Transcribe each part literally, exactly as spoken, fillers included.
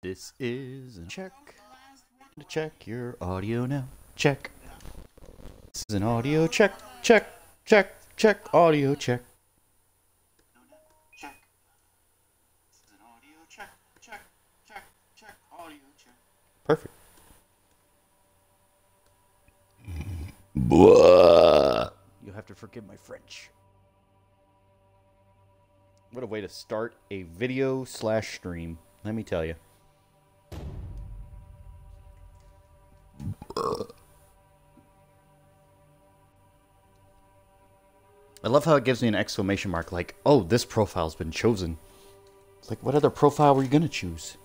This is a check. To check your audio now. Check. This is an audio check. Check. Check. Check. Audio check. Check. This is an audio check. Check. Check. Check. Audio check. Perfect. Blah. You'll have to forgive my French. What a way to start a video slash stream. Let me tell you. I love how it gives me an exclamation mark like, oh, this profile's been chosen. It's like, what other profile were you going to choose?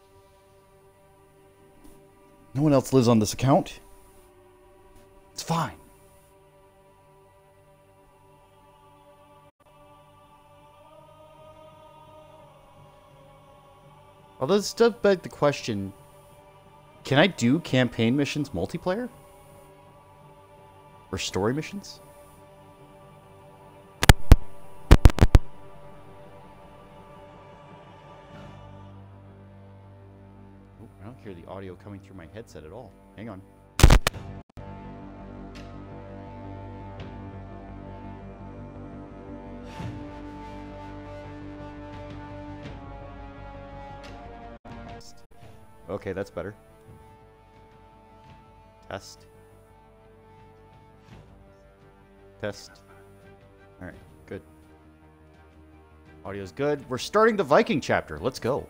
No one else lives on this account. It's fine. Although this does beg the question, can I do campaign missions multiplayer? Or story missions? Oh, I don't hear the audio coming through my headset at all. Hang on. Okay, that's better. Test. Test. Alright, good. Audio's good. We're starting the Viking chapter. Let's go.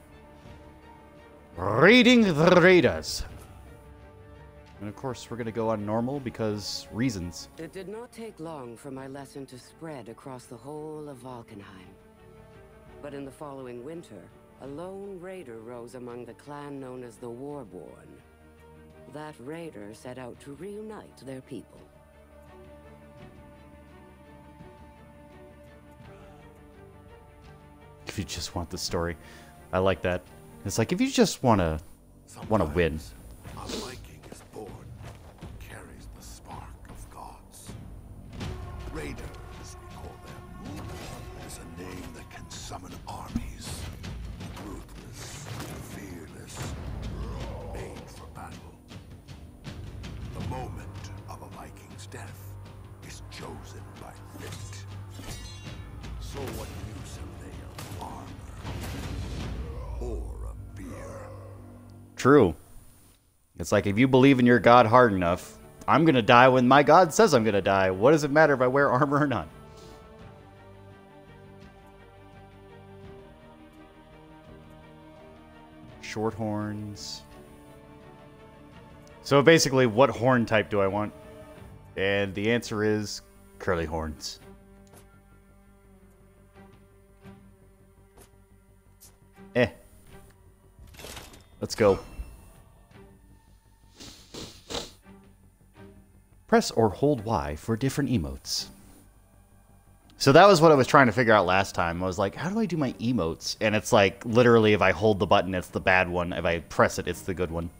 Raiding the Raiders. And of course, we're going to go on normal because reasons. It did not take long for my lesson to spread across the whole of Valkenheim. But in the following winter, a lone raider rose among the clan known as the Warborn. That raider set out to reunite their people. If you just want the story. I like that. It's like, if you just want to want to win. A Viking is born who carries the spark of gods. Raiders, we call them. Is a name that can summon armies. Ruthless, fearless, made for battle. The moment of a Viking's death is chosen by fate. So what use have they of armor or a beer? True. It's like, if you believe in your god hard enough, I'm gonna die when my god says I'm gonna die. What does it matter if I wear armor or not? Short horns. So basically, what horn type do I want? And the answer is curly horns. Eh. Let's go. Press or hold Y for different emotes. So that was what I was trying to figure out last time. I was like, how do I do my emotes? And it's like, literally, if I hold the button, it's the bad one. If I press it, it's the good one.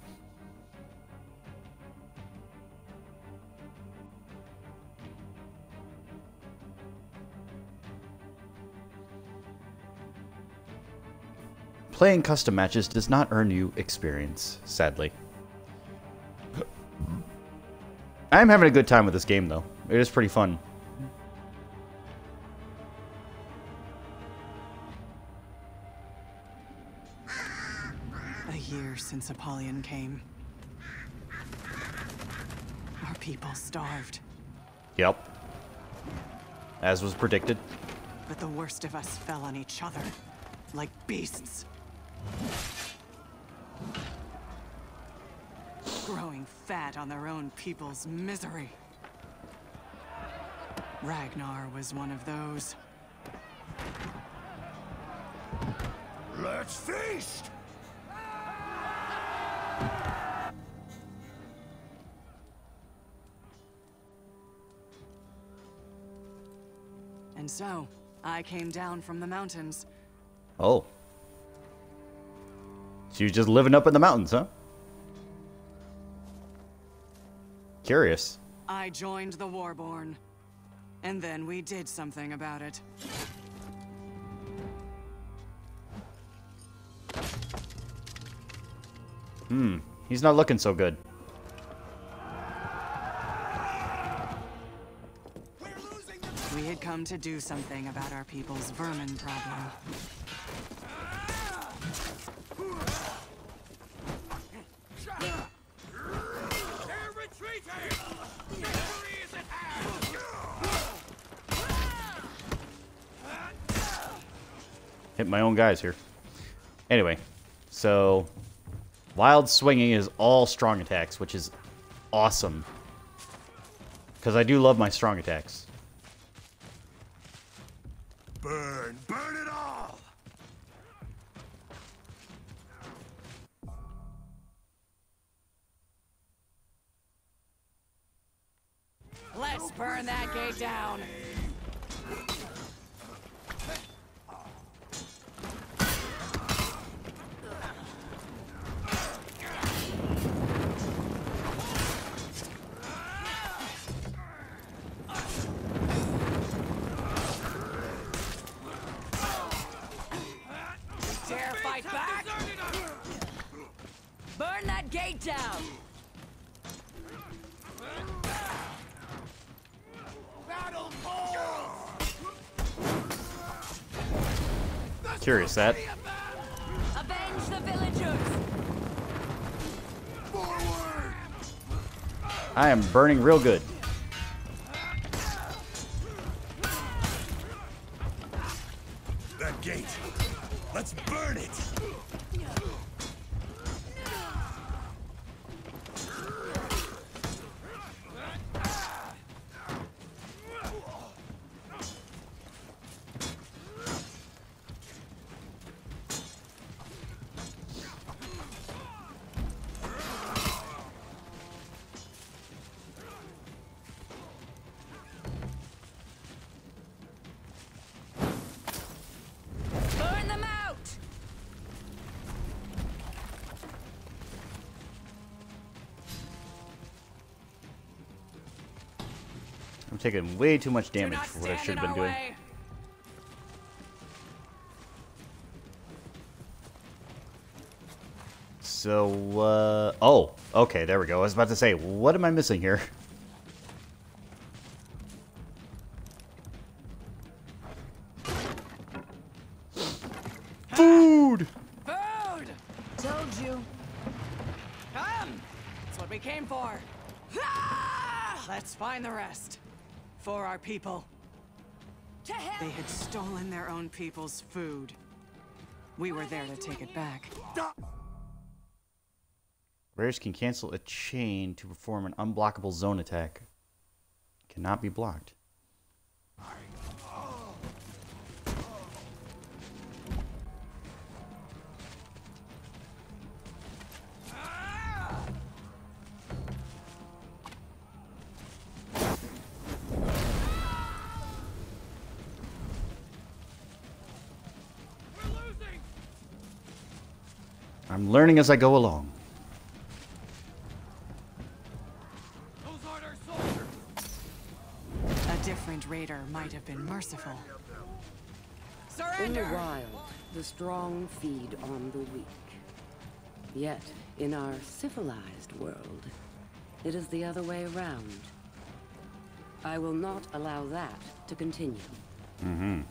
Playing custom matches does not earn you experience, sadly. I'm having a good time with this game, though. It is pretty fun. A year since Apollyon came. Our people starved. Yep. As was predicted. But the worst of us fell on each other, like beasts. Growing fat on their own people's misery. Ragnar was one of those. Let's feast! And so, I came down from the mountains. Oh. So you're just living up in the mountains, huh? Curious. I joined the Warborn. And then we did something about it. Hmm. He's not looking so good. We had come to do something about our people's vermin problem. They're retreating! Victory is at hand! Hit my own guys here. Anyway, so wild swinging is all strong attacks, which is awesome. Because I do love my strong attacks. Burn! Burn it all! Let's burn that gate down. Dare fight back? Burn that gate down. Curious that. Avenge the villagers. Forward! I am burning real good. That gate! Let's burn it! Burn them out. I'm taking way too much Do damage not for what I stand should in have been our doing. way. So, uh... oh, okay, there we go. I was about to say, what am I missing here? Food! Food! Told you. Come! That's what we came for. Ah! Let's find the rest. For our people. To hell! They had stolen their own people's food. We were there to take it back. Rares can cancel a chain to perform an unblockable zone attack. Cannot be blocked. I'm learning as I go along. Those aren't our soldiers! A different raider might have been merciful. In the Surrender! wild, the strong feed on the weak. Yet, in our civilized world, it is the other way around. I will not allow that to continue. Mm-hmm.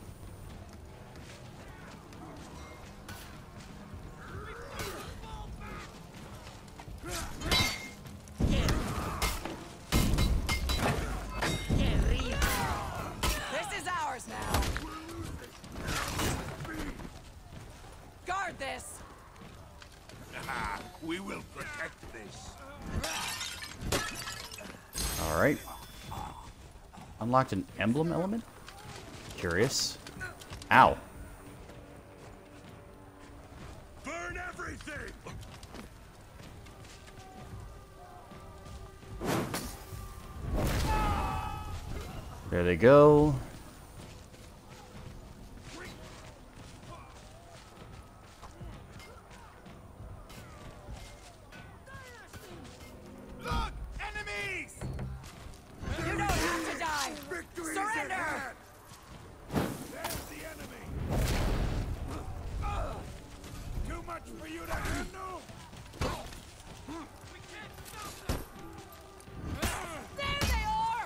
This is ours now. Guard this. We will protect this. Alright. Unlocked an emblem element? Curious. Ow. Burn everything! There they go. Look! Enemies! You don't have to die. Victory is Surrender! at hand! There's the enemy! Too much for you to handle? There they are!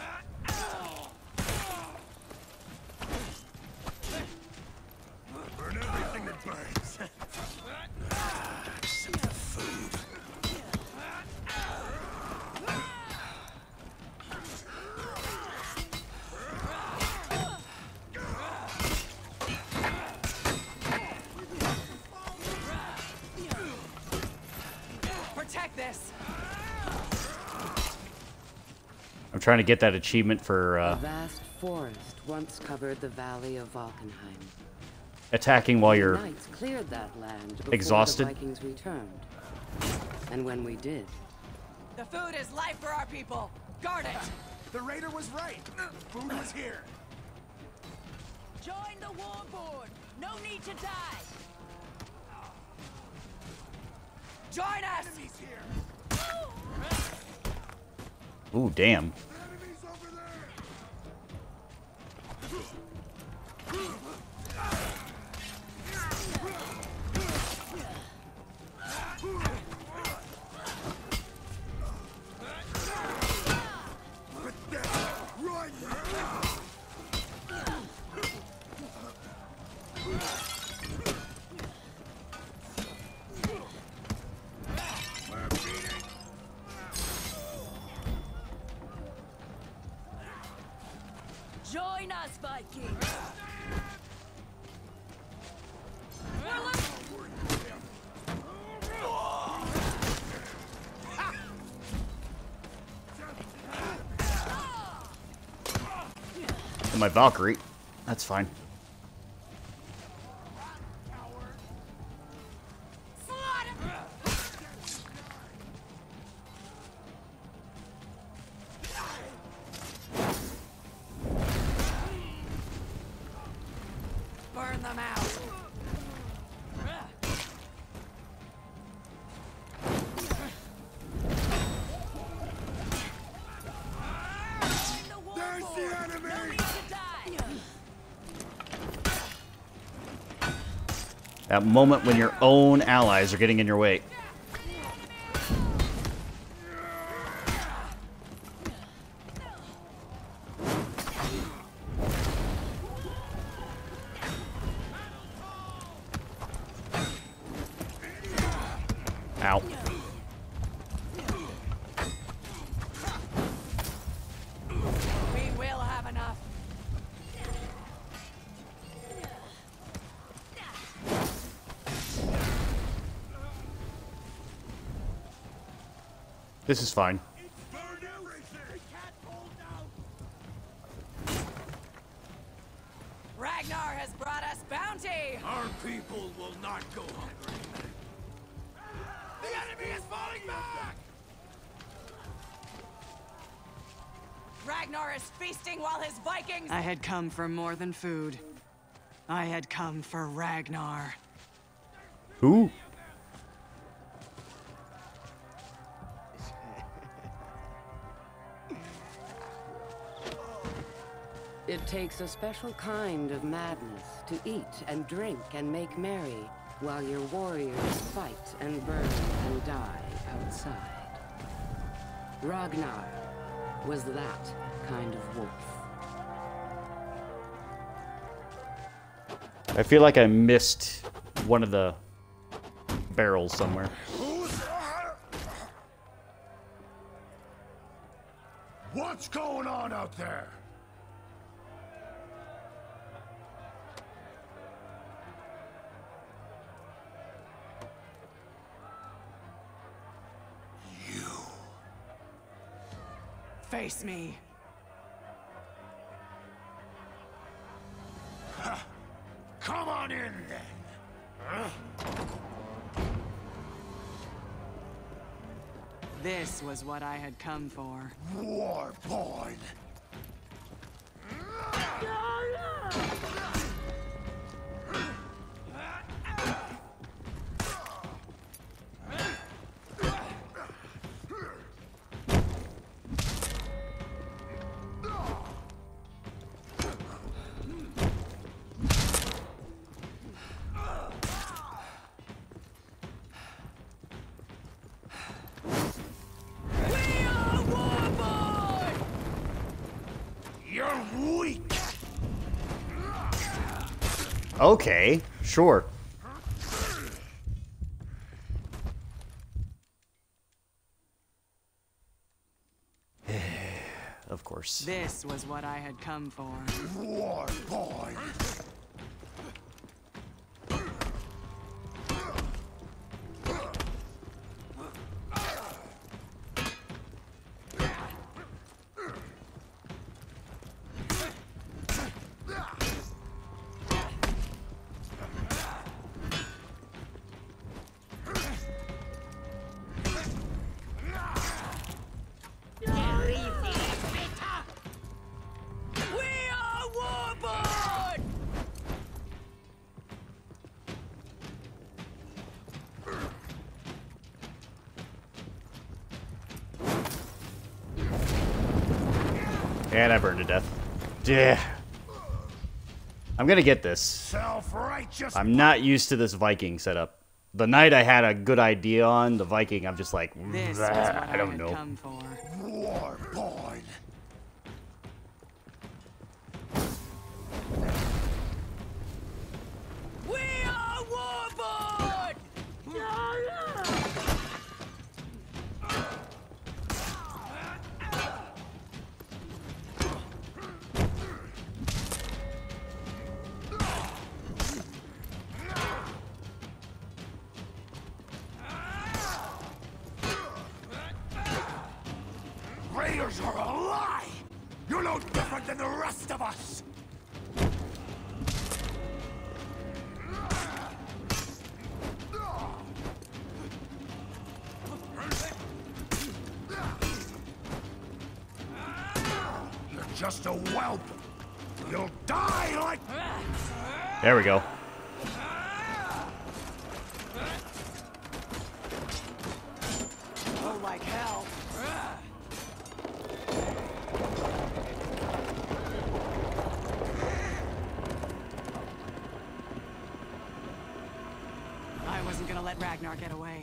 Burn everything that burns. Except the food. Protect this! I'm trying to get that achievement for A uh, vast forest once covered the valley of Valkenheim. attacking while The you're knights cleared that land before exhausted. the Vikings returned. And when we did, The food is life for our people! Guard it! The raider was right. Food was here. Join the war board! No need to die! Join us! Enemies here. Ooh, damn. Enemies over there! Run! We're beating. Join us, Vikings! We're looking... And my Valkyrie. That's fine. Burn them out! There's the enemy! That moment when your own allies are getting in your way. Ow. We will have enough. This is fine. Burn everything! Ragnar has brought us bounty! Our people will not go hungry. The enemy is falling back! Ragnar is feasting while his Vikings... I had come for more than food. I had come for Ragnar. Who? it takes a special kind of madness to eat and drink and make merry while your warriors fight and burn and die outside. Ragnar was that kind of wolf. I feel like I missed one of the barrels somewhere. What's going on out there? You. Face me. Come on in then. Huh? This was what I had come for. Warborn. Okay, sure. Of course. This was what I had come for. War boy! We are Warborn! And I burned to death. Yeah. I'm gonna get this. Self-righteous. I'm not used to this Viking setup. The knight I had a good idea on, the Viking I'm just like, This was "Bleh, what I I don't had know. come for. War boy. We are Warborn! Raiders are a lie! You're no different than the rest of us! You're just a whelp! You'll die like... There we go. Oh, like hell. I wasn't gonna let Ragnar get away.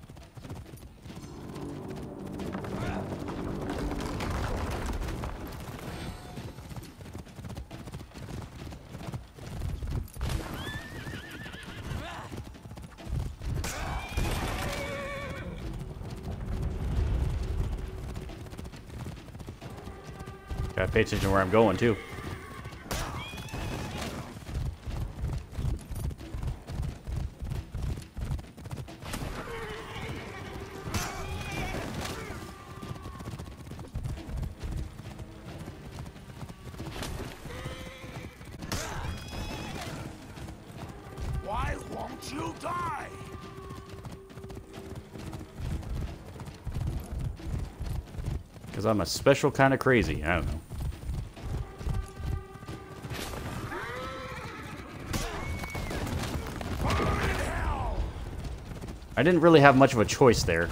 Gotta pay attention to where I'm going too. Why won't you die? Because I'm a special kind of crazy. I don't know. I didn't really have much of a choice there.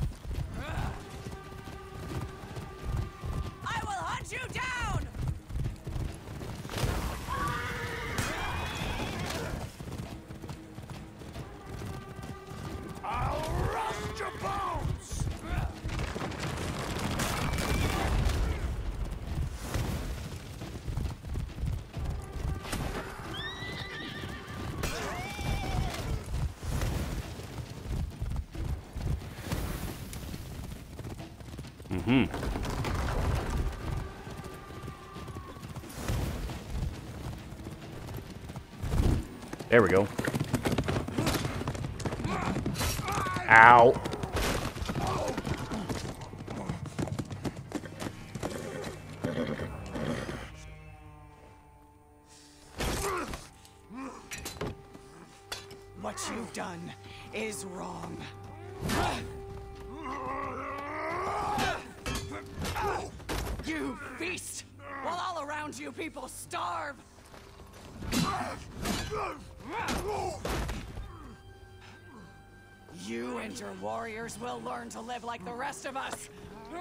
I will hunt you down! I'll rust your bones! Mm-hmm. There we go. Ow. What you've done is wrong. You feast, while all around you people starve. You and your warriors will learn to live like the rest of us.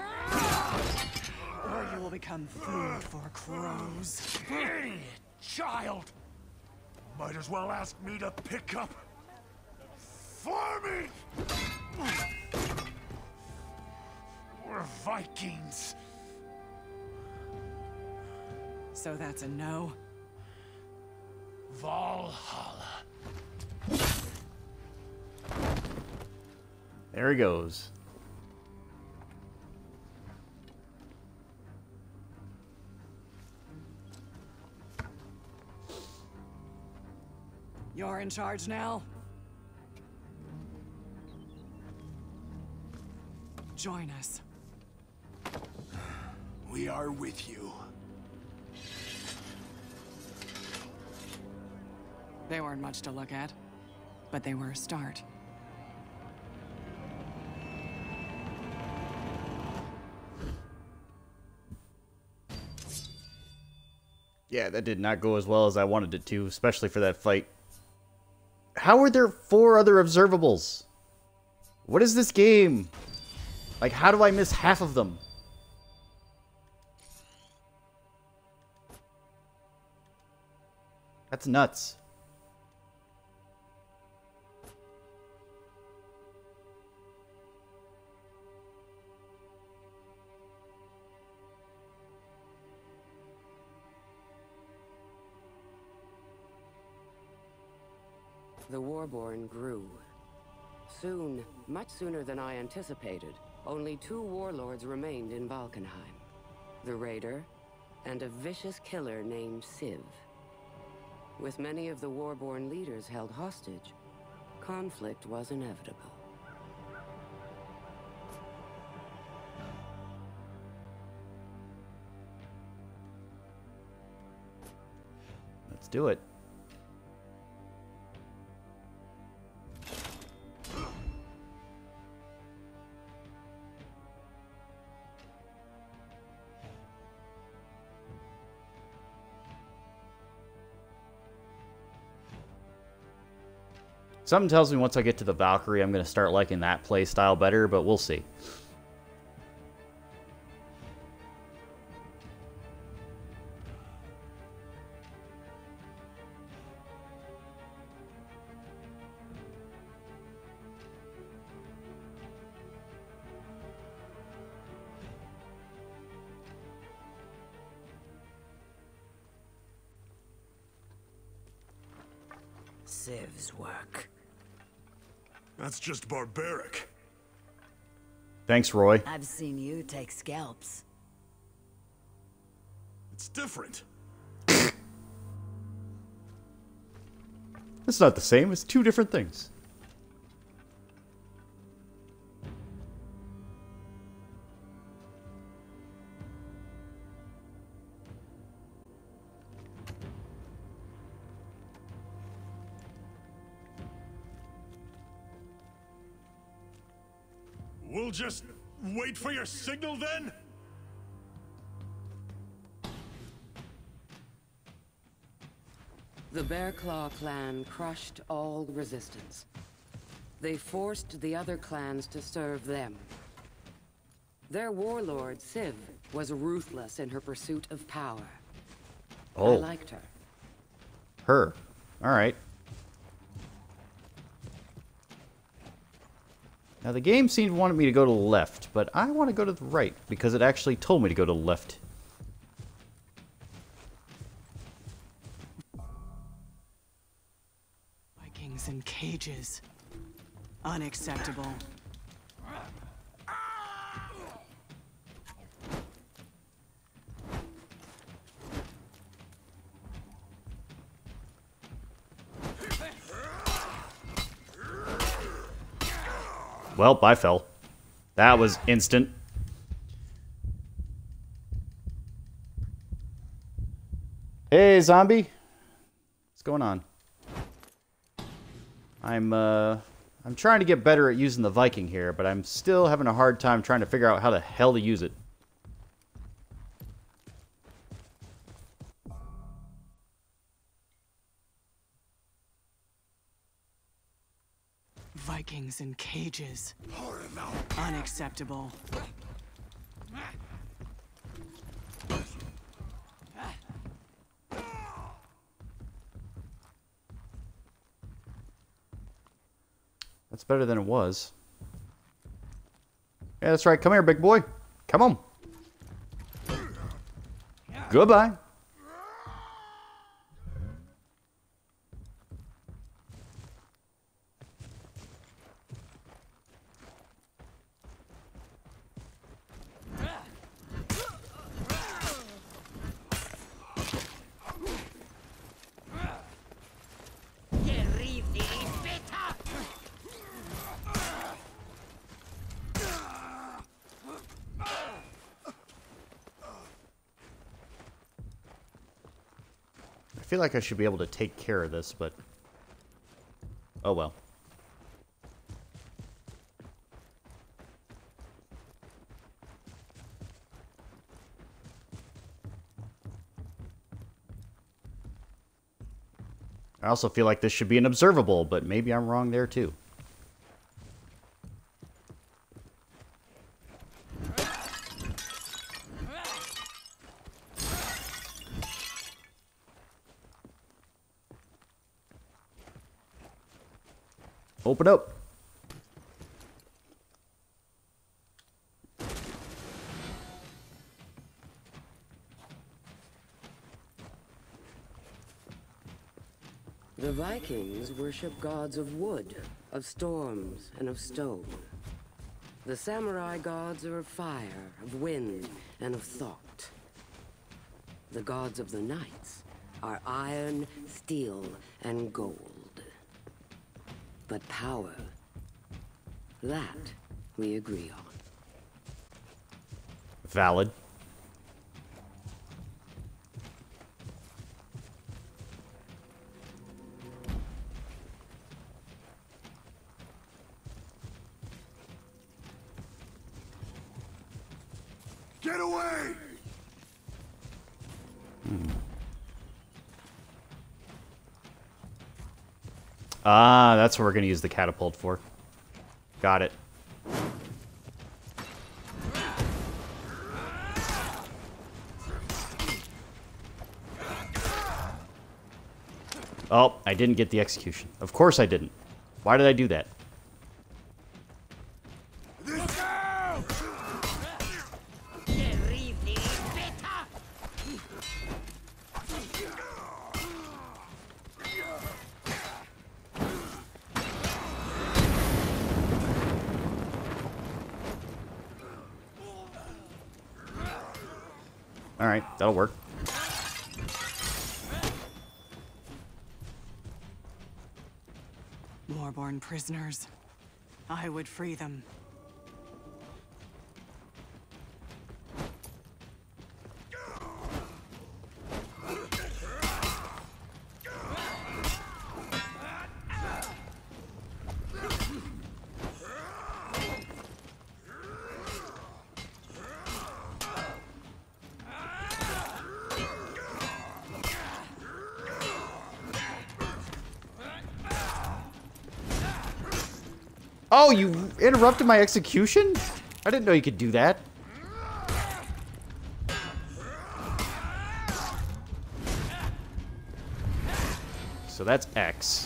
Or you will become food for crows. Idiot child! Might as well ask me to pick up farming! We're Vikings. So that's a no? Valhalla. There he goes. You're in charge now? Join us. We are with you. They weren't much to look at, but they were a start. Yeah, that did not go as well as I wanted it to, especially for that fight. How are there four other observables? What is this game? Like, how do I miss half of them? That's nuts. The Warborn grew. Soon, much sooner than I anticipated, only two warlords remained in Valkenheim. The Raider, and a vicious killer named Civ. With many of the Warborn leaders held hostage, conflict was inevitable. Let's do it. Something tells me once I get to the Valkyrie, I'm going to start liking that play style better, but we'll see. Civ's work. That's just barbaric. Thanks, Roy. I've seen you take scalps. It's different. It's not the same. It's two different things. We'll just wait for your signal then? The Bearclaw clan crushed all resistance. They forced the other clans to serve them. Their warlord, Civ, was ruthless in her pursuit of power. Oh. I liked her. Her. All right. Now, the game seemed to want me to go to the left, but I want to go to the right, because it actually told me to go to the left. Vikings in cages. Unacceptable. Well, I fell. That was instant. Hey, zombie. What's going on? I'm, uh... I'm trying to get better at using the Viking here, but I'm still having a hard time trying to figure out how the hell to use it. Vikings in cages. Unacceptable. That's better than it was. Yeah, that's right. Come here, big boy. Come on. Goodbye. feel like I should be able to take care of this, but... oh well. I also feel like this should be an observable, but maybe I'm wrong there too. Open up. The Vikings worship gods of wood, of storms, and of stone. The samurai gods are of fire, of wind, and of thought. The gods of the knights are iron, steel, and gold. But power, that we agree on. Valid. Get away! Hmm. Ah, that's what we're going to use the catapult for. Got it. Oh, I didn't get the execution. Of course I didn't. Why did I do that? All right, that'll work. Warborn prisoners. I would free them. Oh, you interrupted my execution? I didn't know you could do that. So that's X.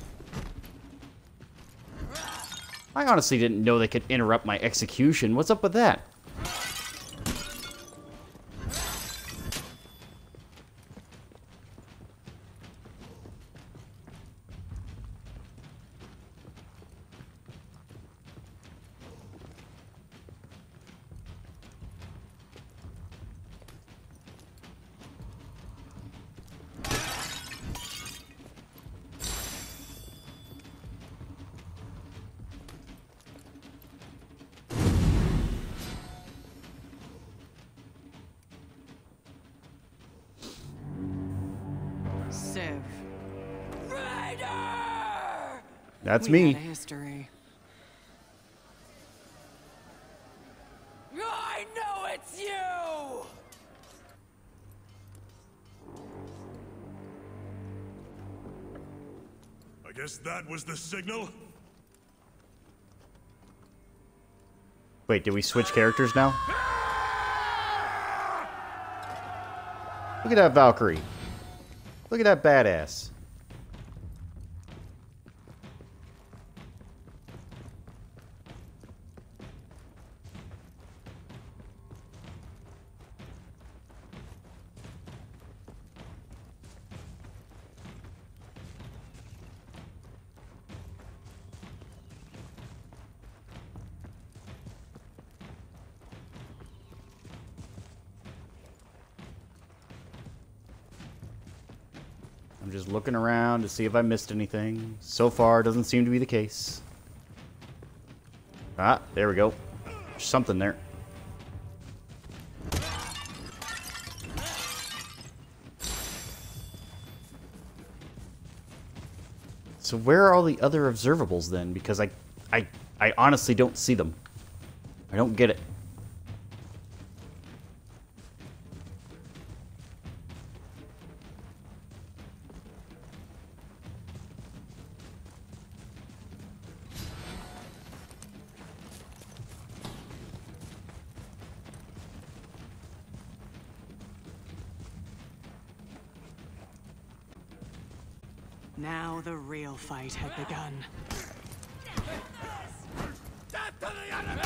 I honestly didn't know they could interrupt my execution. What's up with that? Civ. Raider! That's we me. Had a history. I know it's you! I guess that was the signal. Wait, did we switch characters now? Look at that Valkyrie. Look at that badass. I'm just looking around to see if I missed anything. So far, doesn't seem to be the case. Ah, there we go. There's something there. So where are all the other observables then? Because I, I, I honestly don't see them. I don't get it. Now the real fight had begun. Death to the enemy!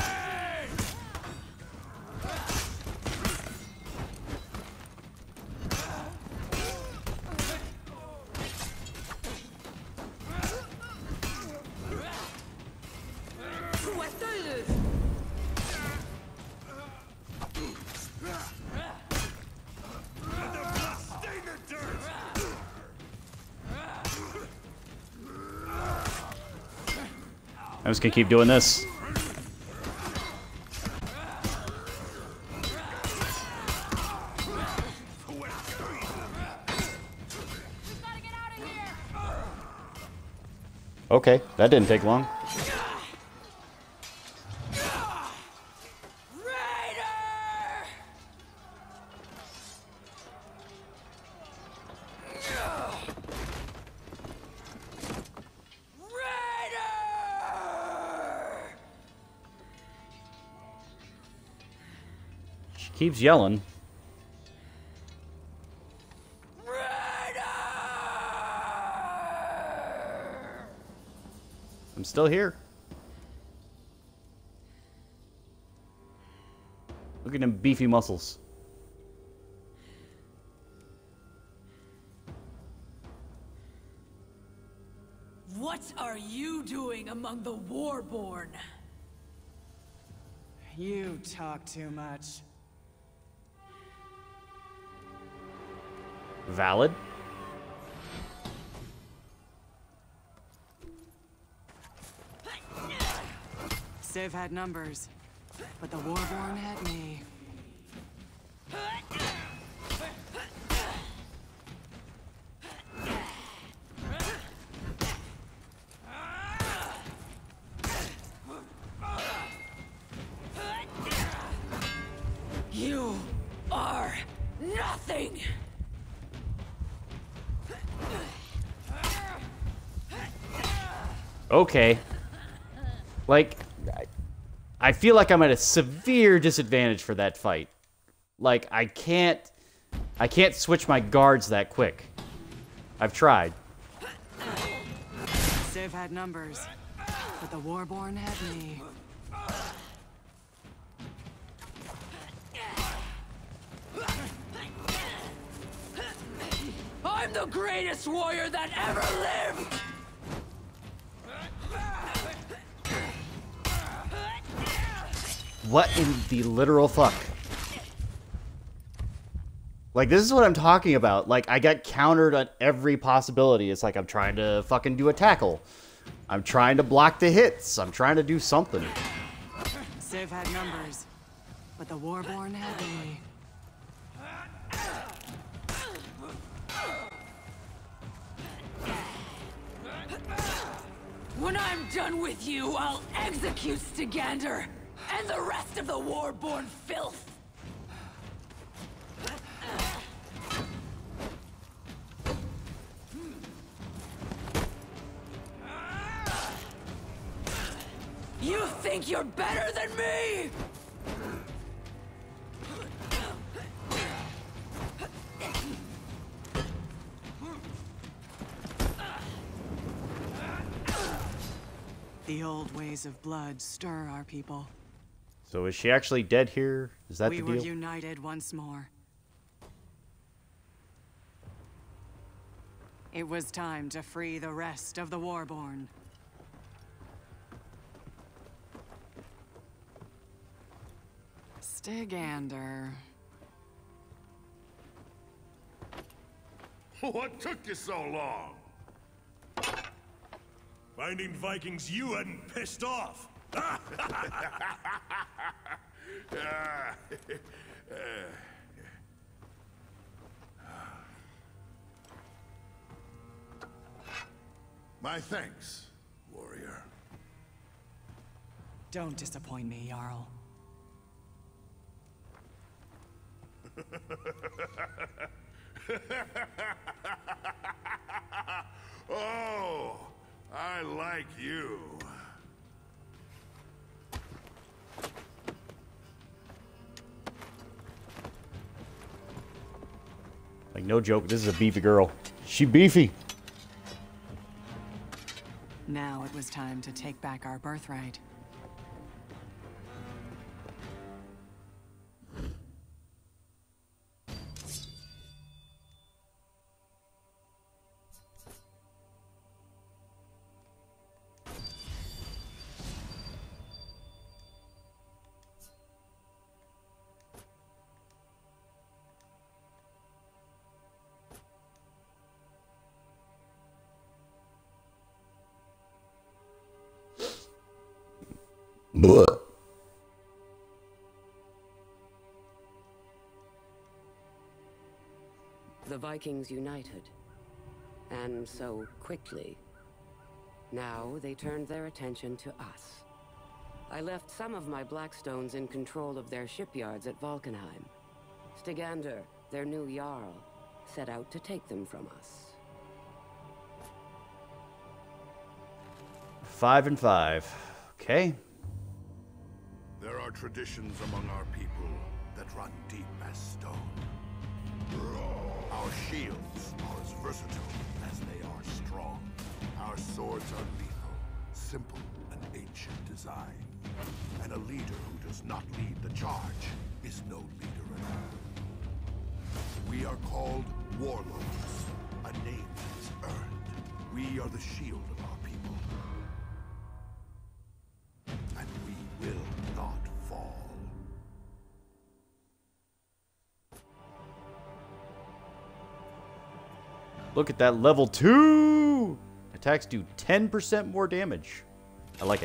I'm just gonna keep doing this. Okay, that didn't take long. Keeps yelling. I'm still here. Look at them beefy muscles. What are you doing among the Warborn? You talk too much. Valid. Civ had numbers, but the Warborn had me. You are nothing! Okay. Like, I- I feel like I'm at a severe disadvantage for that fight. Like, I can't... I can't switch my guards that quick. I've tried. Civ had numbers, but the Warborn had me. I'm the greatest warrior that ever lived! What in the literal fuck? Like, this is what I'm talking about. Like, I got countered on every possibility. It's like I'm trying to fucking do a tackle. I'm trying to block the hits. I'm trying to do something. Civ had numbers, but the Warborn had me. When I'm done with you, I'll execute Stygander and the rest of the Warborn filth! You think you're better than me? The old ways of blood stir our people. So is she actually dead here? Is that we the were deal? united once more. It was time to free the rest of the Warborn. Stygander. What took you so long? Finding Vikings you hadn't pissed off. My thanks, warrior. Don't disappoint me, Jarl. Oh, I like you. Like, no joke, this is a beefy girl. She beefy. Now it was time to take back our birthright. The Vikings united. And so quickly. Now they turned their attention to us. I left some of my Blackstones in control of their shipyards at Valkenheim. Stygander, their new Jarl, set out to take them from us. Five and five. Okay. There are traditions among our people that run deep as stone. Our shields are as versatile as they are strong. Our swords are lethal, simple and ancient design. And a leader who does not lead the charge is no leader at all. We are called warlords, a name that is earned. We are the shield of our people. And we will not fall. Look at that level two! Attacks do ten percent more damage. I like it.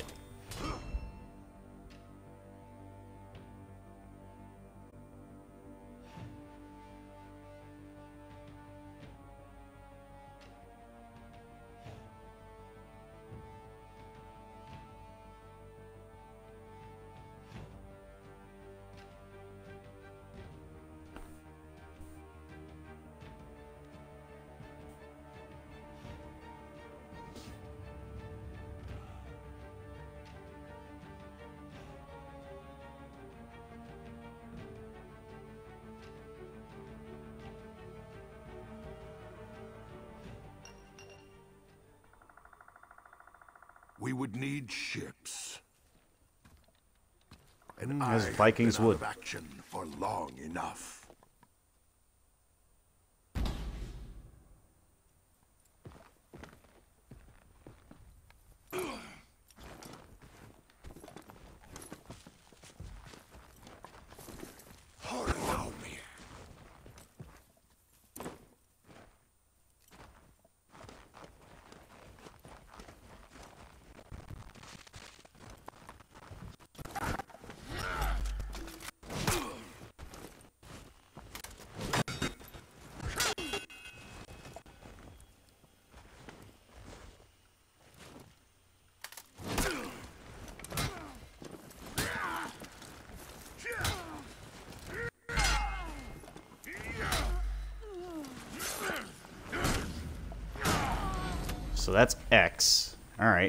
We would need ships. And Mm, I as have Vikings been out would. of action for long enough. Allow me. So that's X. All right.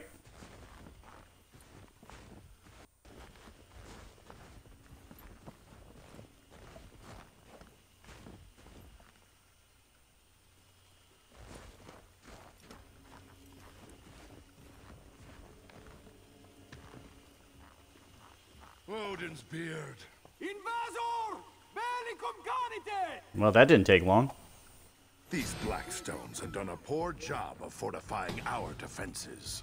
Odin's beard. Invasor! Bellicum carite! Well, that didn't take long. These Blackstones have done a poor job of fortifying our defenses.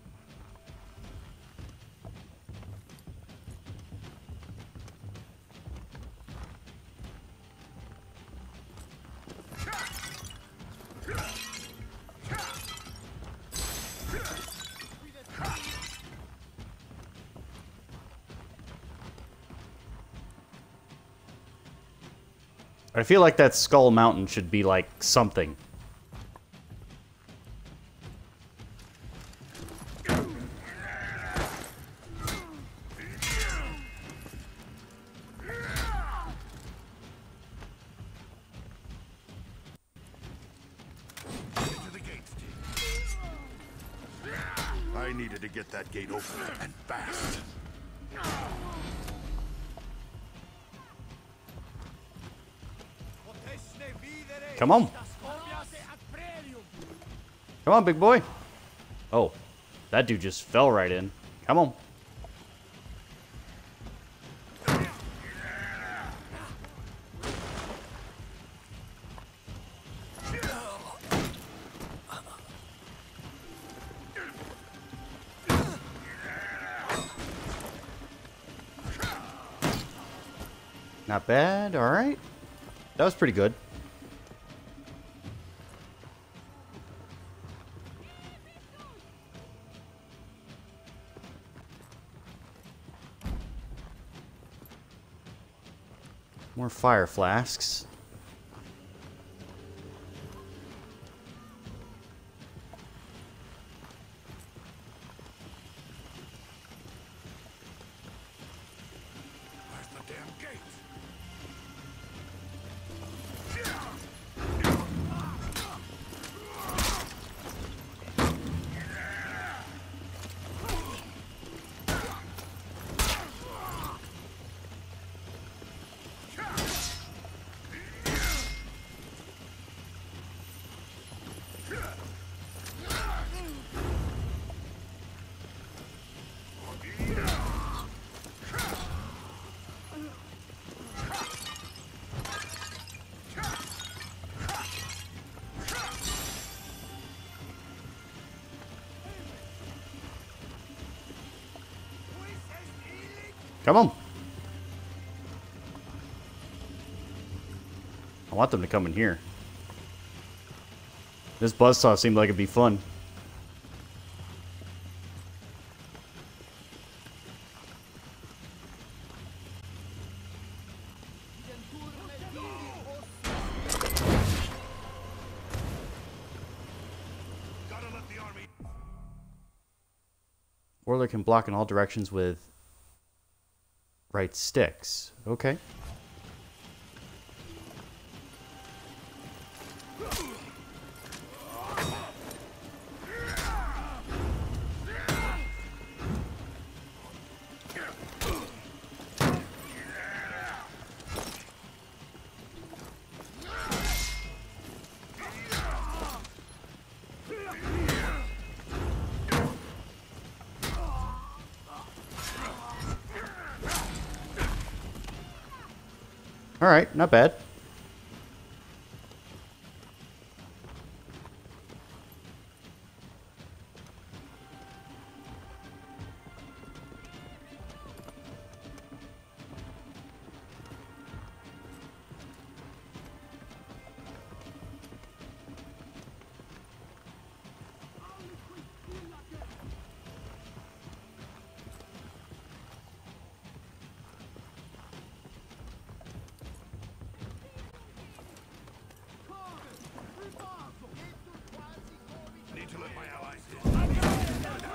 I feel like that Skull Mountain should be like something. needed to get that gate open, and fast. Come on. Come on, big boy. Oh, that dude just fell right in. Come on. Not bad. All right. That was pretty good. More fire flasks. Where's the damn gate? Come on. I want them to come in here. This buzzsaw seemed like it'd be fun. Gotta let the army. Warlord can block in all directions with right sticks. Okay. All right, not bad. Need to let my allies in.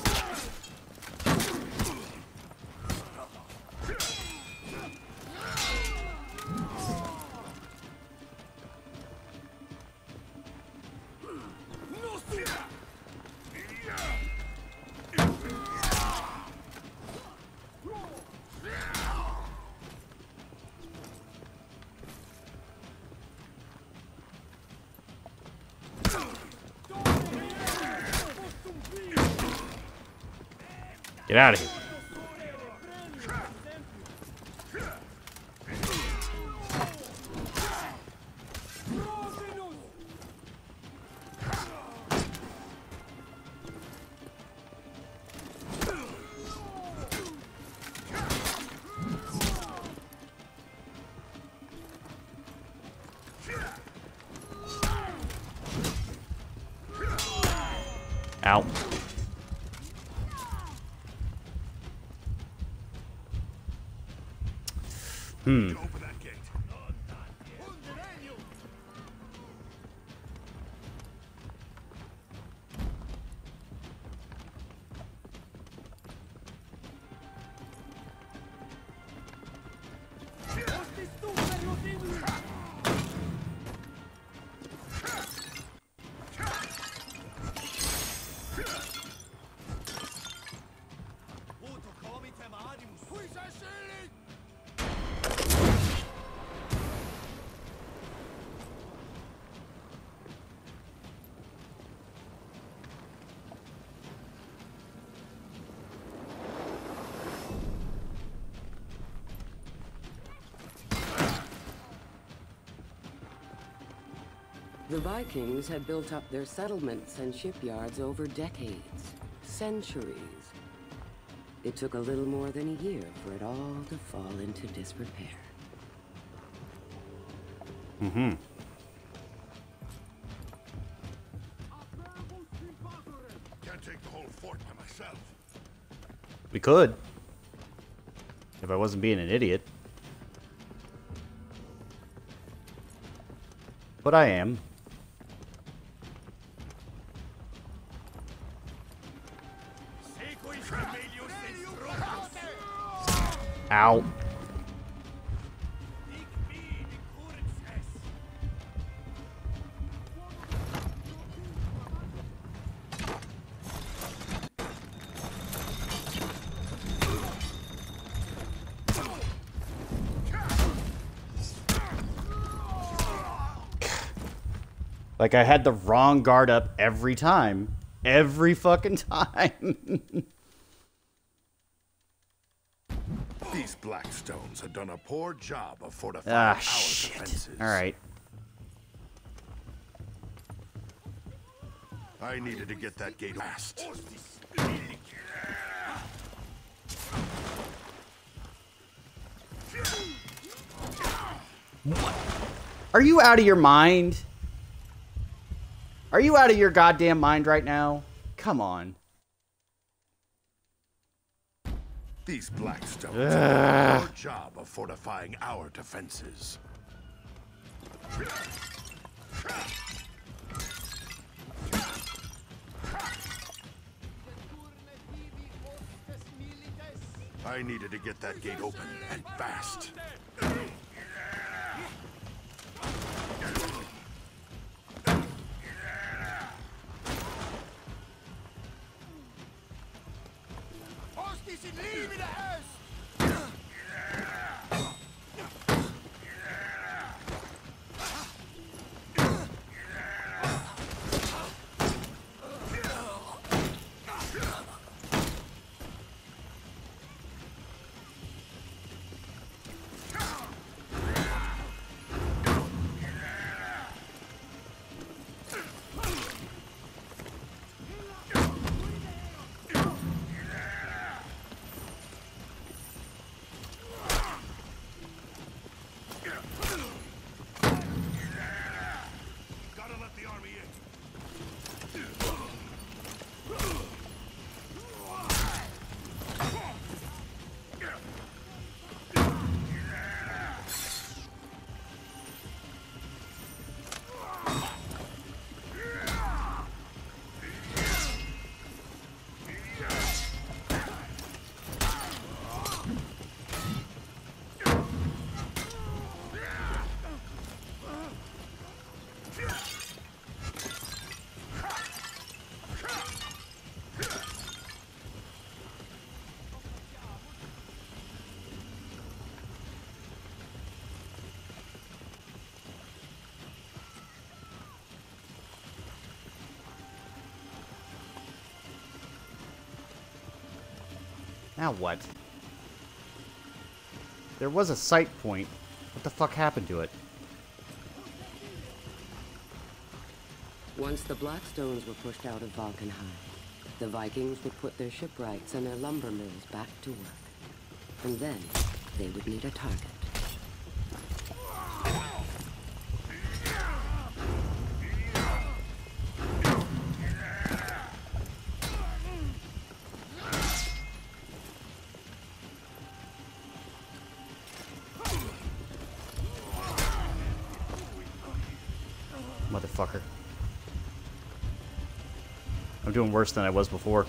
Get out of here. Ow. Hmm. Open that gate. The Vikings had built up their settlements and shipyards over decades, centuries. It took a little more than a year for it all to fall into disrepair. Mm-hmm. Can't take the whole fort by myself. We could. If I wasn't being an idiot. But I am. Ow. Like I had the wrong guard up every time. Every fucking time. These Blackstones had done a poor job of fortifying Ah, our shit. defenses. Alright. I needed to get that gate fast. Are you out of your mind? Are you out of your goddamn mind right now? Come on. These Blackstones have done a poor job of fortifying our defenses. I needed to get that gate open, and fast. Now what? There was a sight point. What the fuck happened to it? Once the Blackstones were pushed out of Valkenheim, the Vikings would put their shipwrights and their lumber mills back to work. And then they would need a target. Motherfucker. I'm doing worse than I was before.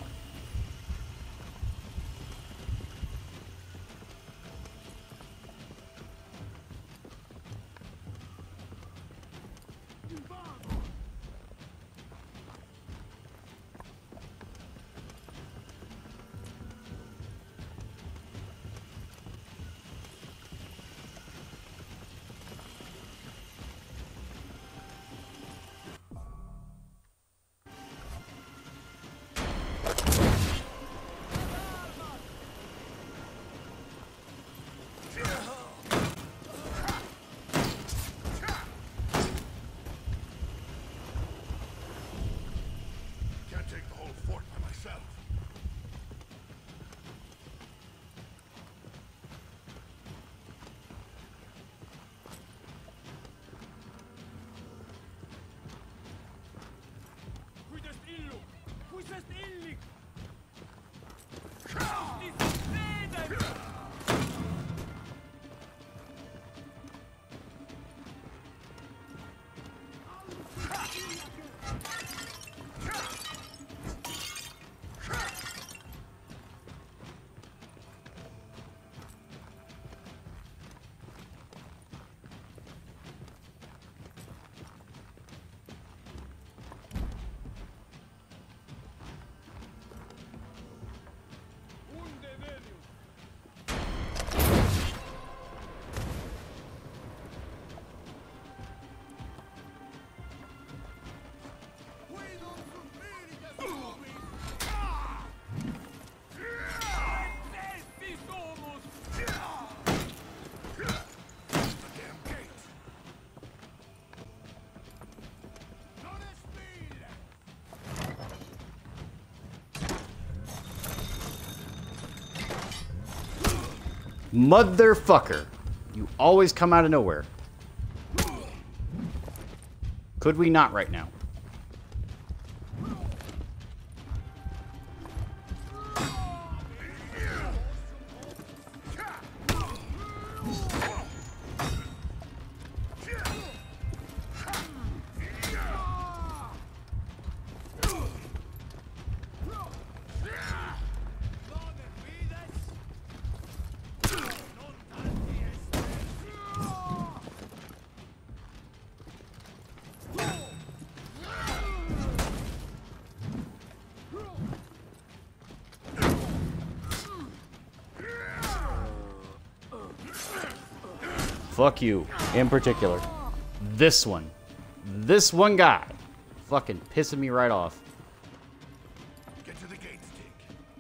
Motherfucker. You always come out of nowhere. Could we not right now? Fuck you, in particular. This one. This one guy. Fucking pissing me right off. Get to the gate, Stick.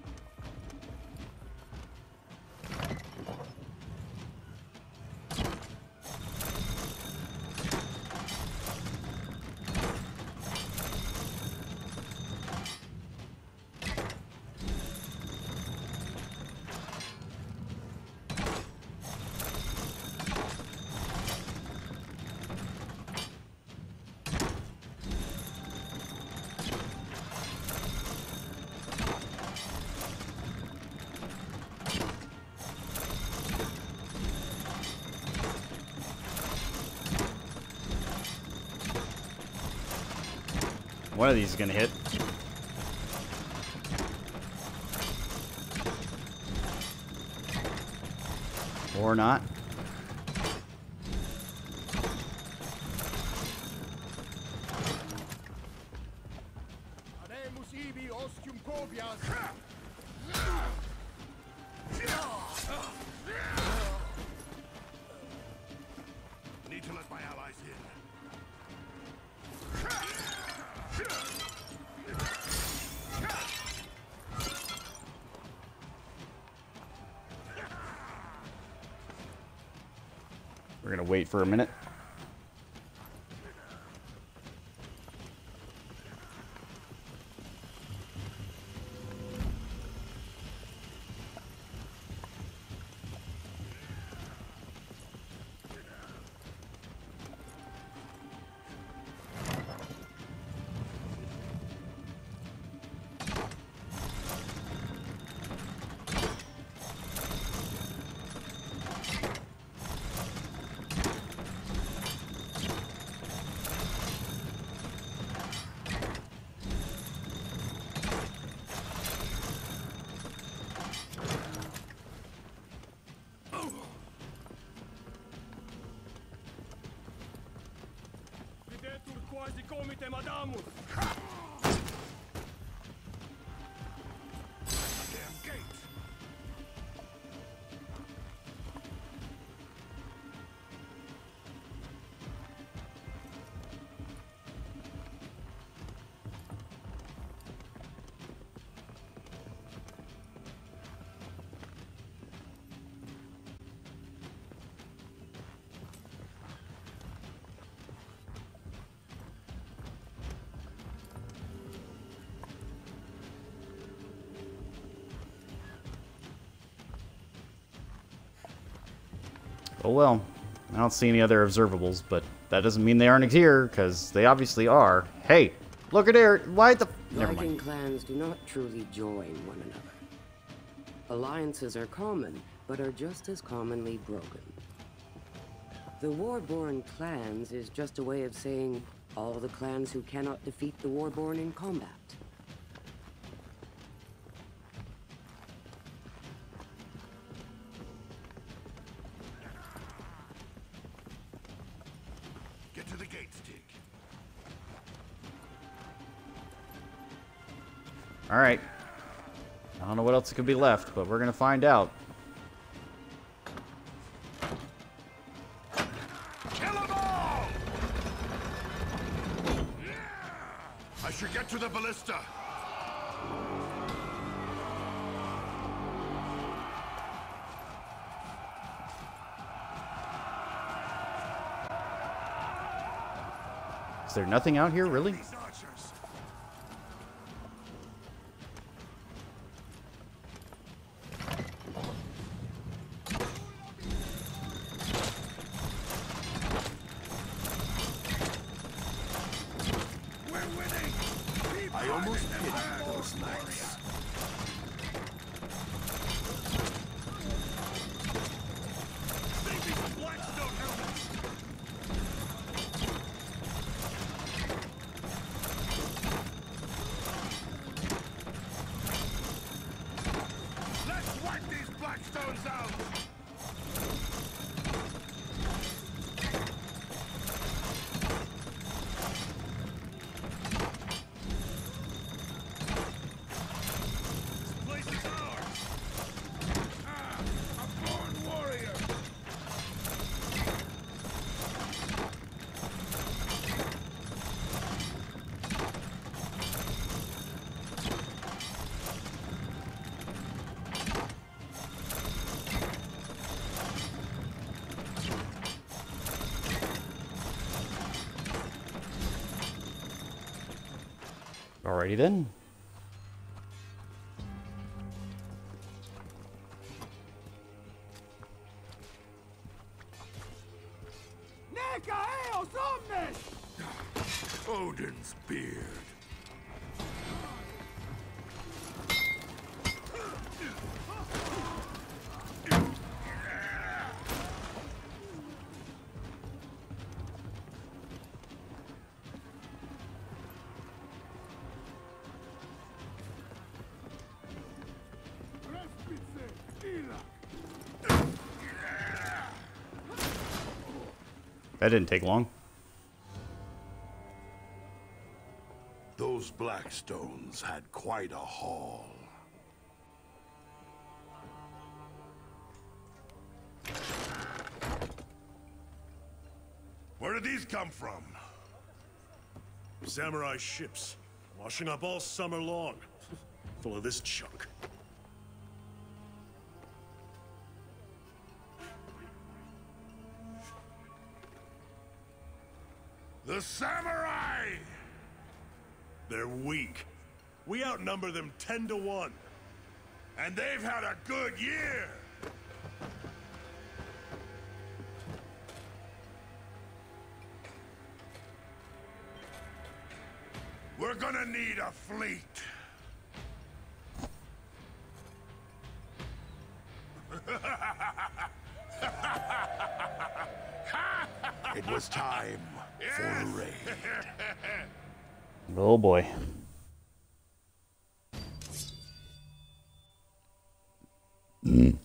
One of these is gonna hit. Or not. Need to let my allies in. We're gonna wait for a minute. Oh well, I don't see any other observables, but that doesn't mean they aren't here, because they obviously are. Hey, look at there, why the... Never Viking mind. clans do not truly join one another. Alliances are common, but are just as commonly broken. The Warborn clans is just a way of saying all the clans who cannot defeat the Warborn in combat. Get to the gate, Stick. Alright. I don't know what else could be left, but we're gonna find out. Kill them all! I should get to the ballista. Is there nothing out here, really? These archers. Blackstone's out! This place is ours! Ah, a born warrior! Alrighty then. Odin's beard. That didn't take long. Those Blackstones had quite a haul. Where did these come from? Samurai ships, washing up all summer long, full of this junk. The samurai! They're weak. We outnumber them ten to one. And they've had a good year! We're gonna need a fleet. It was time for a raid. Oh boy. Mm.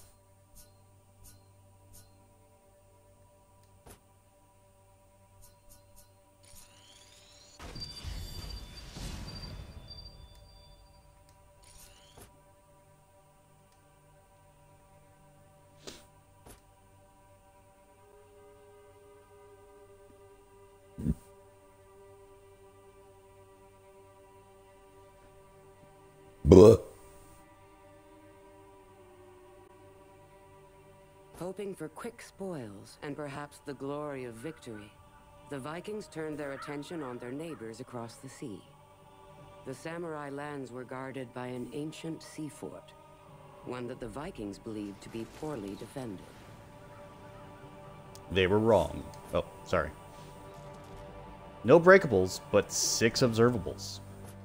Blah. Hoping for quick spoils and perhaps the glory of victory, the Vikings turned their attention on their neighbors across the sea. The samurai lands were guarded by an ancient sea fort, one that the Vikings believed to be poorly defended. They were wrong. Oh, sorry. No breakables, but six observables.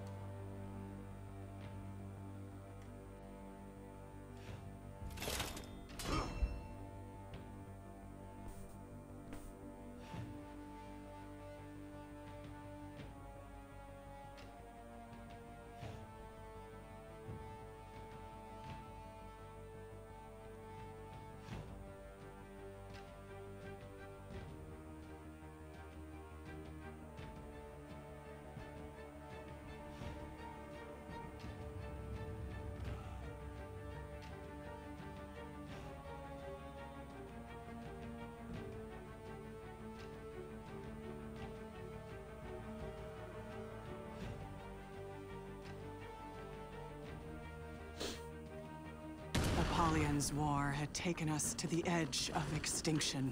Apollyon's war had taken us to the edge of extinction.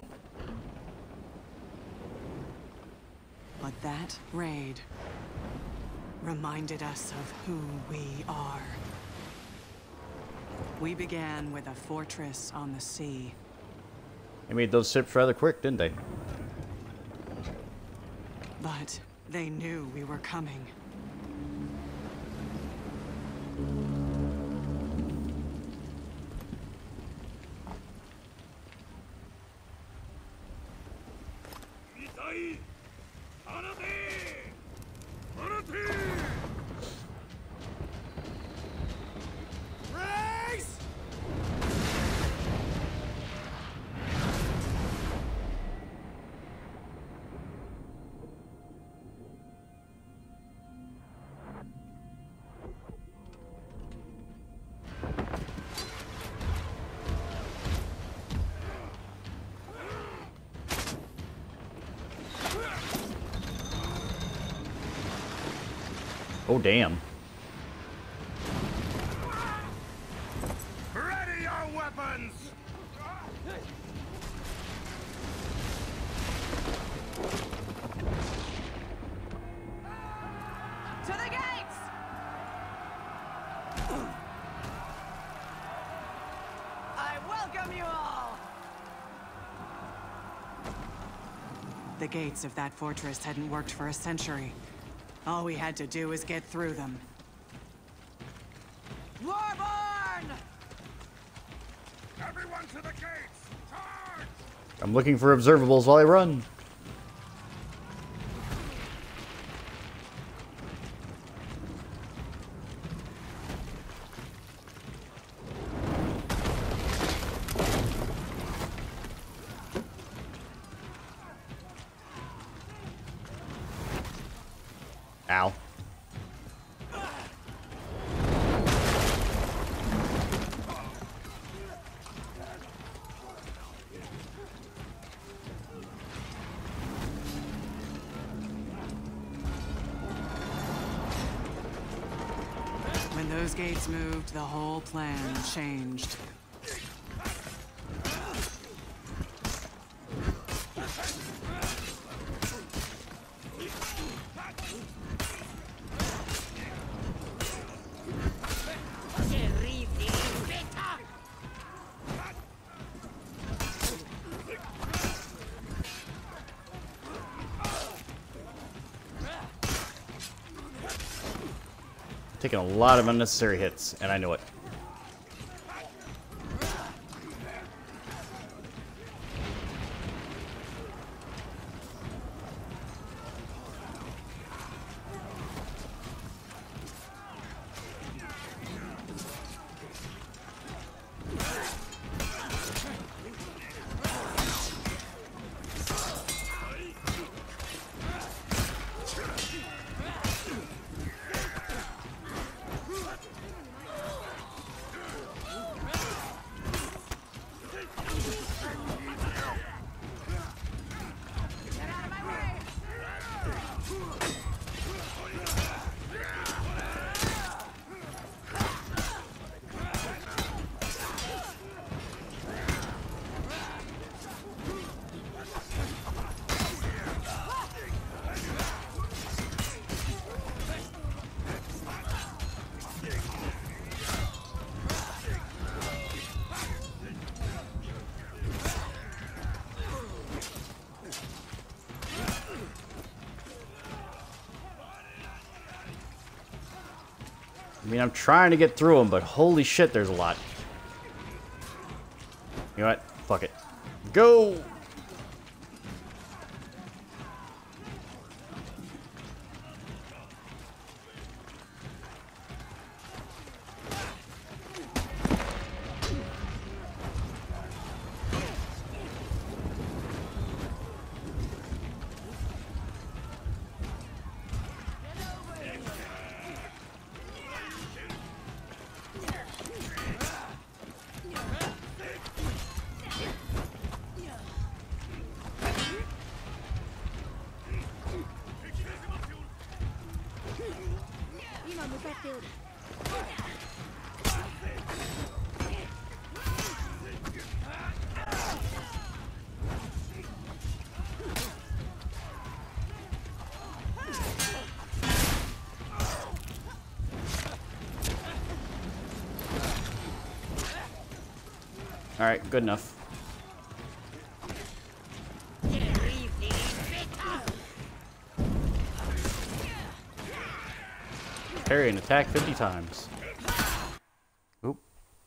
But that raid reminded us of who we are. We began with a fortress on the sea. They made those ships rather quick, didn't they? But they knew we were coming. Oh, damn. Ready your weapons! To the gates! I welcome you all! The gates of that fortress hadn't worked for a century. All we had to do was get through them. Warborn! Everyone to the gates! Charge! I'm looking for observables while I run. Ow. When those gates moved, the whole plan changed. Taking a lot of unnecessary hits, and I know it. I mean, I'm trying to get through them, but holy shit, there's a lot. You know what? Fuck it. Go! Alright, good enough. Parry and attack fifty times. Oop.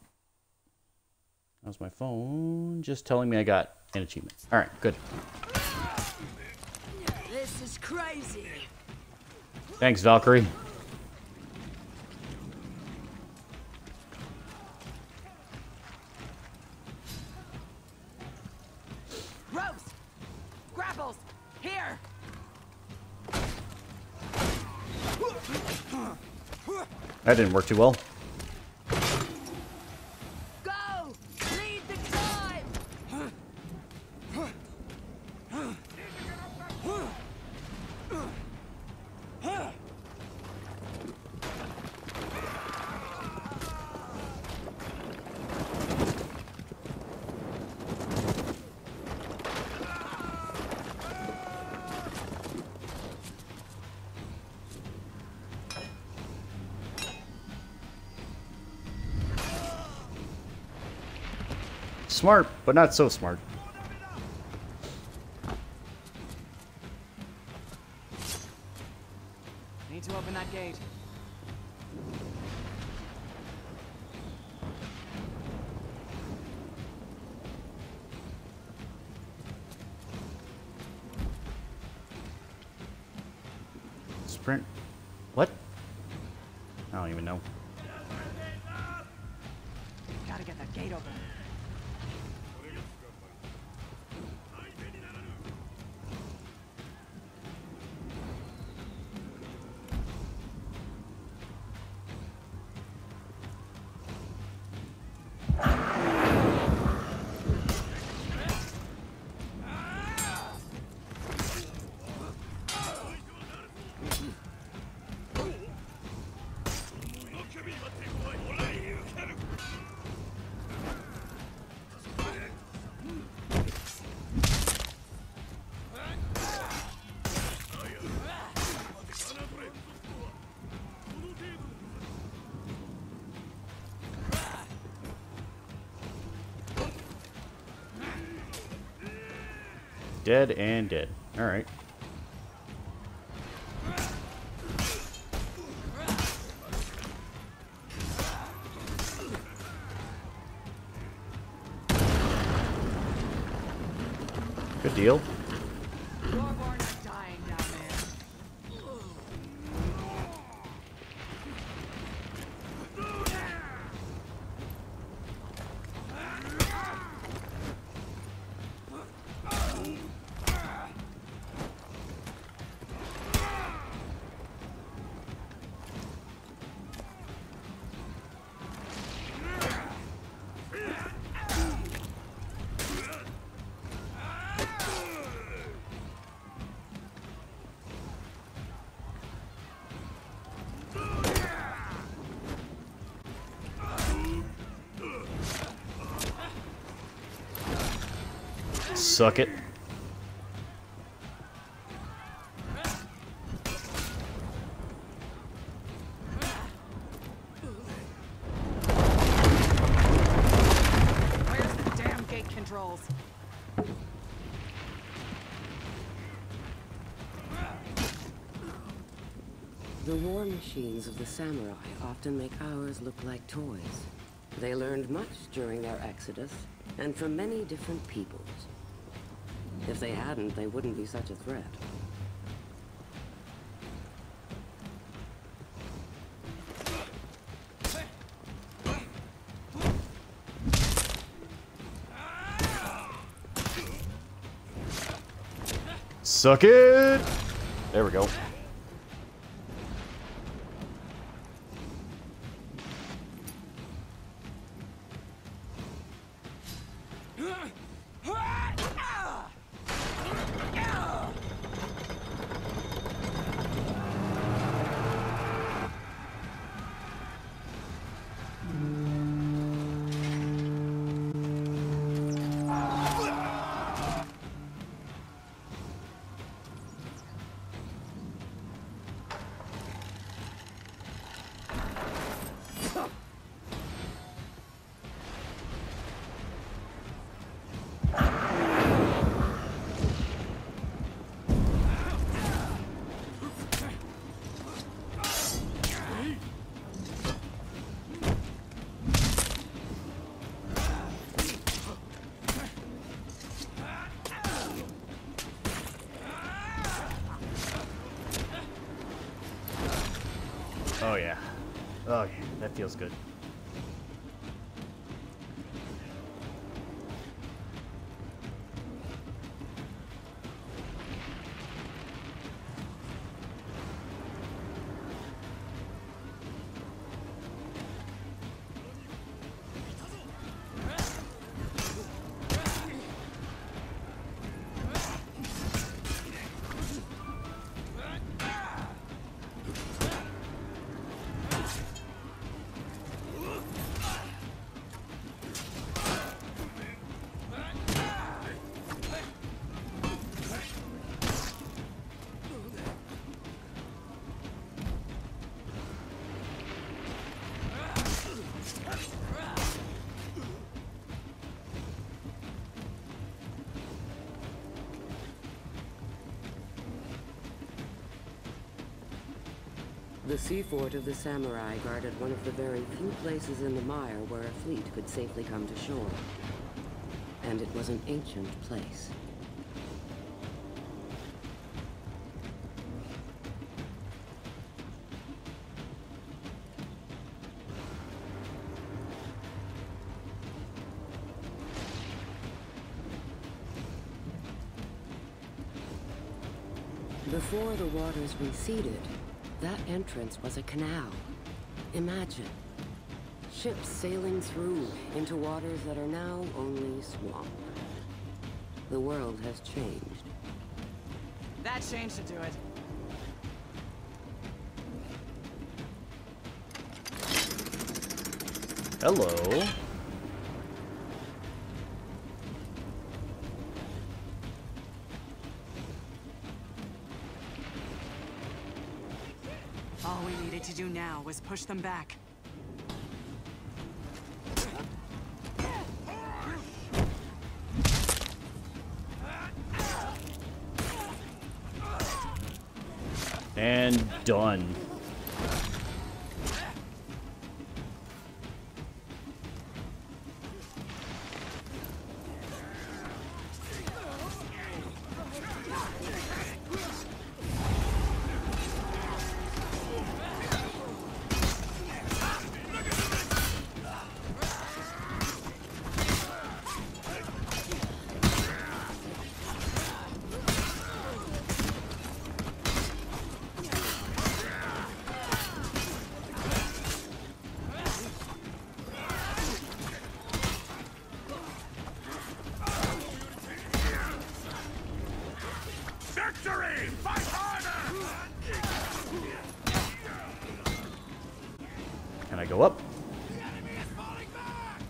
That was my phone just telling me I got an achievement. Alright, good. This is crazy. Thanks, Valkyrie. Ropes! Grapples! Here! That didn't work too well. Go! Lead the tribe! Smart, but not so smart. Need to open that gate. Sprint. What? I don't even know. Gotta get that gate open. Dead and dead. Alright. Good deal. Warborn are dying down there. Suck it. Where's the damn gate controls? The war machines of the samurai often make ours look like toys. They learned much during their exodus, and from many different peoples. If they hadn't, they wouldn't be such a threat. Suck it! There we go. Oh yeah. Oh yeah, that feels good. The sea fort of the samurai guarded one of the very few places in the mire where a fleet could safely come to shore. And it was an ancient place. Before the waters receded, that entrance was a canal. Imagine. Ships sailing through into waters that are now only swamp. The world has changed. That change should do it. Hello. All we needed to do now was push them back. And done. Victory! Fight harder! Can I go up? The enemy is falling back!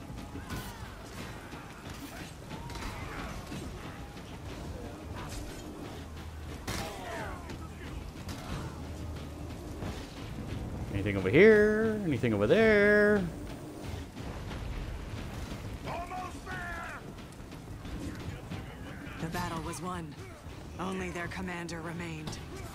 Anything over here? Anything over there? Almost there! The battle was won. Only their commander remained.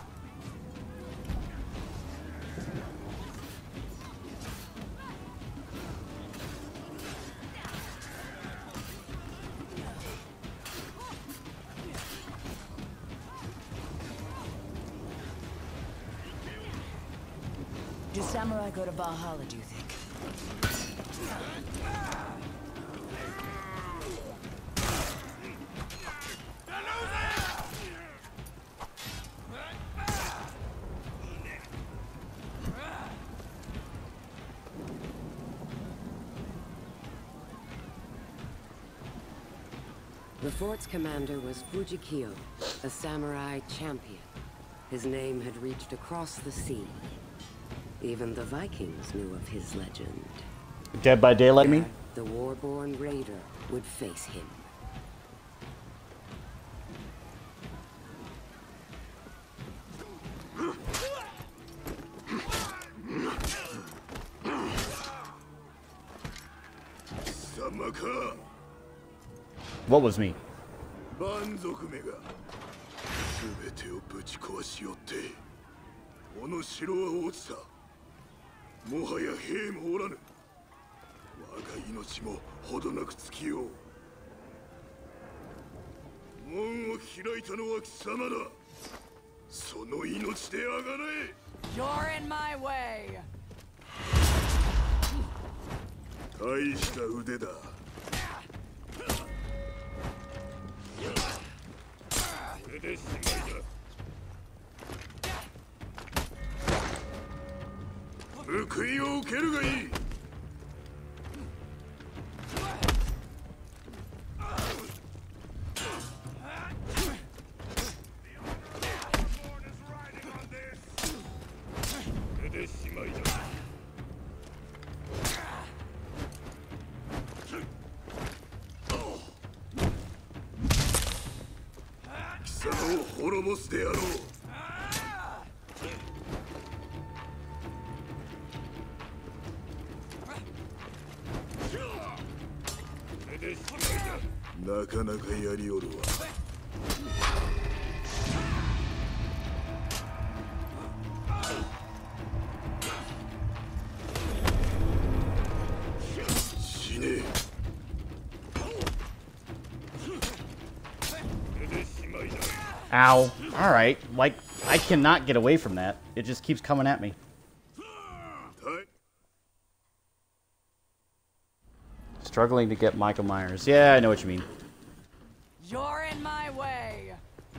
Do samurai go to Valhalla, do you think? The fort's commander was Fujikiyo, a samurai champion. His name had reached across the sea. Even the Vikings knew of his legend. Dead by Daylight, me? The war-born raider would face him. Samaka. What was me? 蛮族めが全てをぶち壊しよってこの城は落ちた。もはや兵もおらぬ。我が命もほどなく尽きよう。門を開いたのは貴様だ。その命であがなえ。 You're in my way! 大した腕だ。これでしまいだ。報いを受けるがいい。これでしまいだ。貴様を滅ぼすであろう。 なかなかやりおるわ。 Ow. Alright. Like, I cannot get away from that. It just keeps coming at me. Struggling to get Michael Myers. Yeah, I know what you mean. You're in my way.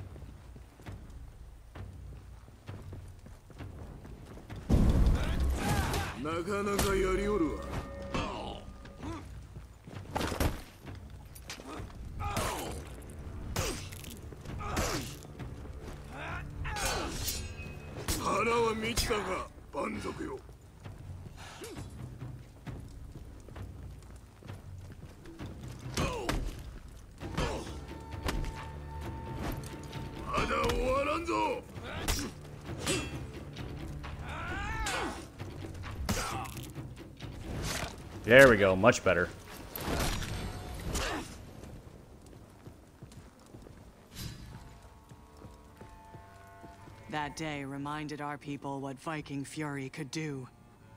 There we go, much better. That day reminded our people what Viking fury could do.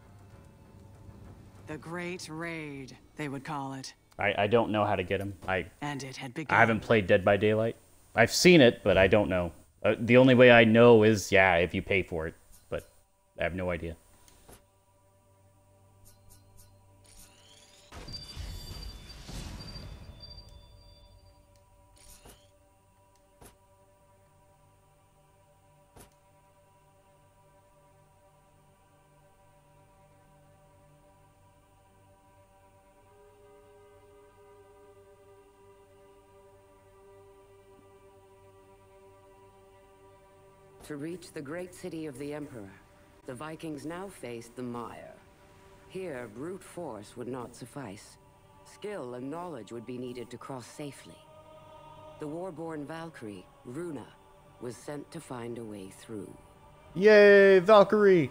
The Great Raid, they would call it. I, I don't know how to get him. I And it had begun. I haven't played Dead by Daylight. I've seen it, but I don't know. Uh, the only way I know is, yeah, if you pay for it. But I have no idea. To reach the great city of the Emperor, the Vikings now faced the mire. Here, brute force would not suffice. Skill and knowledge would be needed to cross safely. The war-born Valkyrie, Runa, was sent to find a way through. Yay, Valkyrie!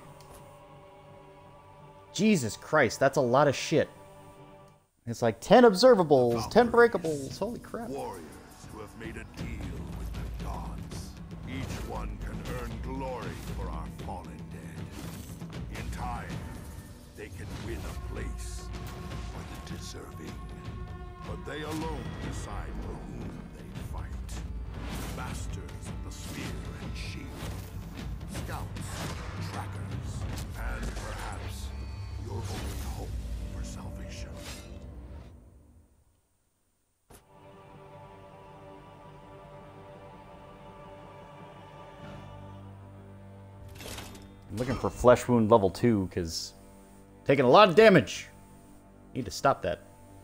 Jesus Christ, that's a lot of shit. It's like ten observables, ten breakables, holy crap. Warriors who have made a deal with the gods. Each one can earn glory for our fallen dead. In time, they can win a place for the deserving. But they alone decide for whom they fight. Masters of the spear and shield. Scouts, trackers, and perhaps your only hope for salvation. I'm looking for flesh wound level two, because taking a lot of damage. Need to stop that.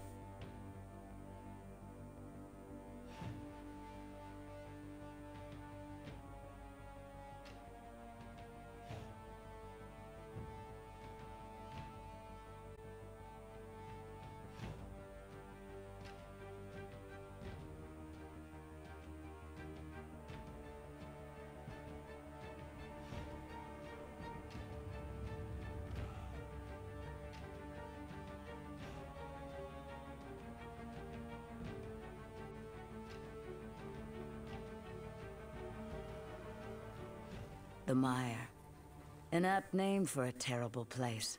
The mire. An apt name for a terrible place.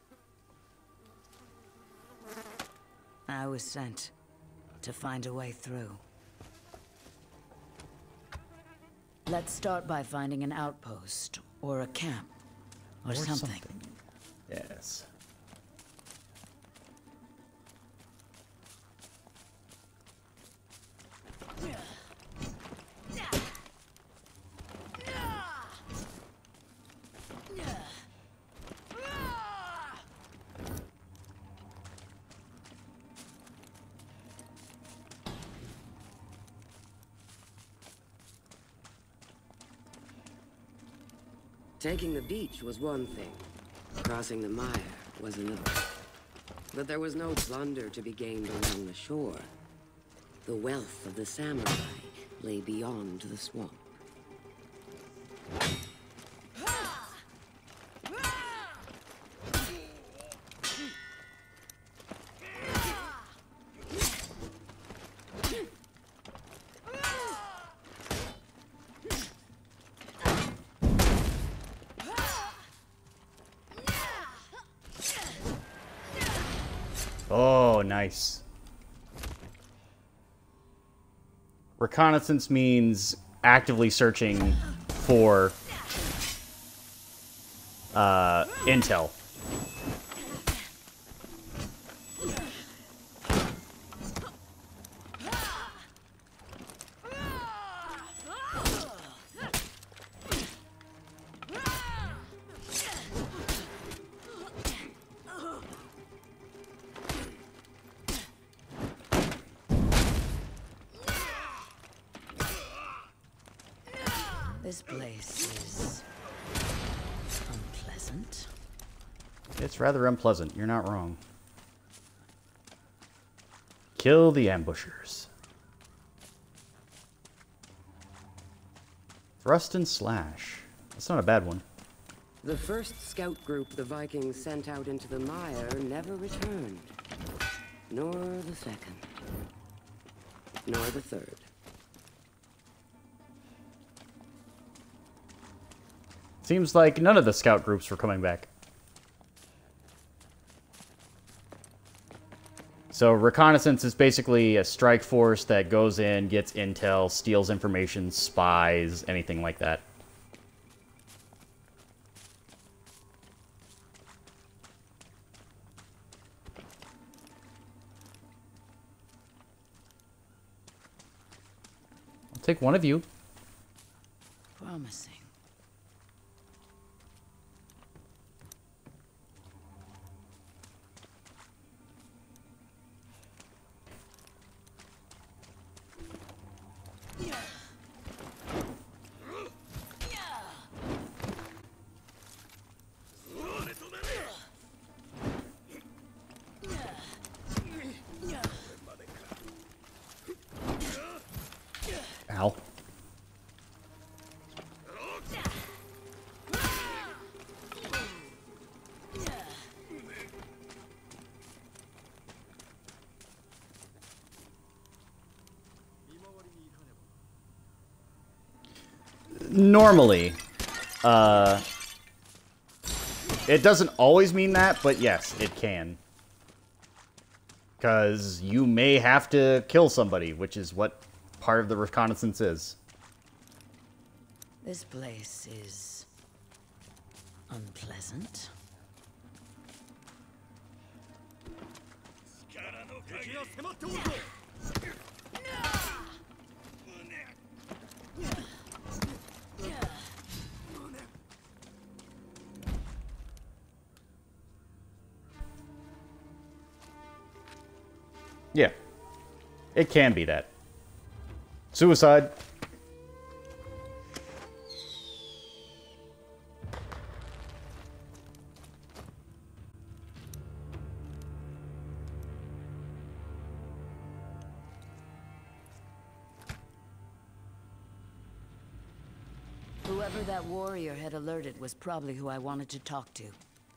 I was sent to find a way through. Let's start by finding an outpost, or a camp, or, Or something. something. Yes. Taking the beach was one thing. Crossing the mire was another. But there was no plunder to be gained along the shore. The wealth of the samurai lay beyond the swamp. Oh, nice. Reconnaissance means actively searching for uh, intel. This place is unpleasant. It's rather unpleasant. You're not wrong. Kill the ambushers. Thrust and slash. That's not a bad one. The first scout group the Vikings sent out into the mire never returned. Nor the second. Nor the third. Seems like none of the scout groups were coming back. So reconnaissance is basically a strike force that goes in, gets intel, steals information, spies, anything like that. I'll take one of you. Promising. Ow. Normally, uh, it doesn't always mean that, but yes, it can. Because you may have to kill somebody, which is what part of the reconnaissance is. This place is unpleasant. Yeah, it can be that. Suicide. Whoever that warrior had alerted was probably who I wanted to talk to.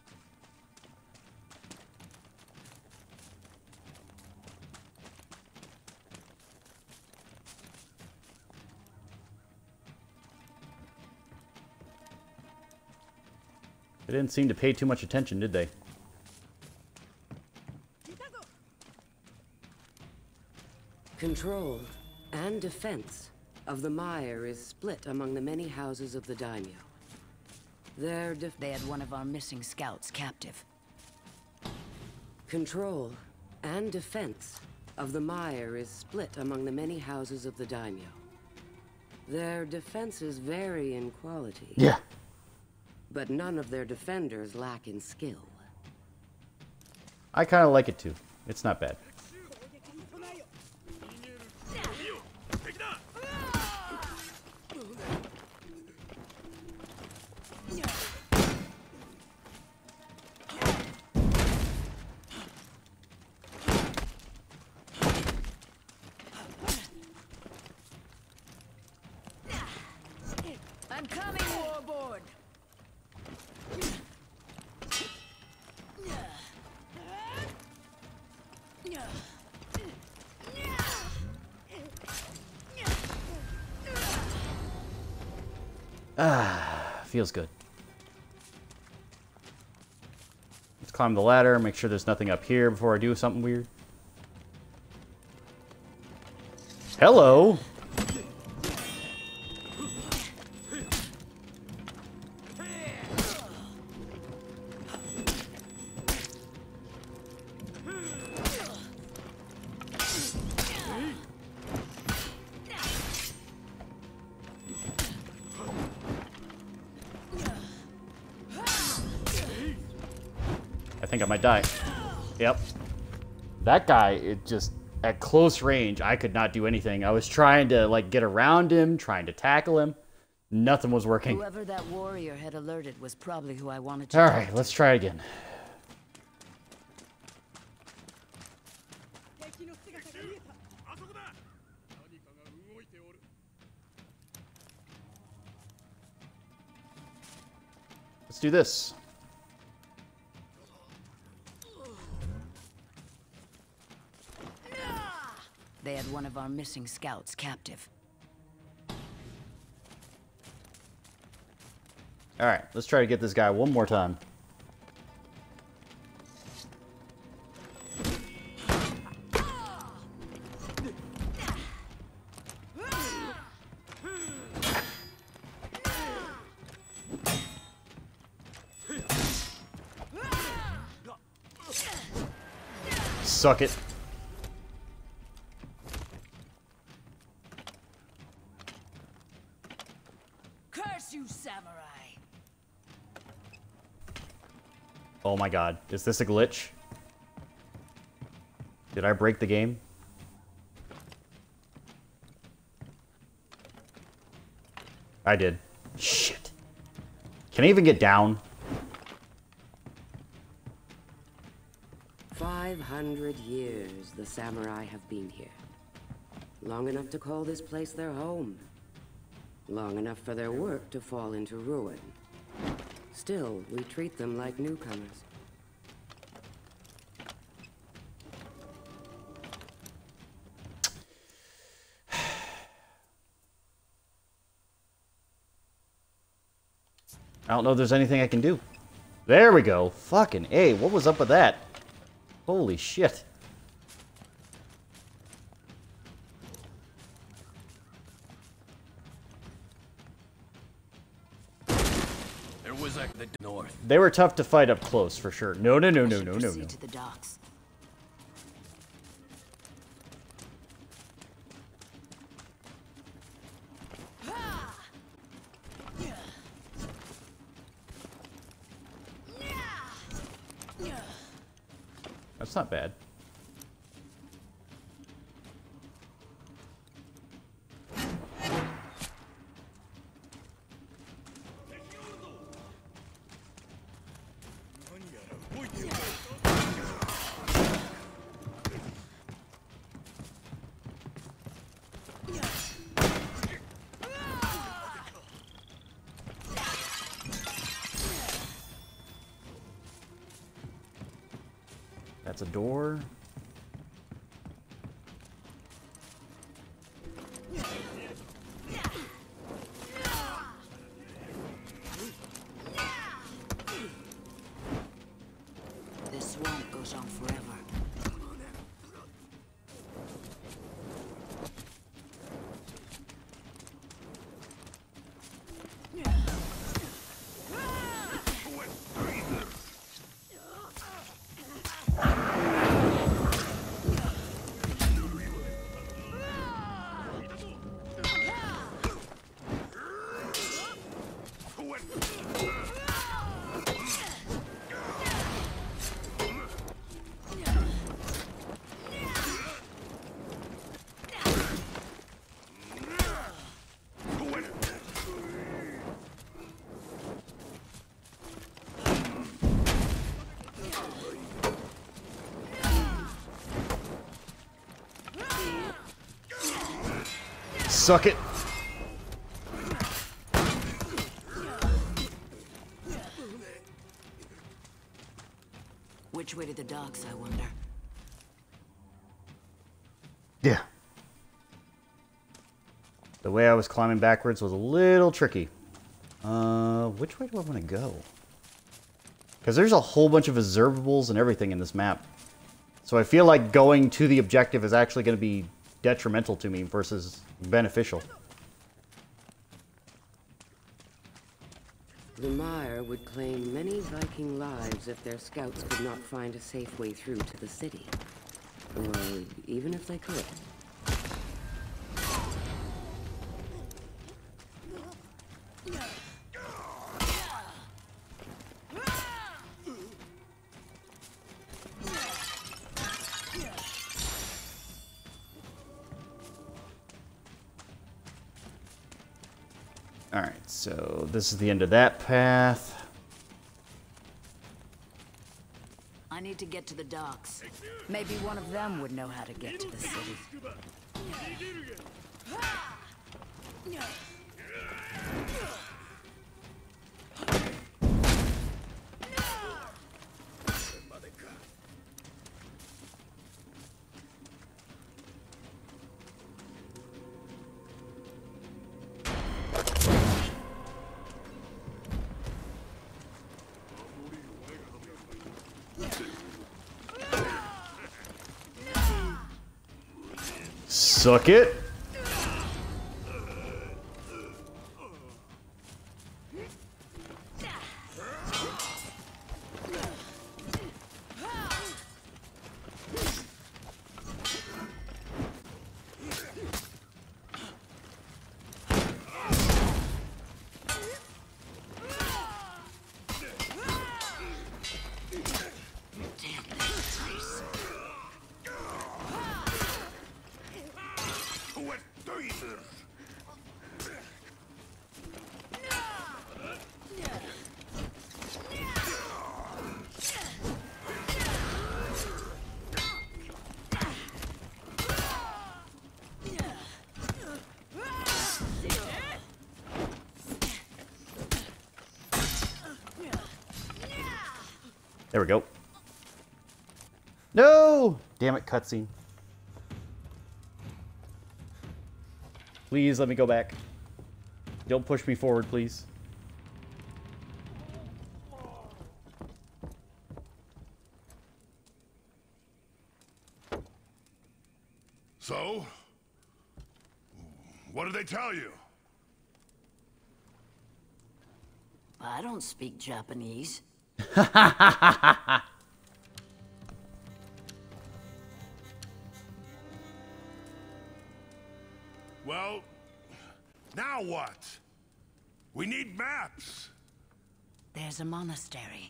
They didn't seem to pay too much attention, did they? Control and defense of the mire is split among the many houses of the daimyo. Their def- They had one of our missing scouts captive. Control and defense of the mire is split among the many houses of the daimyo. Their defenses vary in quality. Yeah. But none of their defenders lack in skill. I kind of like it too. It's not bad. I'm coming, Warboard! Ah, feels good. Let's climb the ladder, make sure there's nothing up here before I do something weird. Hello! think I might die. Yep. That guy, it just, at close range, I could not do anything. I was trying to, like, get around him, trying to tackle him. Nothing was working. Whoever that warrior had alerted was probably who I wanted to. All right, let's try again. Let's do this. They had one of our missing scouts captive. All right, let's try to get this guy one more time. Suck it. Curse you, samurai! Oh my god, is this a glitch? Did I break the game? I did. Shit. Can I even get down? Five hundred years the samurai have been here. Long enough to call this place their home. Long enough for their work to fall into ruin. Still, we treat them like newcomers. I don't know if there's anything I can do. There we go. Fucking A, what was up with that? Holy shit. There was a the north. They were tough to fight up close, for sure. No, no, no, no, I should no, no, proceed no. to the docks. That's not bad. That's a door. This swamp goes on forever. Suck it. Which way to the docks, I wonder? Yeah. The way I was climbing backwards was a little tricky. Uh, which way do I want to go? Because there's a whole bunch of observables and everything in this map. So I feel like going to the objective is actually going to be detrimental to me versus beneficial. The Mire would claim many Viking lives if their scouts could not find a safe way through to the city. Or even if they could. Alright, so this is the end of that path. I need to get to the docks. Maybe one of them would know how to get to the city. Suck it. There we go. No! Damn it, cutscene. Please let me go back. Don't push me forward, please. So? What did they tell you? I don't speak Japanese. Well, now what? We need maps. There's a monastery.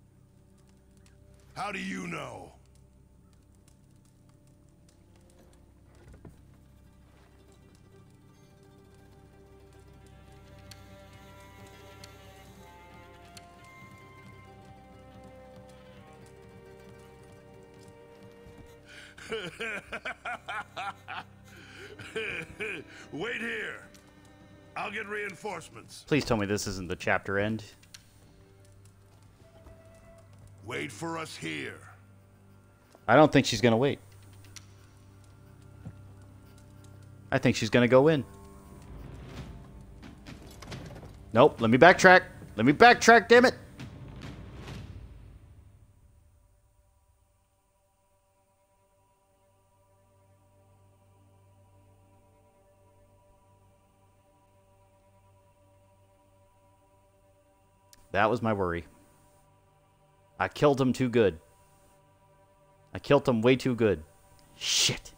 How do you know? Wait here. I'll get reinforcements. Please tell me this isn't the chapter end. Wait for us here. I don't think she's gonna wait. I think she's gonna go in. Nope, let me backtrack. Let me backtrack, damn it. That was my worry. I killed him too good. I killed him way too good. Shit.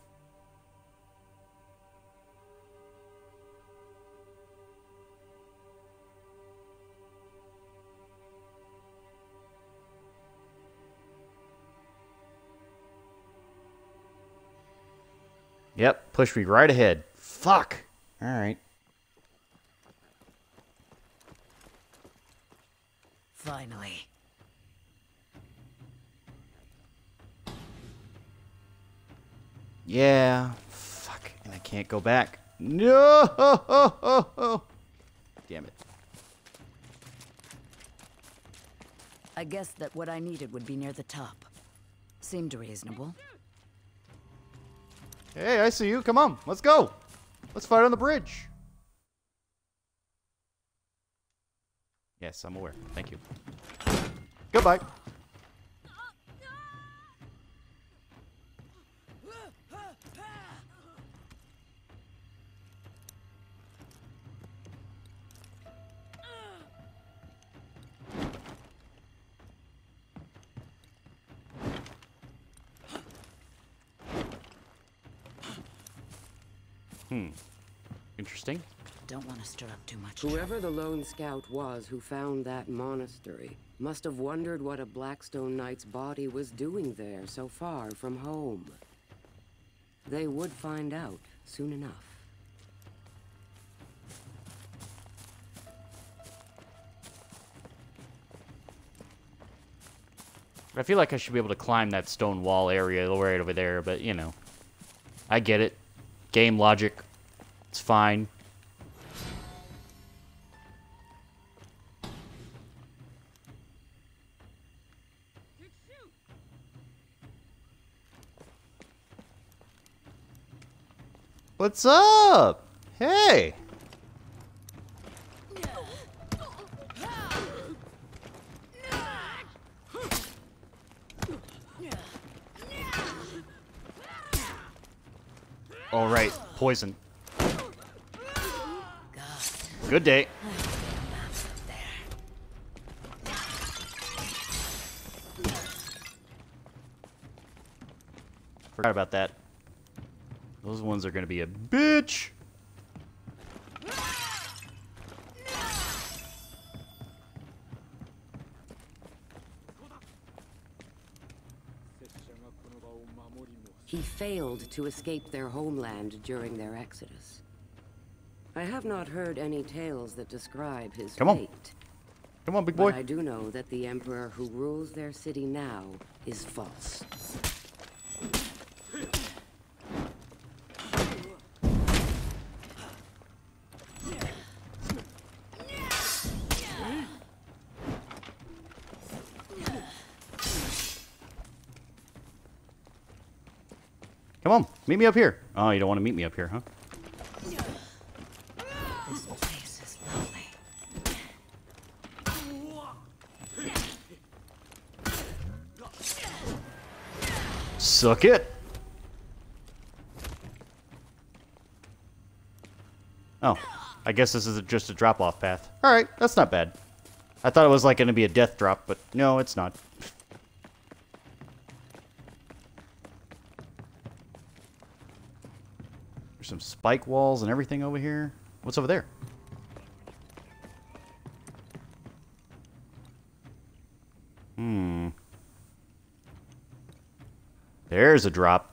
Yep, push me right ahead. Fuck. All right. Finally. Yeah. Fuck. And I can't go back. No! Damn it. I guessed that what I needed would be near the top. Seemed reasonable. Hey, I see you. Come on. Let's go. Let's fight on the bridge. Yes, I'm aware. Thank you. Goodbye. Hmm. Interesting. Don't want to stir up too much. Whoever the lone scout was who found that monastery must have wondered what a Blackstone Knight's body was doing there so far from home. They would find out soon enough. I feel like I should be able to climb that stone wall area right over there, but, you know. I get it. Game logic. It's fine. What's up? Hey! All right, poison. Good day. Forgot about that. Those ones are gonna be a bitch. He failed to escape their homeland during their exodus. I have not heard any tales that describe his Come on. fate. Come on, big boy. But I do know that the Emperor who rules their city now is false. Come on, meet me up here. Oh, you don't want to meet me up here, huh? This place is lovely. Suck it. Oh, I guess this is just a drop-off path. All right, that's not bad. I thought it was like going to be a death drop, but no, it's not. There's some spike walls and everything over here. What's over there? Hmm. There's a drop.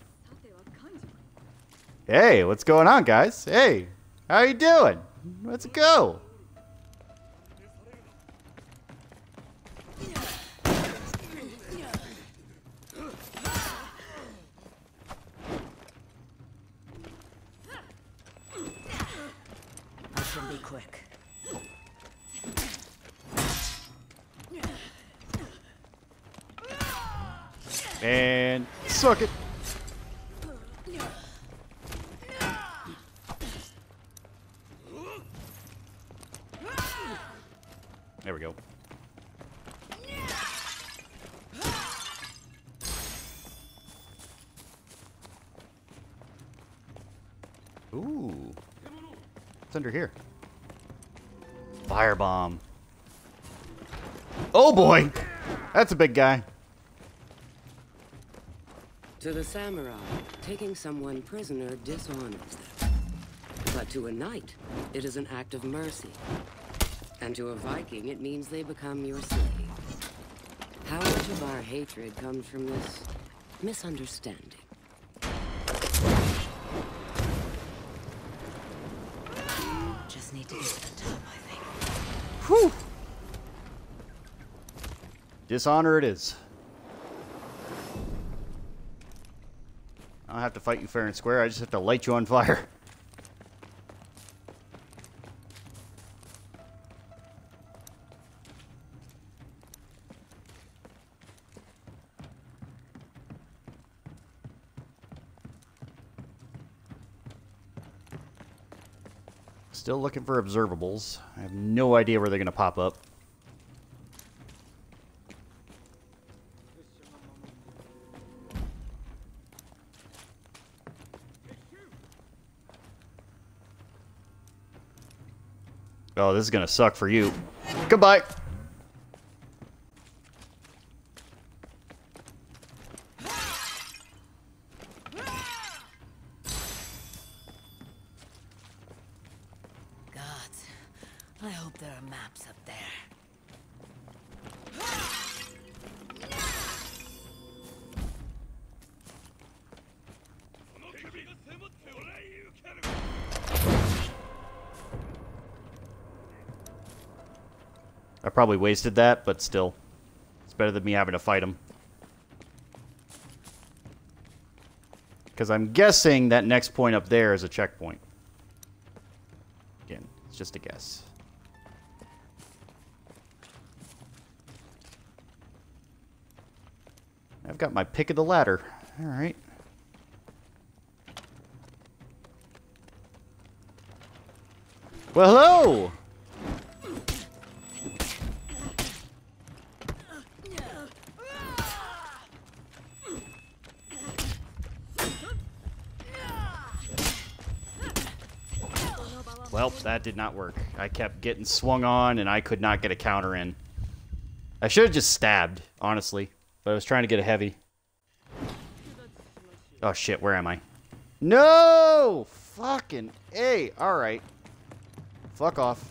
Hey, what's going on, guys? Hey, how you doing? Let's go. I can be quick. And suck it. There we go. Ooh. What's under here? Firebomb. Oh boy! That's a big guy. To the samurai, taking someone prisoner dishonors them. But to a knight, it is an act of mercy. And to a Viking, it means they become your slave. How much of our hatred comes from this misunderstanding? Just need to get to the top, I think. Whew. Dishonor it is. I don't have to fight you fair and square. I just have to light you on fire. Still looking for observables. I have no idea where they're going to pop up. Oh, this is going to suck for you. Goodbye. Gods, I hope there are maps up there. I probably wasted that, but still. It's better than me having to fight him. Because I'm guessing that next point up there is a checkpoint. Again, it's just a guess. I've got my pick of the ladder. All right. Well, hello! Well, that did not work. I kept getting swung on, and I could not get a counter in. I should have just stabbed, honestly. But I was trying to get a heavy. Oh, shit. Where am I? No! Fucking A. Alright. Fuck off.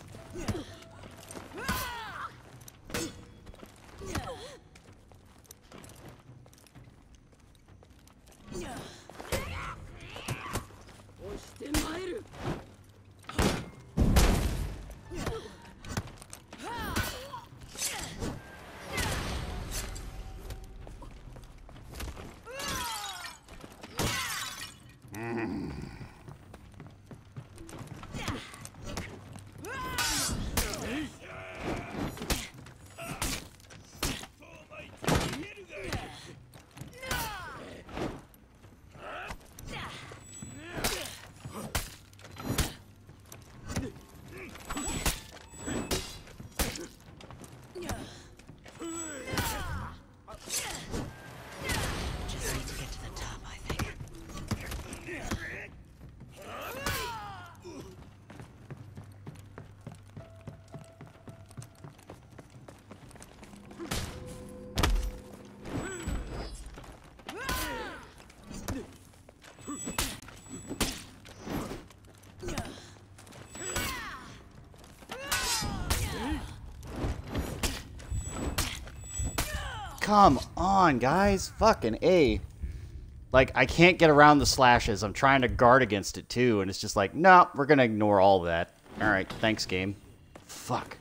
Come on, guys. Fucking A. Like, I can't get around the slashes. I'm trying to guard against it, too. And it's just like, no, nah, we're going to ignore all of that. Alright, thanks, game. Fuck.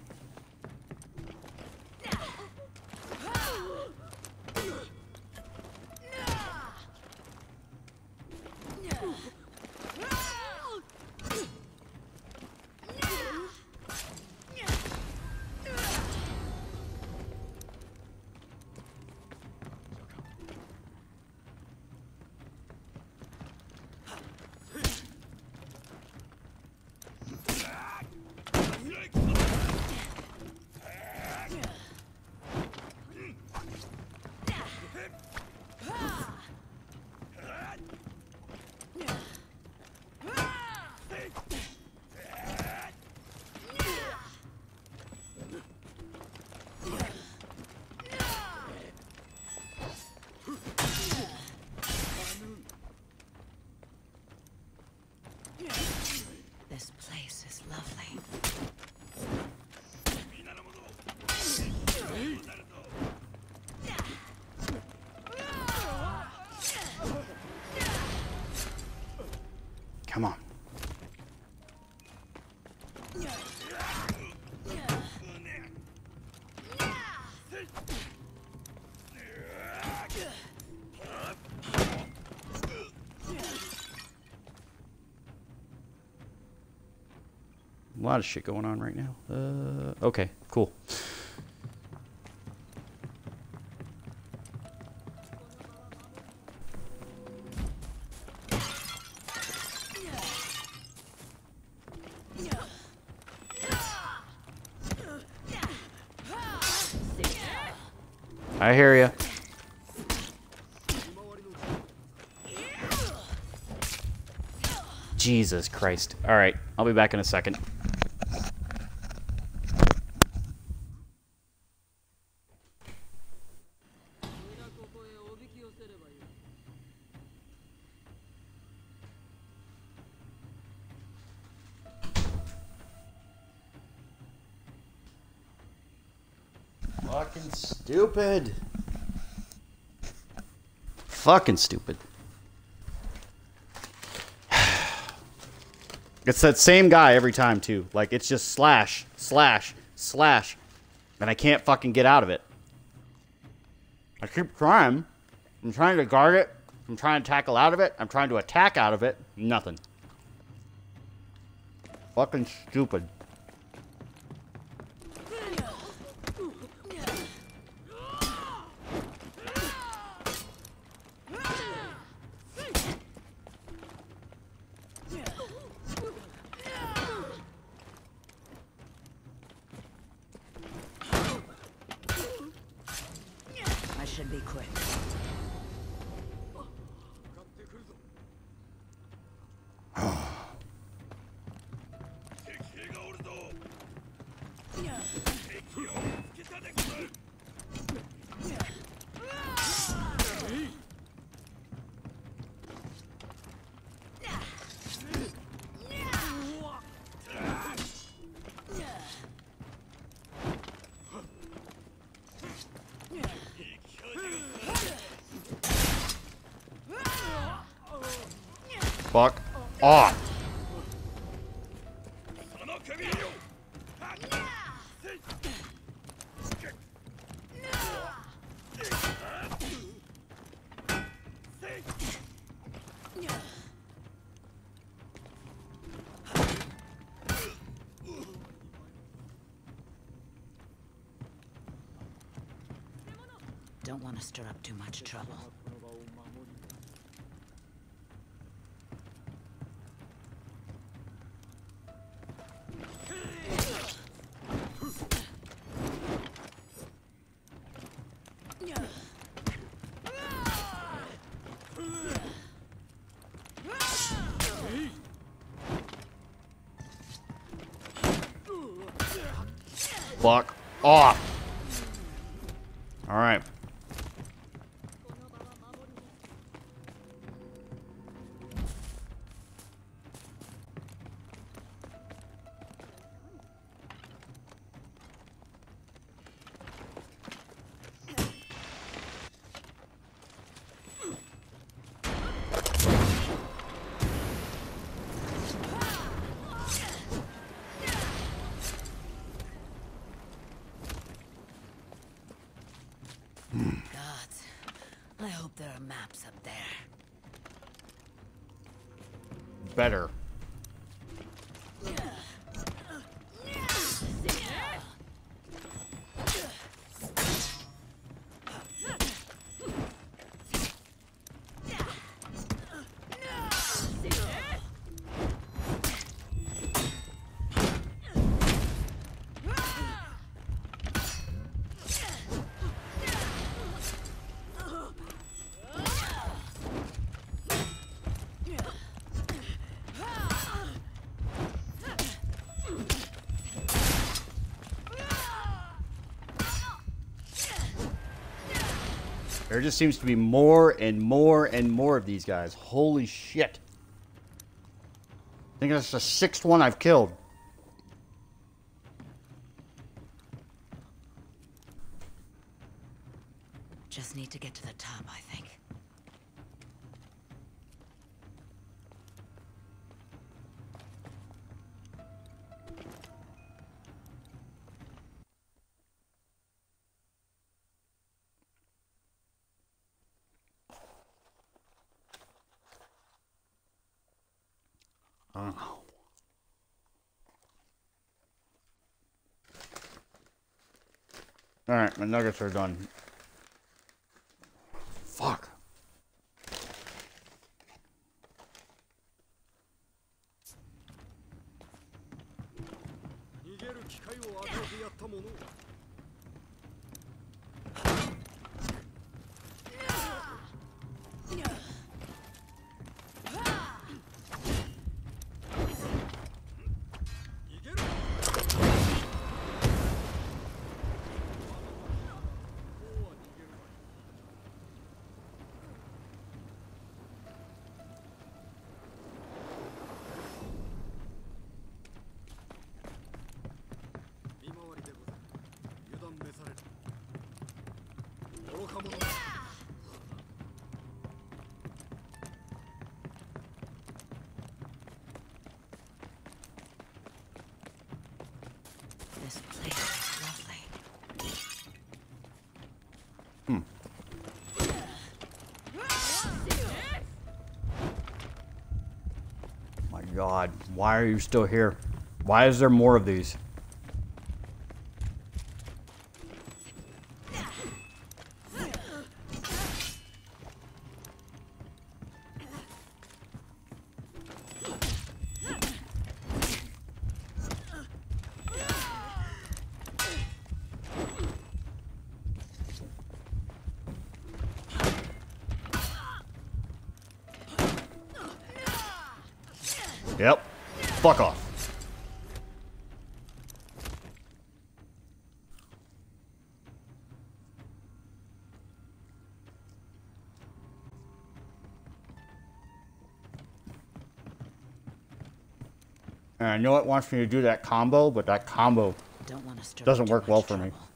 This place is lovely. Come on. A lot of shit going on right now. Uh, okay, cool. I hear you. Jesus Christ. All right, I'll be back in a second. Fucking stupid. Fucking stupid. It's that same guy every time, too. Like, it's just slash, slash, slash. And I can't fucking get out of it. I keep trying. I'm trying to guard it. I'm trying to tackle out of it. I'm trying to attack out of it. Nothing. Fucking stupid. I should be quick. Fuck off. Don't want to stir up too much trouble. Fuck off. All right. Gods, I hope there are maps up there. Better. There just seems to be more and more and more of these guys. Holy shit. I think that's the sixth one I've killed. Just need to get to the top, I think. Oh. Alright, my nuggets are done. Fuck. This place is lovely. Hmm. God, why are you still here? Why is there more of these? Yep. Fuck off. And I know it wants me to do that combo, but that combo Don't want to stir doesn't too work well much for me. trouble.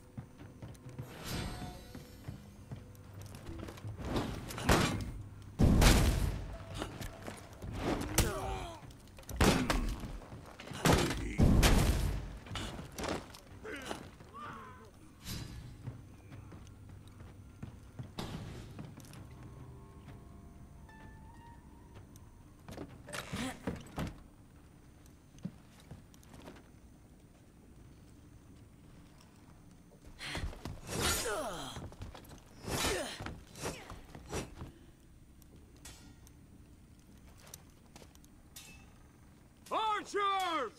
Archers!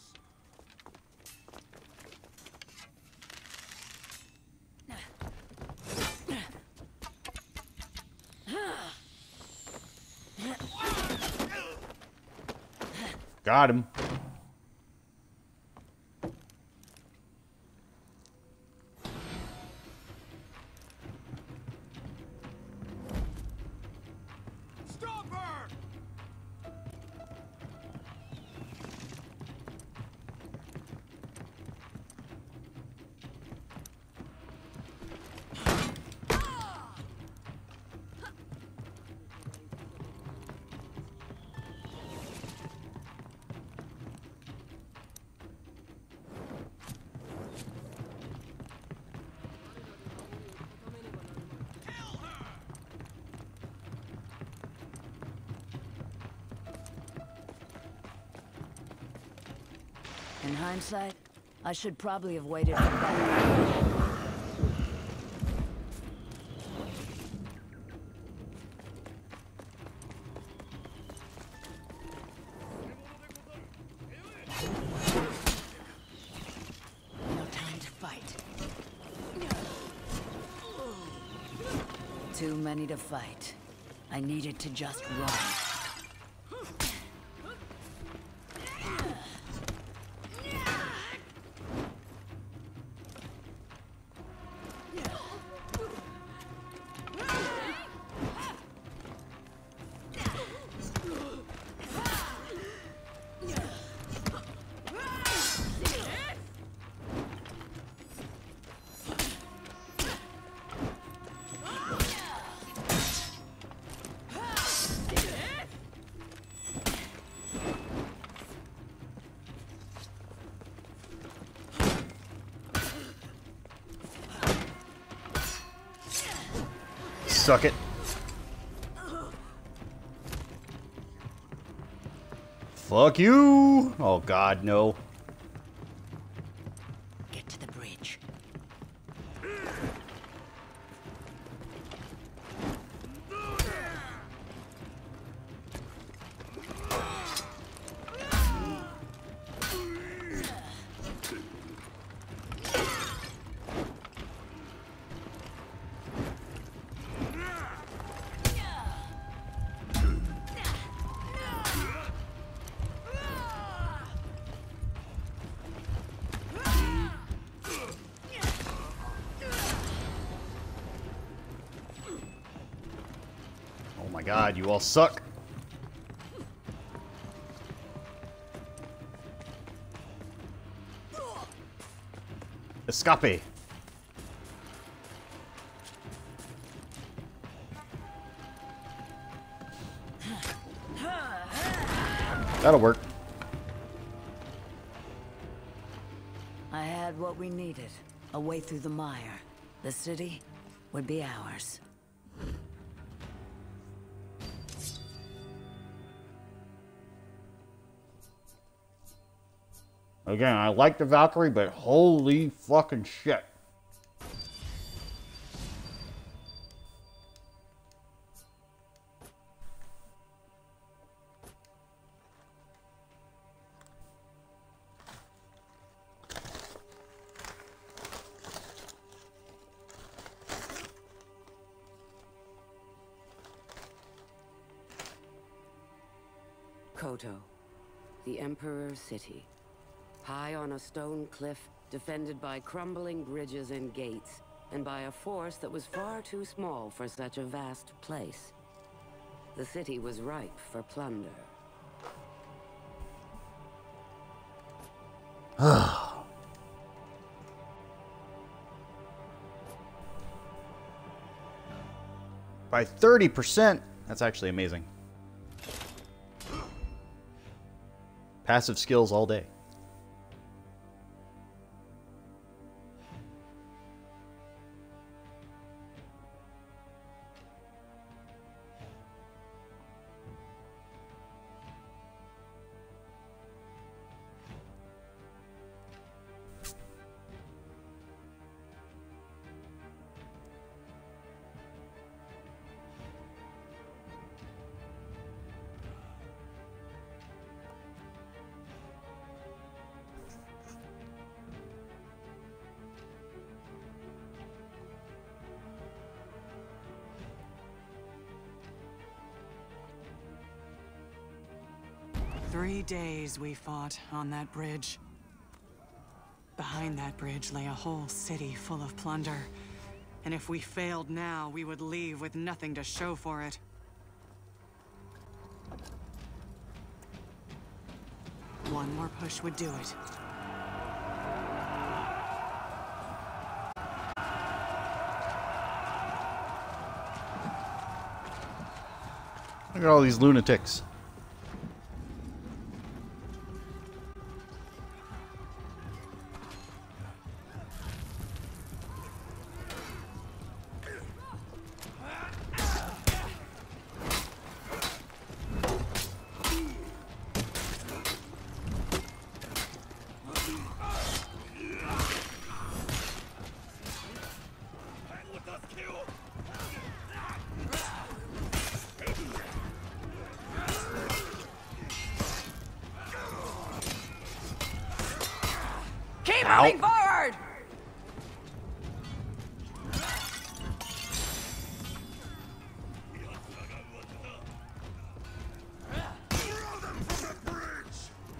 Got him. Stop her! In hindsight, I should probably have waited for that. No time to fight. Too many to fight. I needed to just run. Suck it. Fuck you! Oh God, no. Get to the bridge. Oh my God, you all suck. Escape. That'll work. I had what we needed. A way through the mire. The city would be ours. Again, I like the Valkyrie, but holy fucking shit. Koto, the Emperor's city. High on a stone cliff, defended by crumbling bridges and gates, and by a force that was far too small for such a vast place. The city was ripe for plunder. By thirty percent. That's actually amazing. Passive skills all day. Three days we fought on that bridge. Behind that bridge lay a whole city full of plunder. And if we failed now, we would leave with nothing to show for it. One more push would do it. Look at all these lunatics. Keep moving forward! Throw them from the bridge!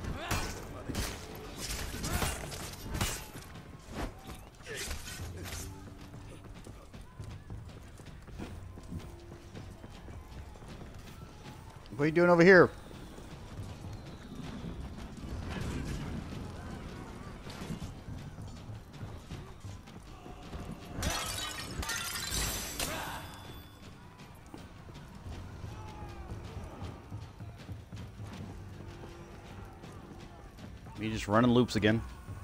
What are you doing over here? You just running loops again.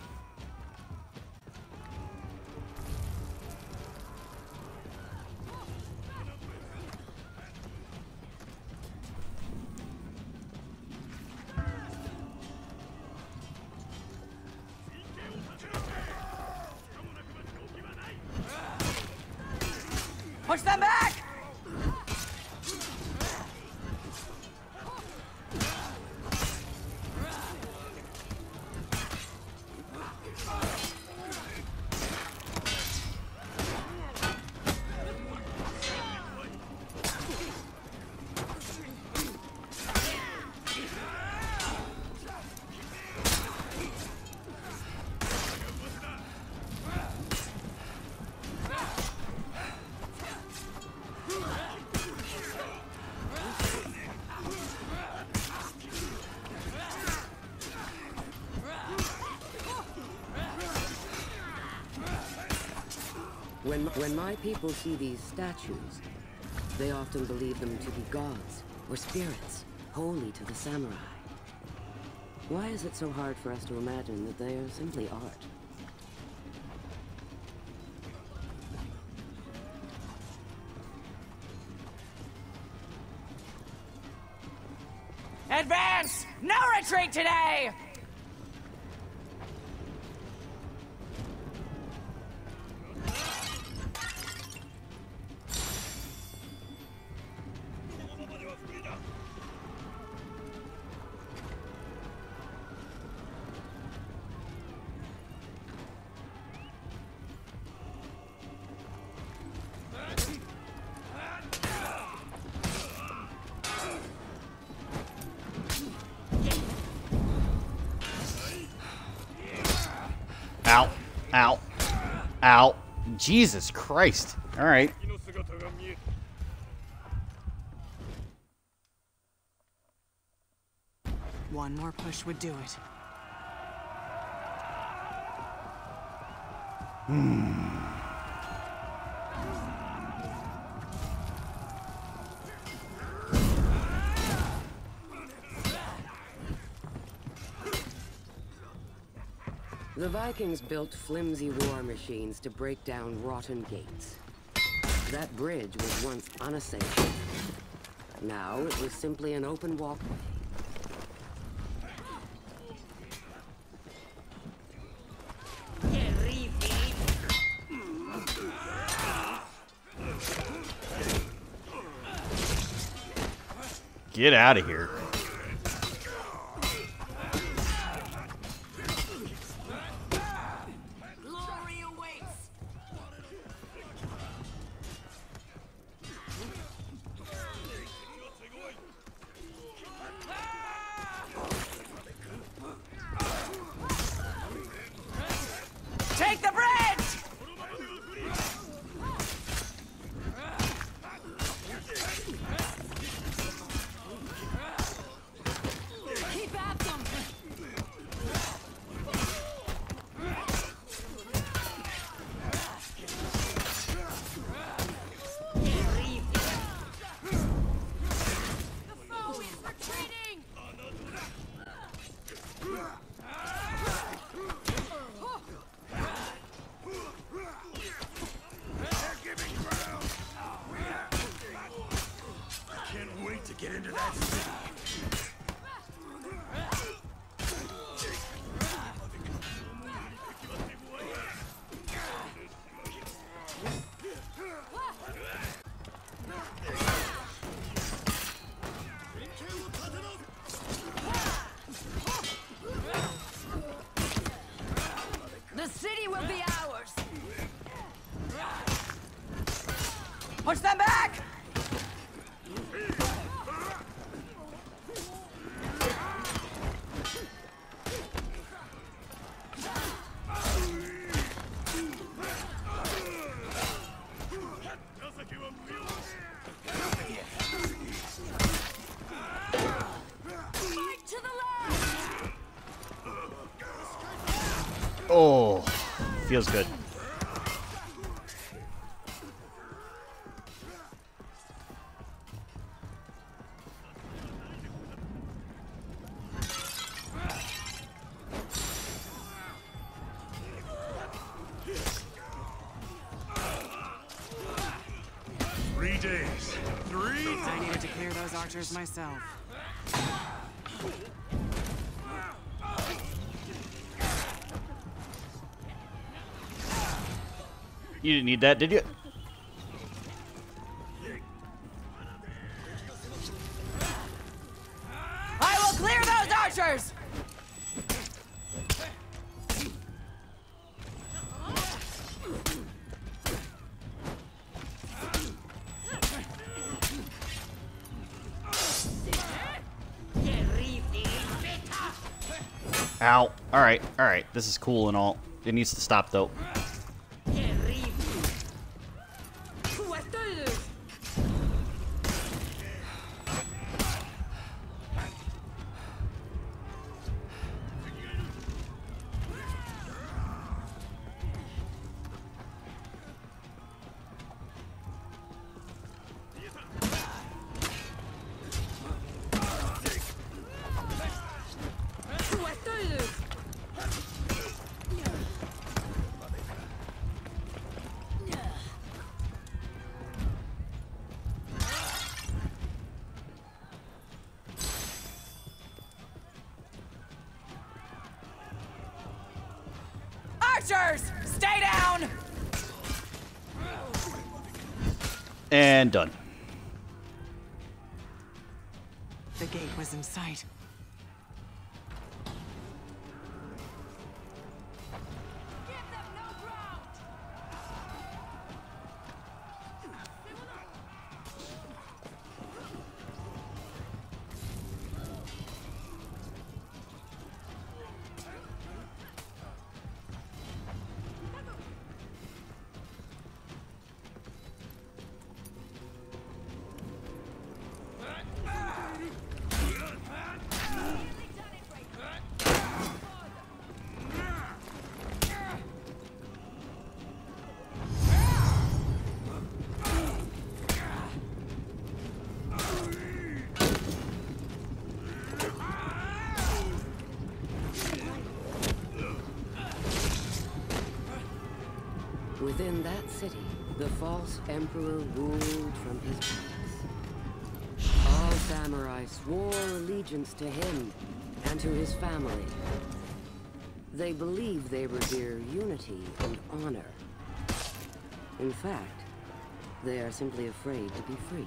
Push them back! When, when my people see these statues, they often believe them to be gods or spirits, holy to the samurai. Why is it so hard for us to imagine that they are simply art? Advance! No retreat today! Ow. Ow. Jesus Christ. All right. One more push would do it. The Vikings built flimsy war machines to break down rotten gates. That bridge was once unassailable. Now it was simply an open walkway. Get out of here. Glory awaits. Take the bridge! Keep at them. The foe is retreating. Can't wait to get into that city. The city will be ours. Push them back! Fight to the last. Oh, feels good. Three days. Three? I needed to clear those archers myself. You didn't need that, did you? I will clear those archers! Ow. Alright, alright. This is cool and all. It needs to stop, though. Archers! Stay down! And done. The gate was in sight. Give them no ground. Within that city, the false emperor ruled from his palace. All samurai swore allegiance to him and to his family. They believe they revere unity and honor. In fact, they are simply afraid to be free.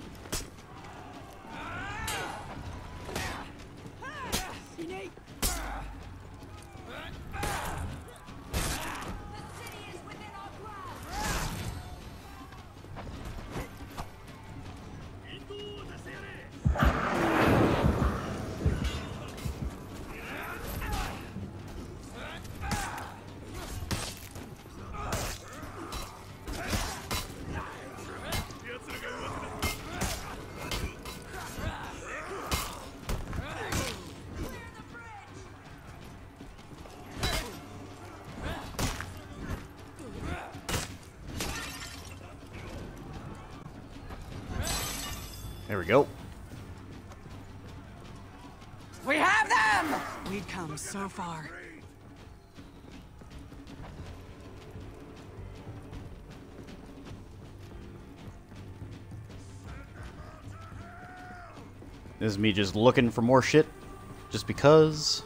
There we go. We have them! We've come so far. This is me just looking for more shit, just because.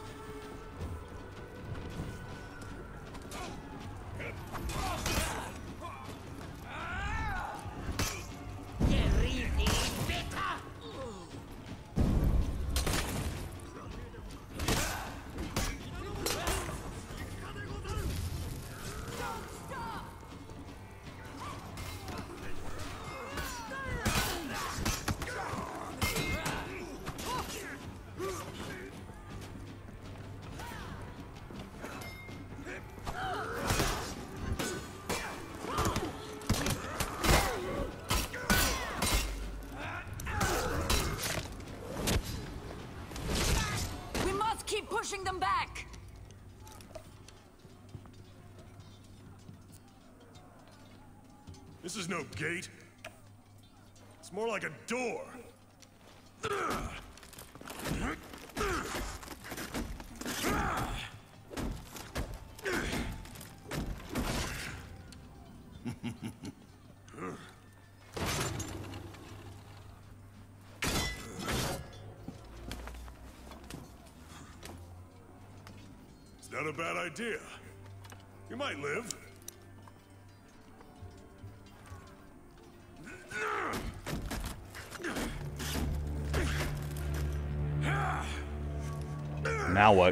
Pushing them back! This is no gate. It's more like a door. It's not a bad idea. You might live. Now what?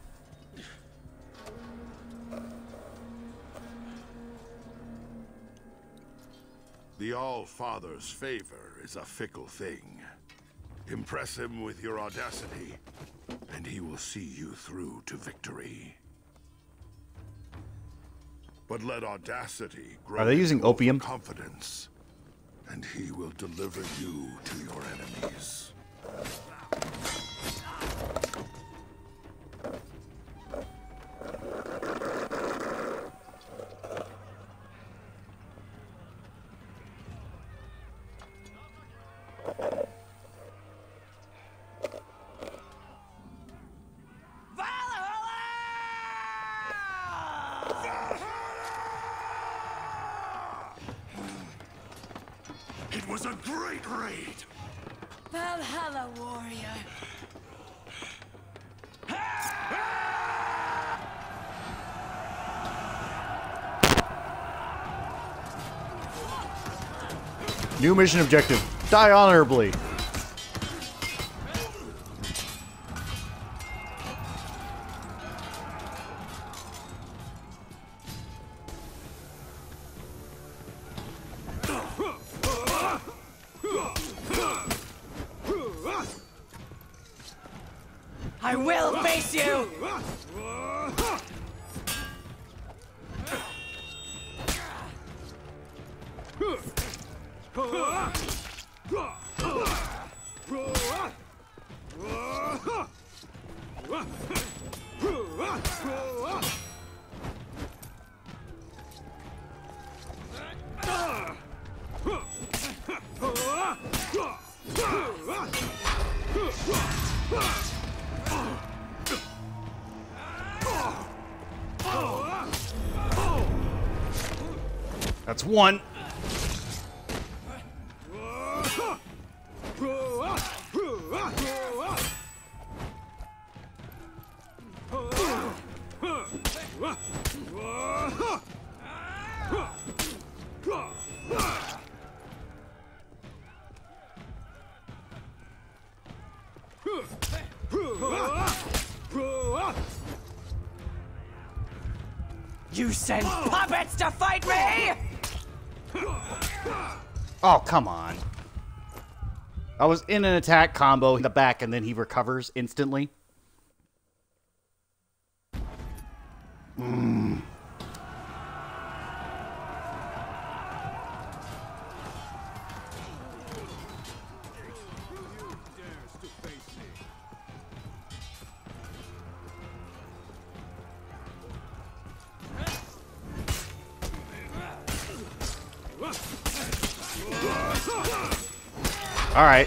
The All-Father's favor is a fickle thing. Impress him with your audacity, and he will see you through to victory. But let audacity grow Are they using into opium? confidence, and he will deliver you to your enemies. It was a great raid! Valhalla, warrior. New mission objective. Die honorably. I will face you! That's one. You send puppets to fight me? Oh, come on. I was in an attack combo in the back, and then he recovers instantly. Mm. All right.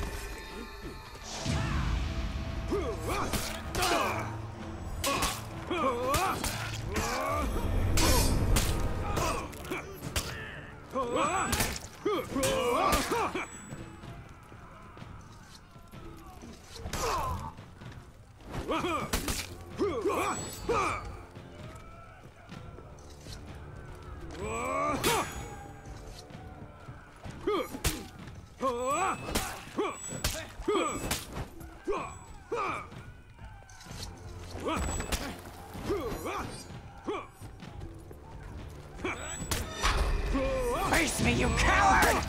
Face me, you coward!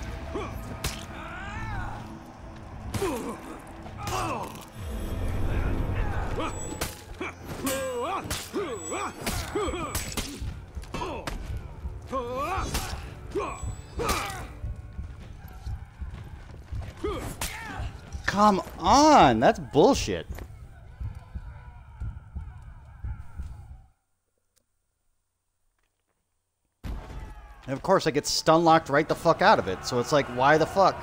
Come on, that's bullshit. And of course I get stun locked right the fuck out of it, so it's like, why the fuck?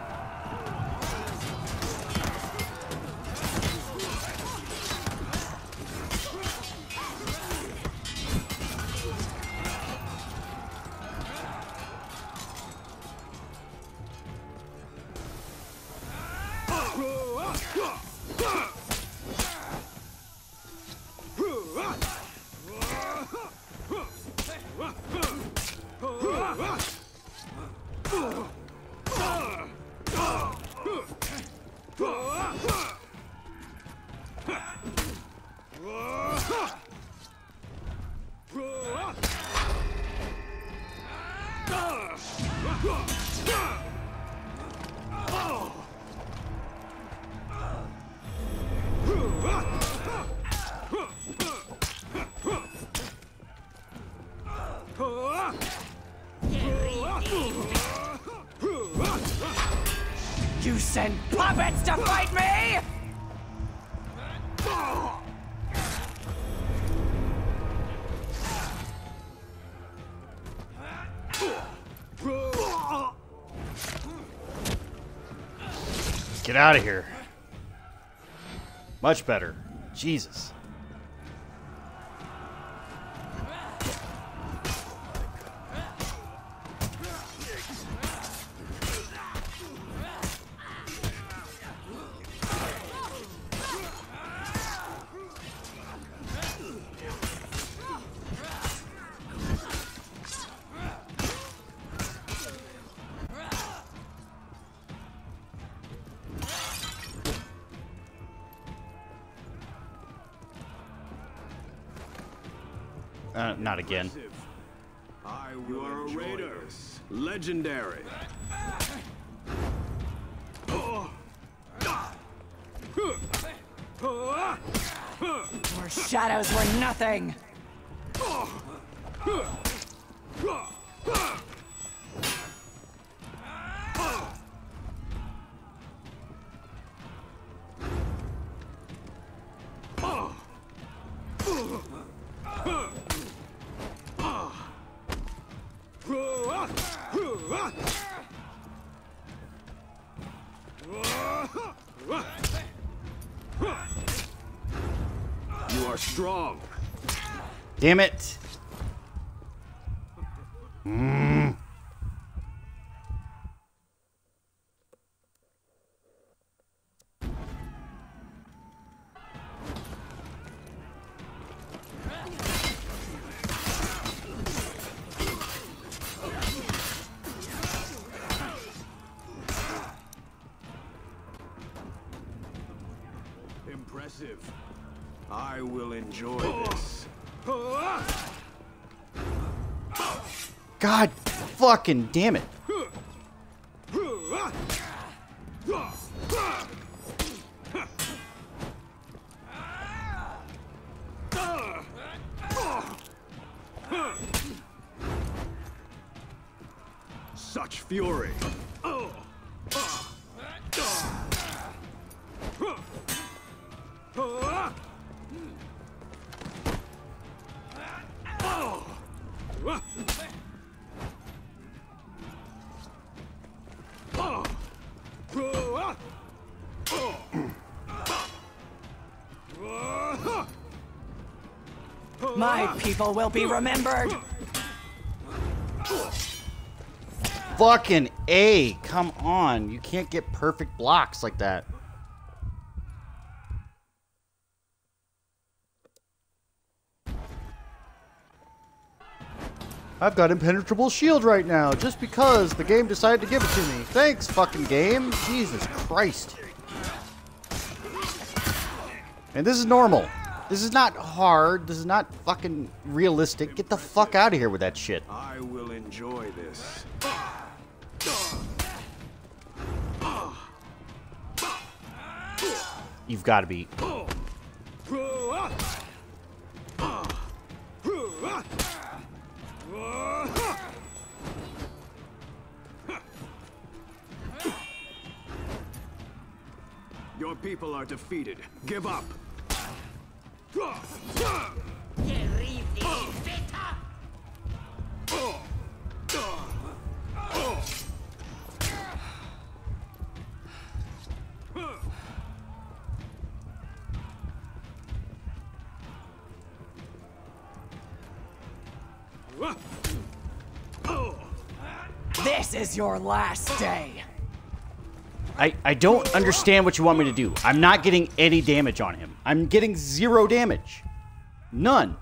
You send puppets to fight me? Get out of here. Much better. Jesus. Uh, not again. You are a raider. Legendary. Your shadows were nothing. You are strong. Damn it. Mm. Impressive. I will enjoy this. God fucking damn it. Such fury. My people will be remembered. Fucking A. Come on. You can't get perfect blocks like that. I've got impenetrable shield right now just because the game decided to give it to me. Thanks, fucking game. Jesus Christ. And this is normal. This is not hard. This is not fucking realistic. Get the fuck out of here with that shit. I will enjoy this. You've got to be. Your people are defeated. Give up. This is your last day. I, I don't understand what you want me to do. I'm not getting any damage on him. I'm getting zero damage. None.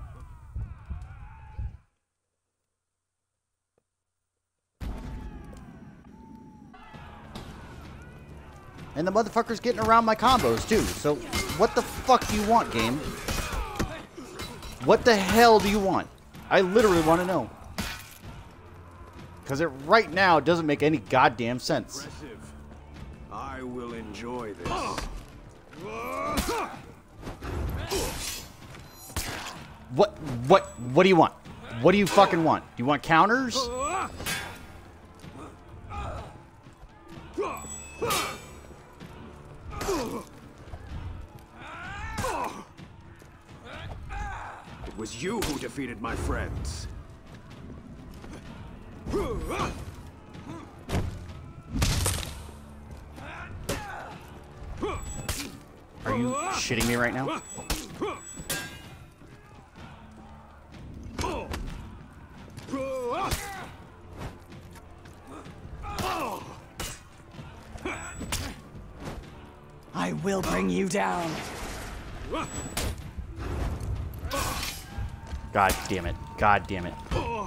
And the motherfucker's getting around my combos too. So what the fuck do you want, game? What the hell do you want? I literally want to know. Because it right now doesn't make any goddamn sense. Impressive. I will enjoy this. What, what, what do you want? What do you fucking want? Do you want counters? It was you who defeated my friends. Are you shitting me right now? I will bring you down. God damn it. God damn it.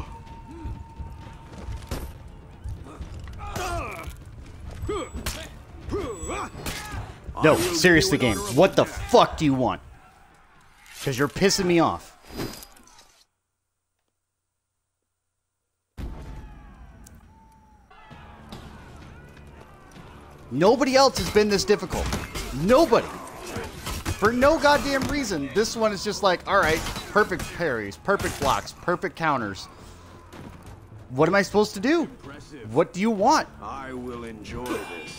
No, seriously, game. What the fuck do you want? Because you're pissing me off. Nobody else has been this difficult. Nobody. For no goddamn reason. This one is just like, alright, perfect parries, perfect blocks, perfect counters. What am I supposed to do? Impressive. What do you want? I will enjoy this.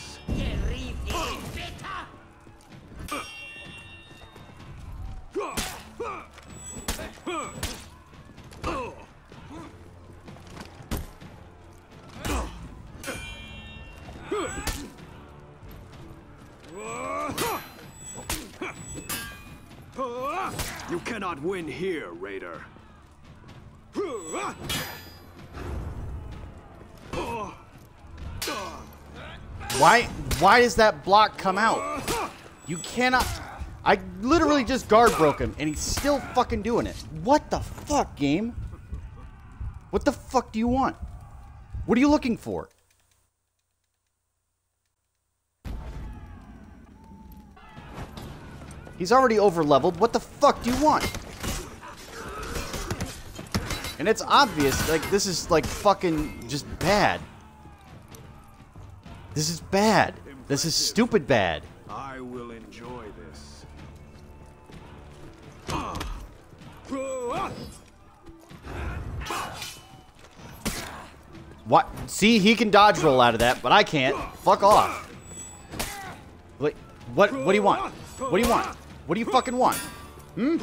You cannot win here, Raider. Why why does that block come out? You cannot... I literally just guard broke him, and he's still fucking doing it. What the fuck, game? What the fuck do you want? What are you looking for? He's already over-leveled. What the fuck do you want? And it's obvious, like, this is, like, fucking just bad. This is bad. This is stupid bad. I will enjoy this. What? See, he can dodge roll out of that, but I can't. Fuck off. Wait, what? What do you want? What do you want? What do you fucking want? Hmm?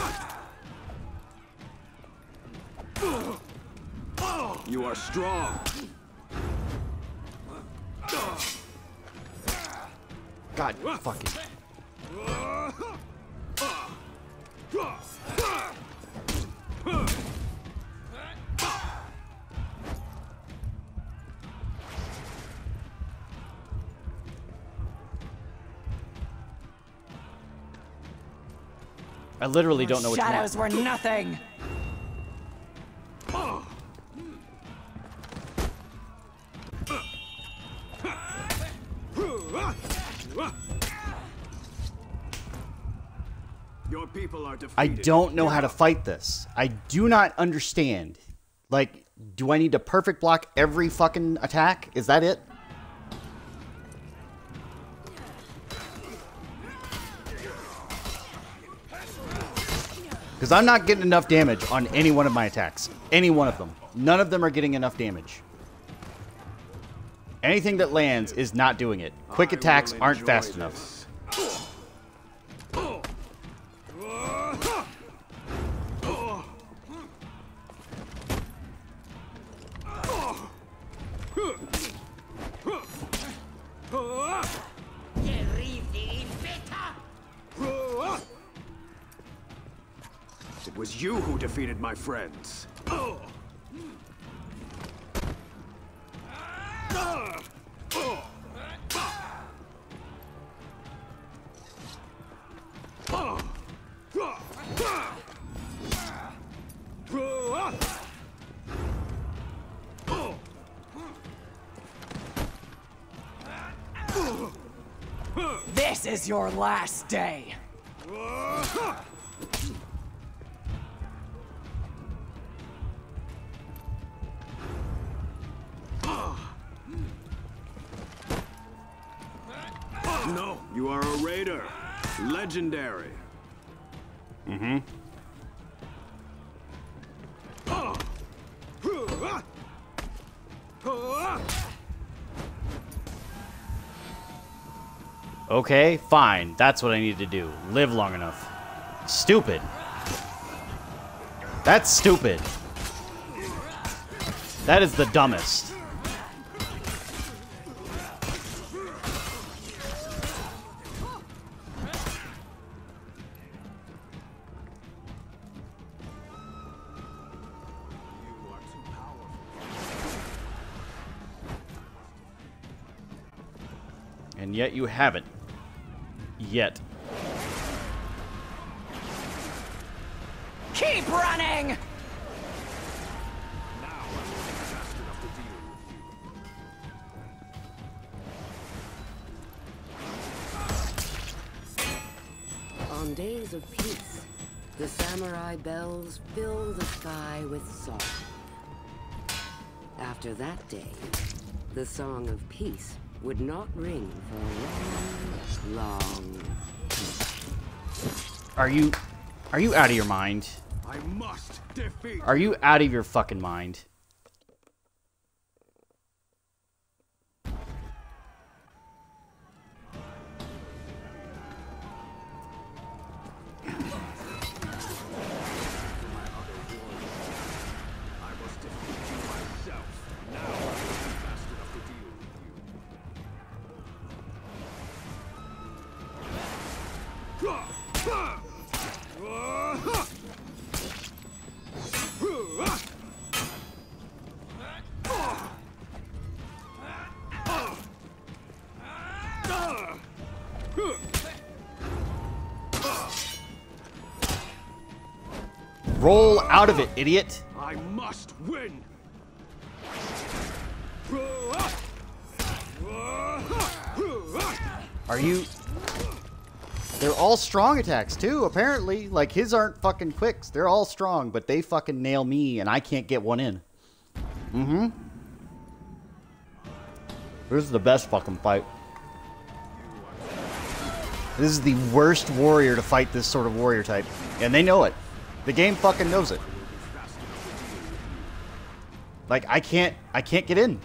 You are strong. God fucking. I literally don't know what you want. Shadows were nothing. Your people are defeated. I don't know how to fight this. I do not understand. Like, do I need to perfect block every fucking attack? Is that it? Because I'm not getting enough damage on any one of my attacks. Any one of them. None of them are getting enough damage. Anything that lands is not doing it. Quick attacks aren't fast enough. It was you who defeated my friends. This is your last day. No, you are a raider. Legendary. Mm-hmm. Okay, fine. That's what I need to do. Live long enough. Stupid. That's stupid. That is the dumbest. And yet you haven't. Yet. Keep running! On days of peace, the samurai bells fill the sky with song. After that day, the song of peace would not ring for a long, long time. Are you... Are you out of your mind? I must defeat. Are you out of your fucking mind? Roll out of it, idiot. I must win. Are you... They're all strong attacks, too, apparently. Like, his aren't fucking quicks. They're all strong, but they fucking nail me, and I can't get one in. Mm-hmm. This is the best fucking fight. This is the worst warrior to fight this sort of warrior type. And they know it. The game fucking knows it. Like, I can't, I can't get in.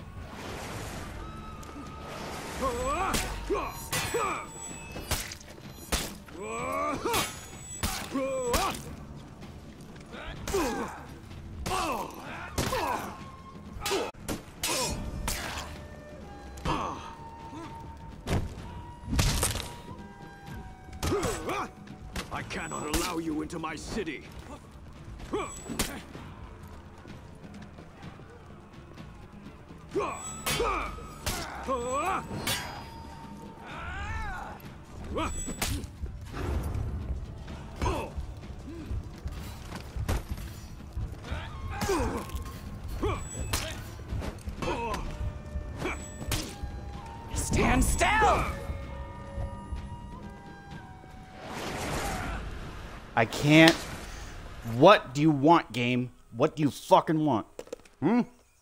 I cannot allow you into my city. Stand still! I can't. What do you want, game? What do you fucking want? Hmm?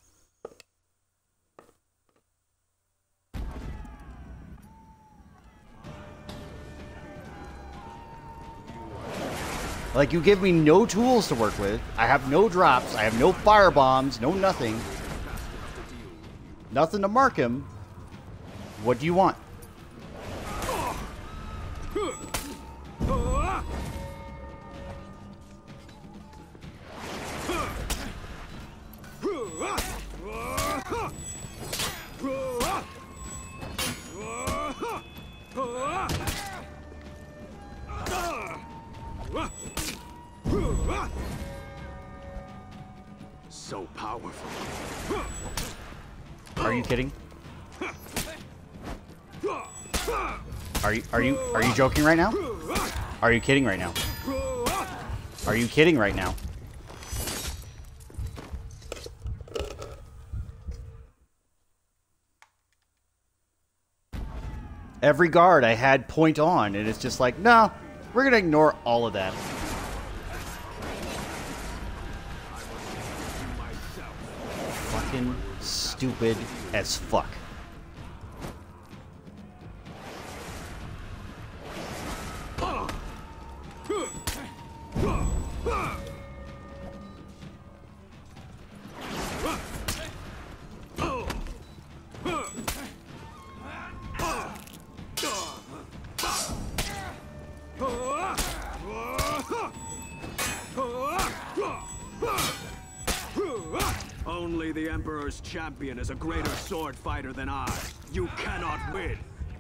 Like, you give me no tools to work with. I have no drops. I have no fire bombs. No nothing. Nothing to mark him. What do you want? So powerful. Are you kidding? Are you are you are you joking right now? Are you kidding right now? Are you kidding right now? Every guard I had point on, and it's just like, no, we're gonna ignore all of that. Fucking stupid as fuck. Only the Emperor's champion is a greater sword fighter than I. You cannot win.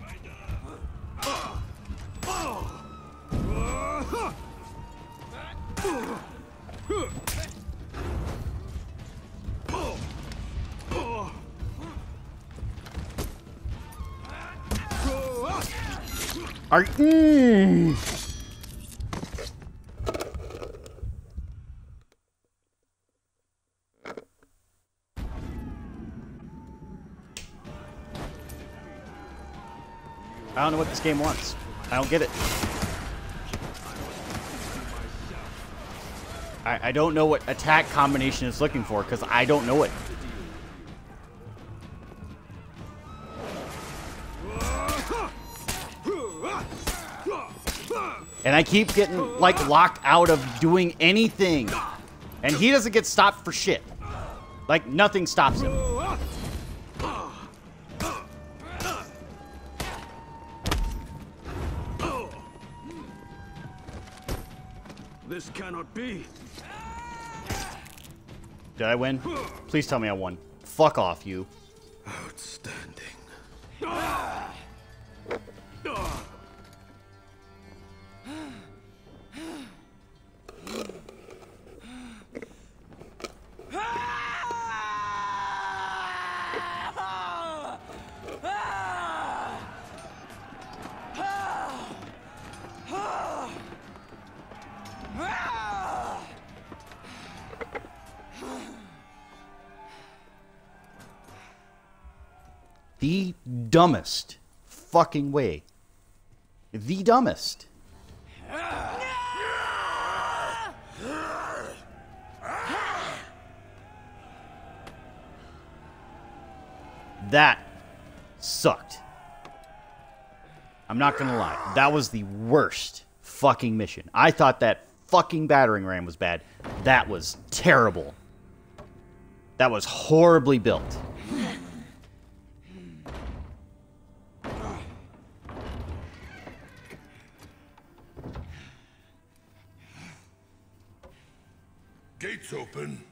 Are mm. I don't know what this game wants. I don't get it. I, I don't know what attack combination it's looking for, because I don't know it. And I keep getting, like, locked out of doing anything. And he doesn't get stopped for shit. Like, nothing stops him. This cannot be. Did I win? Please tell me I won. Fuck off, you. Outstanding. The dumbest fucking way. The dumbest. That sucked. I'm not gonna lie. That was the worst fucking mission. I thought that fucking battering ram was bad. That was terrible. That was horribly built. Gates open.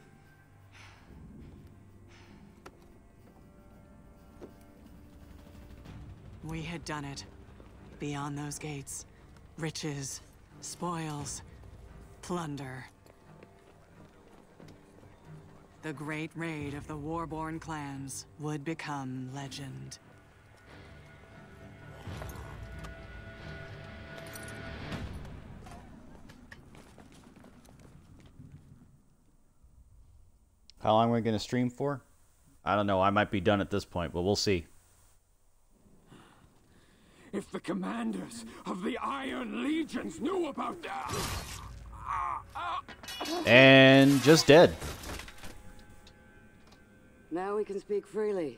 We had done it. Beyond those gates. Riches, spoils, plunder. The great raid of the Warborn clans would become legend. How long are we going to stream for? I don't know. I might be done at this point, but we'll see. If the commanders of the Iron Legions knew about that. And just dead. Now we can speak freely.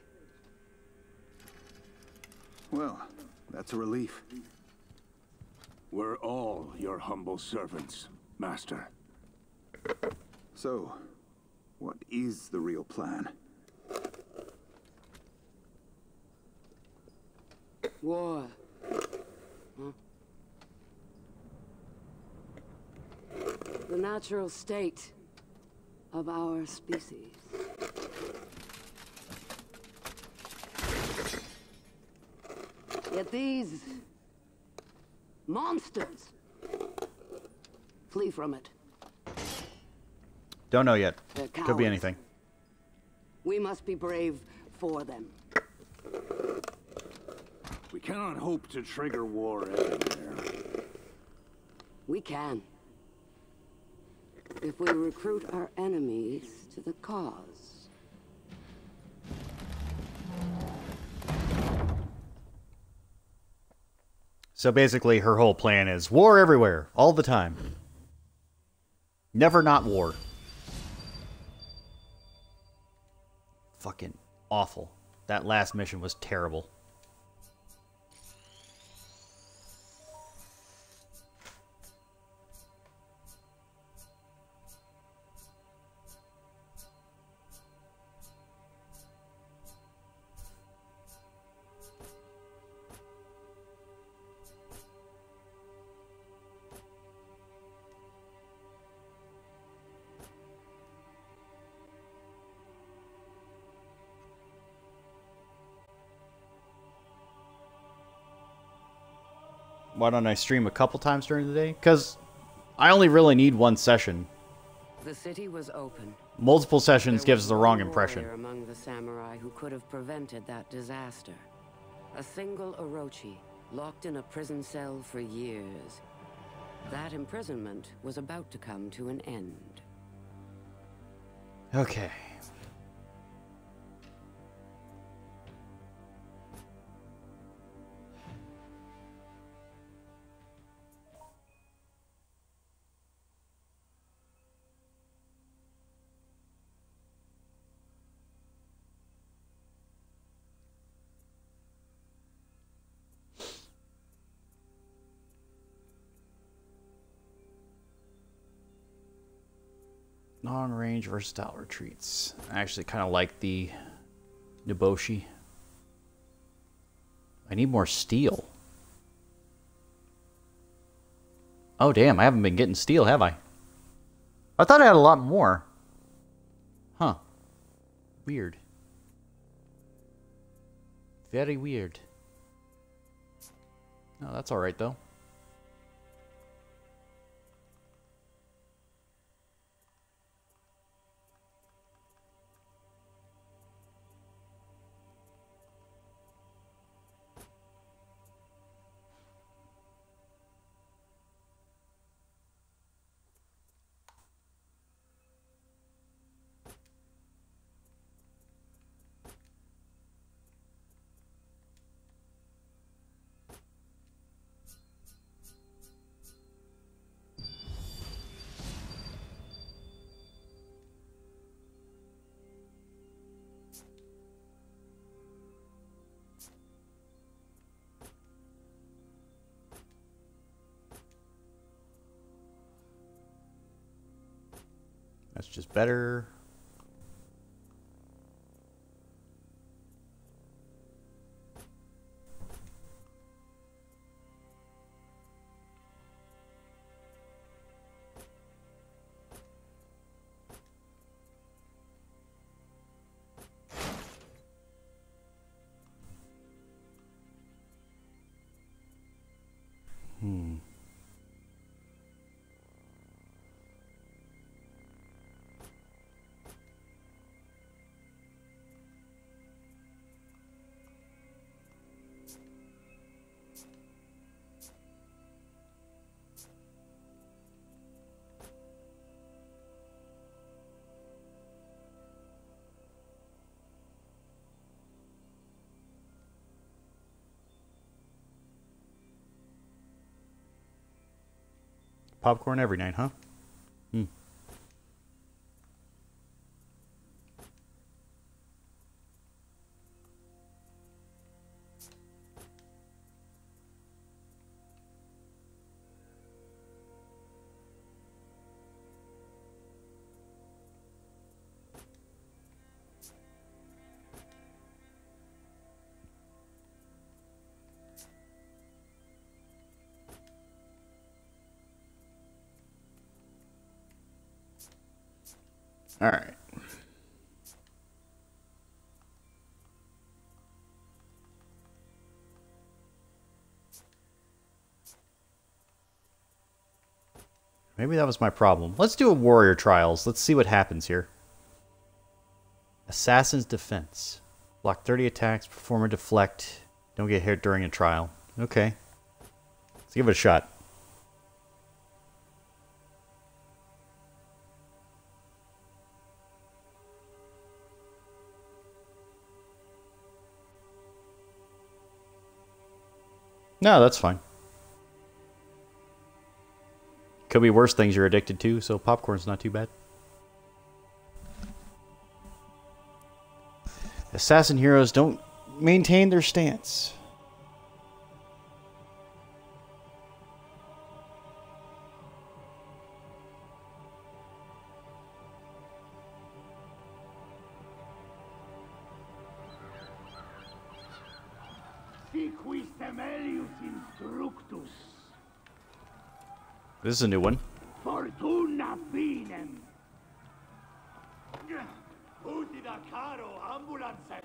Well, that's a relief. We're all your humble servants, Master. So, what is the real plan? War. Huh? The natural state of our species. Yet these monsters flee from it. Don't know yet. They're Could be cowards. anything. We must be brave for them. We cannot hope to trigger war everywhere. We can. If we recruit our enemies to the cause. So basically, her whole plan is war everywhere, all the time. Never not war. Fucking awful. That last mission was terrible. Why don't I stream a couple times during the day? Because I only really need one session. The city was open. Multiple sessions There gives was the wrong one impression. warrior among the samurai who could have prevented that disaster. A single Orochi, locked in a prison cell for years. That imprisonment was about to come to an end. Okay. Non-range versatile retreats. I actually kind of like the Niboshi. I need more steel. Oh, damn. I haven't been getting steel, have I? I thought I had a lot more. Huh. Weird. Very weird. No, that's alright, though. That's just better. Hmm. Popcorn every night, huh? Hmm. All right. Maybe that was my problem. Let's do a warrior trials. Let's see what happens here. Assassin's defense. Block thirty attacks, perform a deflect. Don't get hit during a trial. Okay. Let's give it a shot. No, that's fine. Could be worse things you're addicted to, so popcorn's not too bad. Assassin heroes don't maintain their stance. This is a new one. Fortuna finem. Utida caro ambulances.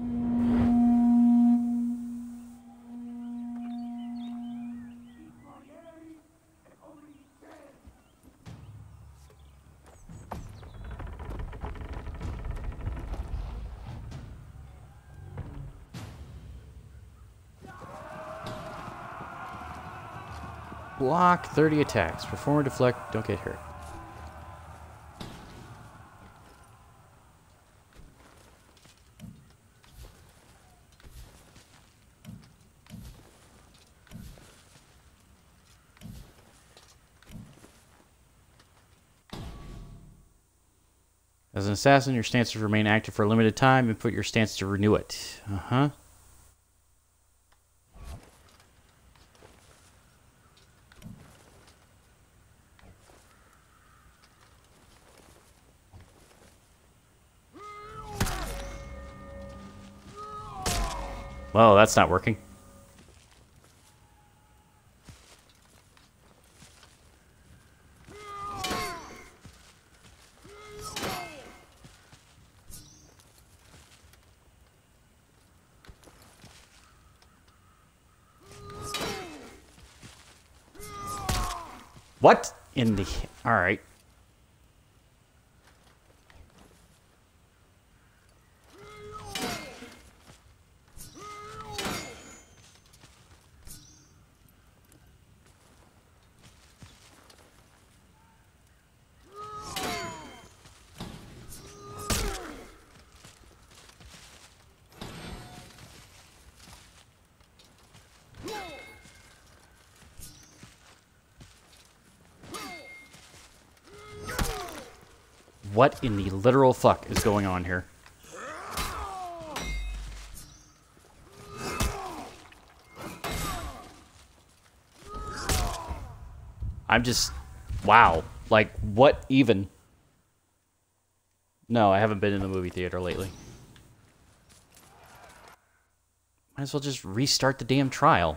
Block thirty attacks. Perform or deflect. Don't get hurt. As an assassin, your stances remain active for a limited time and put your stance to renew it. Uh-huh. Well, that's not working. What in the... All right. What in the literal fuck is going on here? I'm just... Wow. Like, what even? No, I haven't been in the movie theater lately. Might as well just restart the damn trial.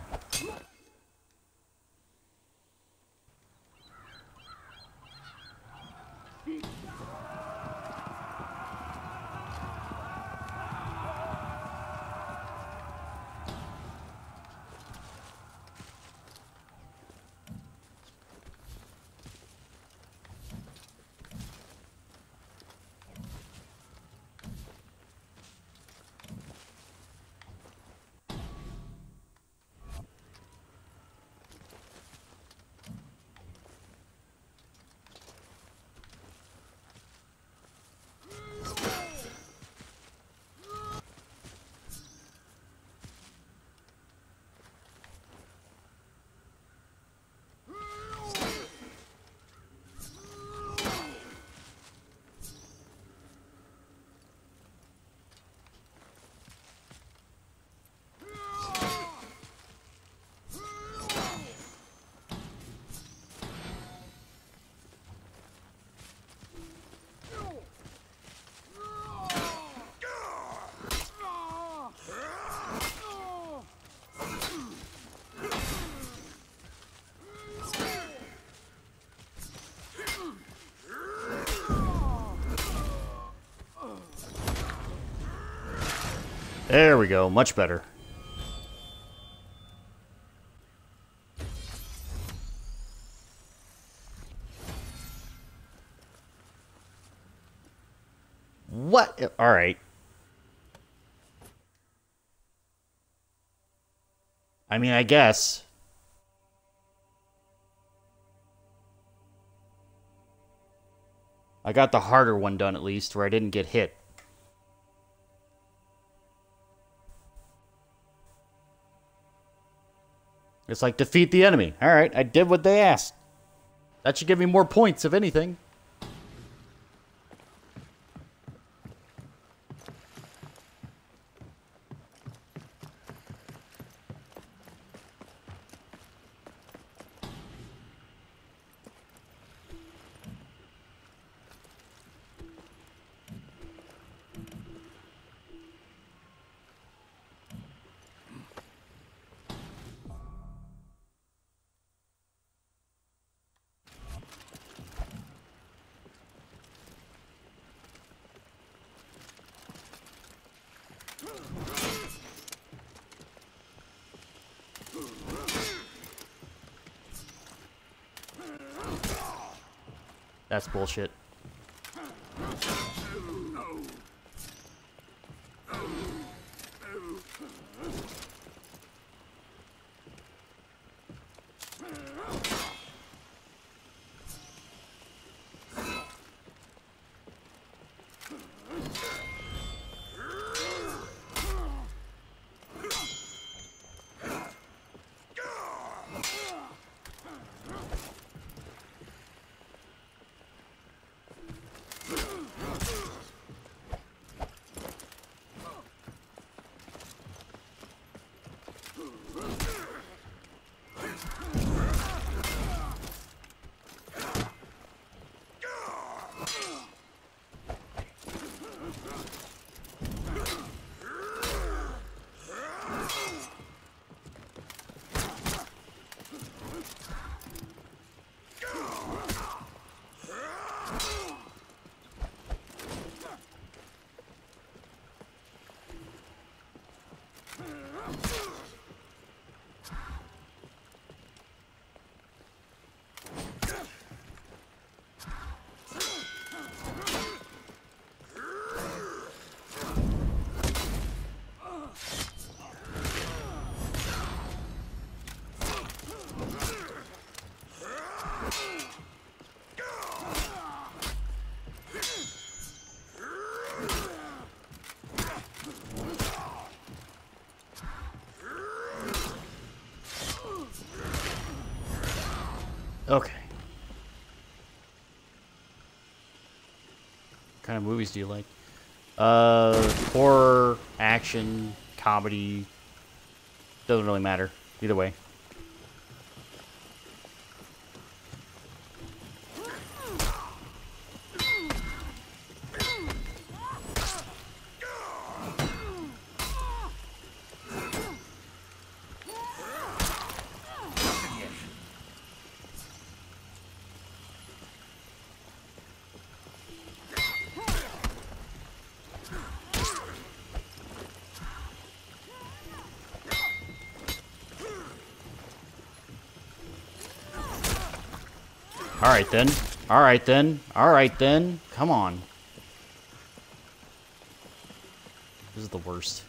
There we go, much better. What? All right. I mean, I guess. I got the harder one done at least, where I didn't get hit. It's like, defeat the enemy. Alright, I did what they asked. That should give me more points, if anything. That's bullshit. Okay. What kind of movies do you like? Uh, horror, action, comedy. Doesn't really matter. Either way. Alright then. Alright then. Alright then. Come on. This is the worst.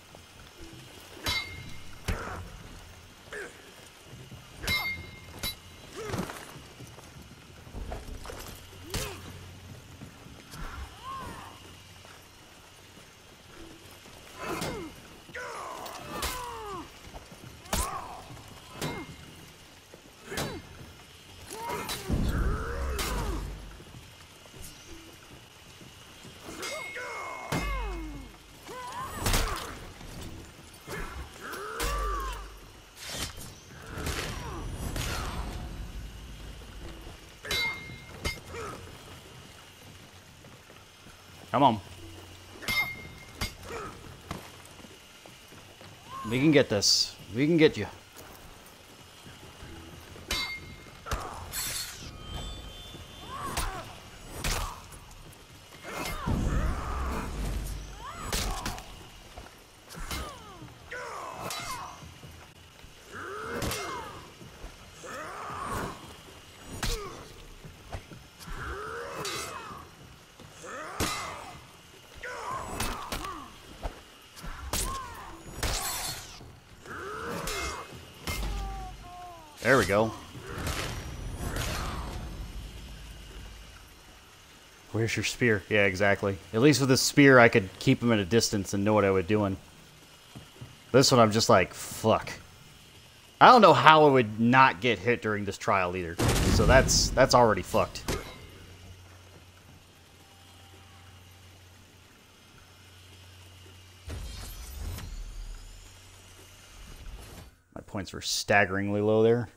Come on. We can get this. We can get you. There we go. Where's your spear? Yeah, exactly. At least with this spear, I could keep him at a distance and know what I was doing. This one, I'm just like, fuck. I don't know how I would not get hit during this trial either. So that's that's already fucked. My points were staggeringly low there.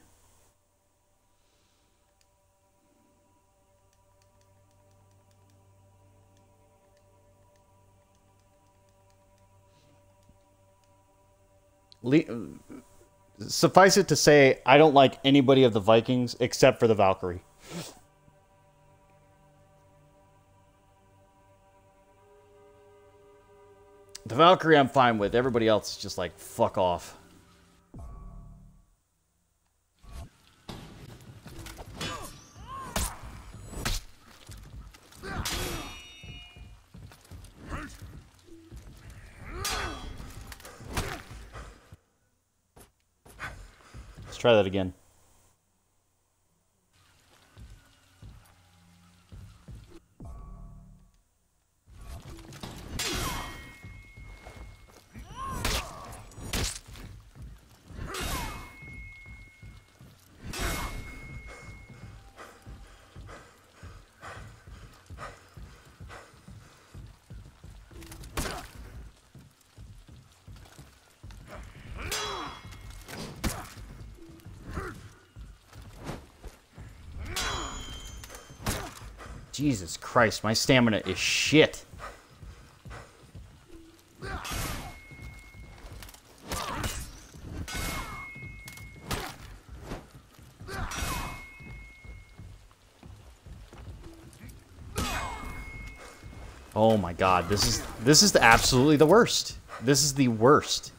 Le Suffice it to say, I don't like anybody of the Vikings except for the Valkyrie. The Valkyrie I'm fine with. Everybody else is just like, fuck off. Let's try that again. Jesus Christ, my stamina is shit. Oh my god, this is this is the, absolutely the worst. This is the worst.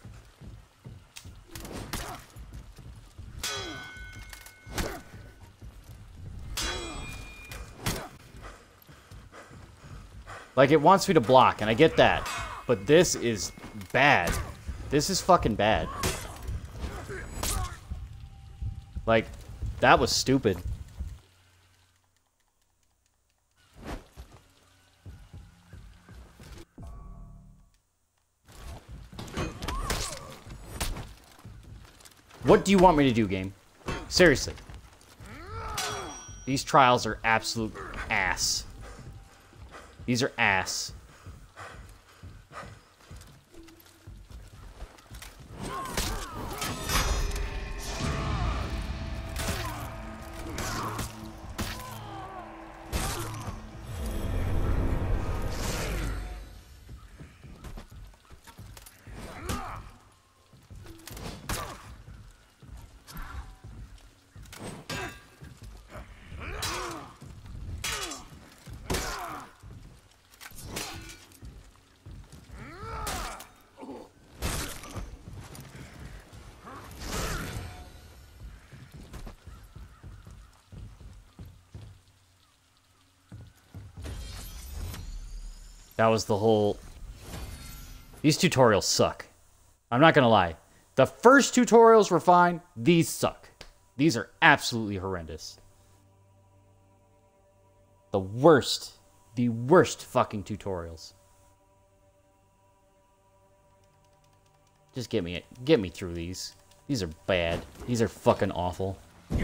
Like, it wants me to block, and I get that. But this is bad. This is fucking bad. Like, that was stupid. What do you want me to do, game? Seriously. These trials are absolute ass. These are ass. That was the whole... These tutorials suck. I'm not gonna lie. The first tutorials were fine. These suck. These are absolutely horrendous. The worst. The worst fucking tutorials. Just get me get me through these. These are bad. These are fucking awful.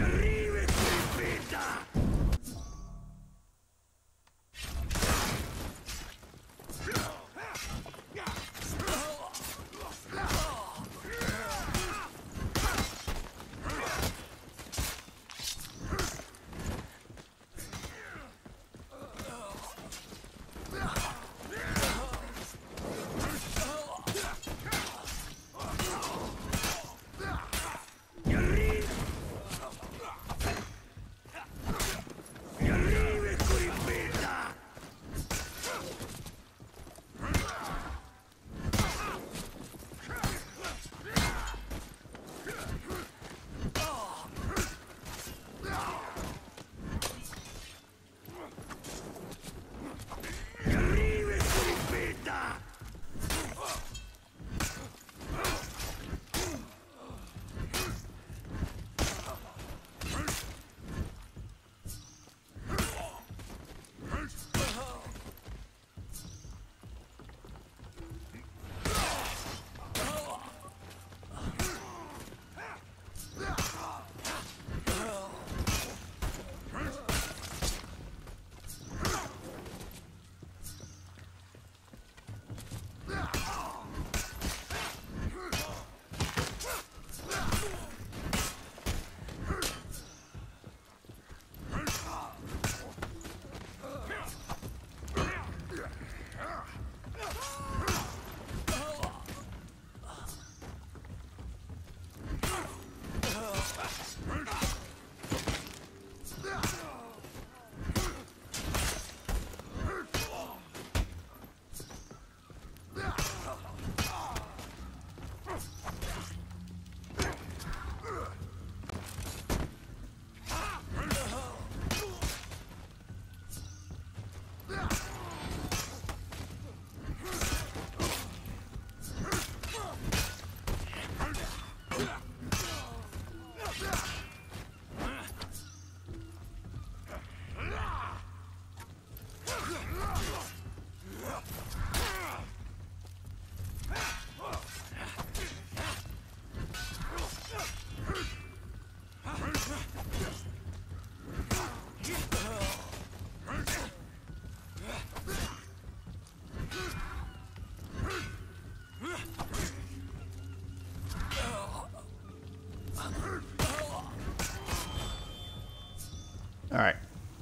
All right.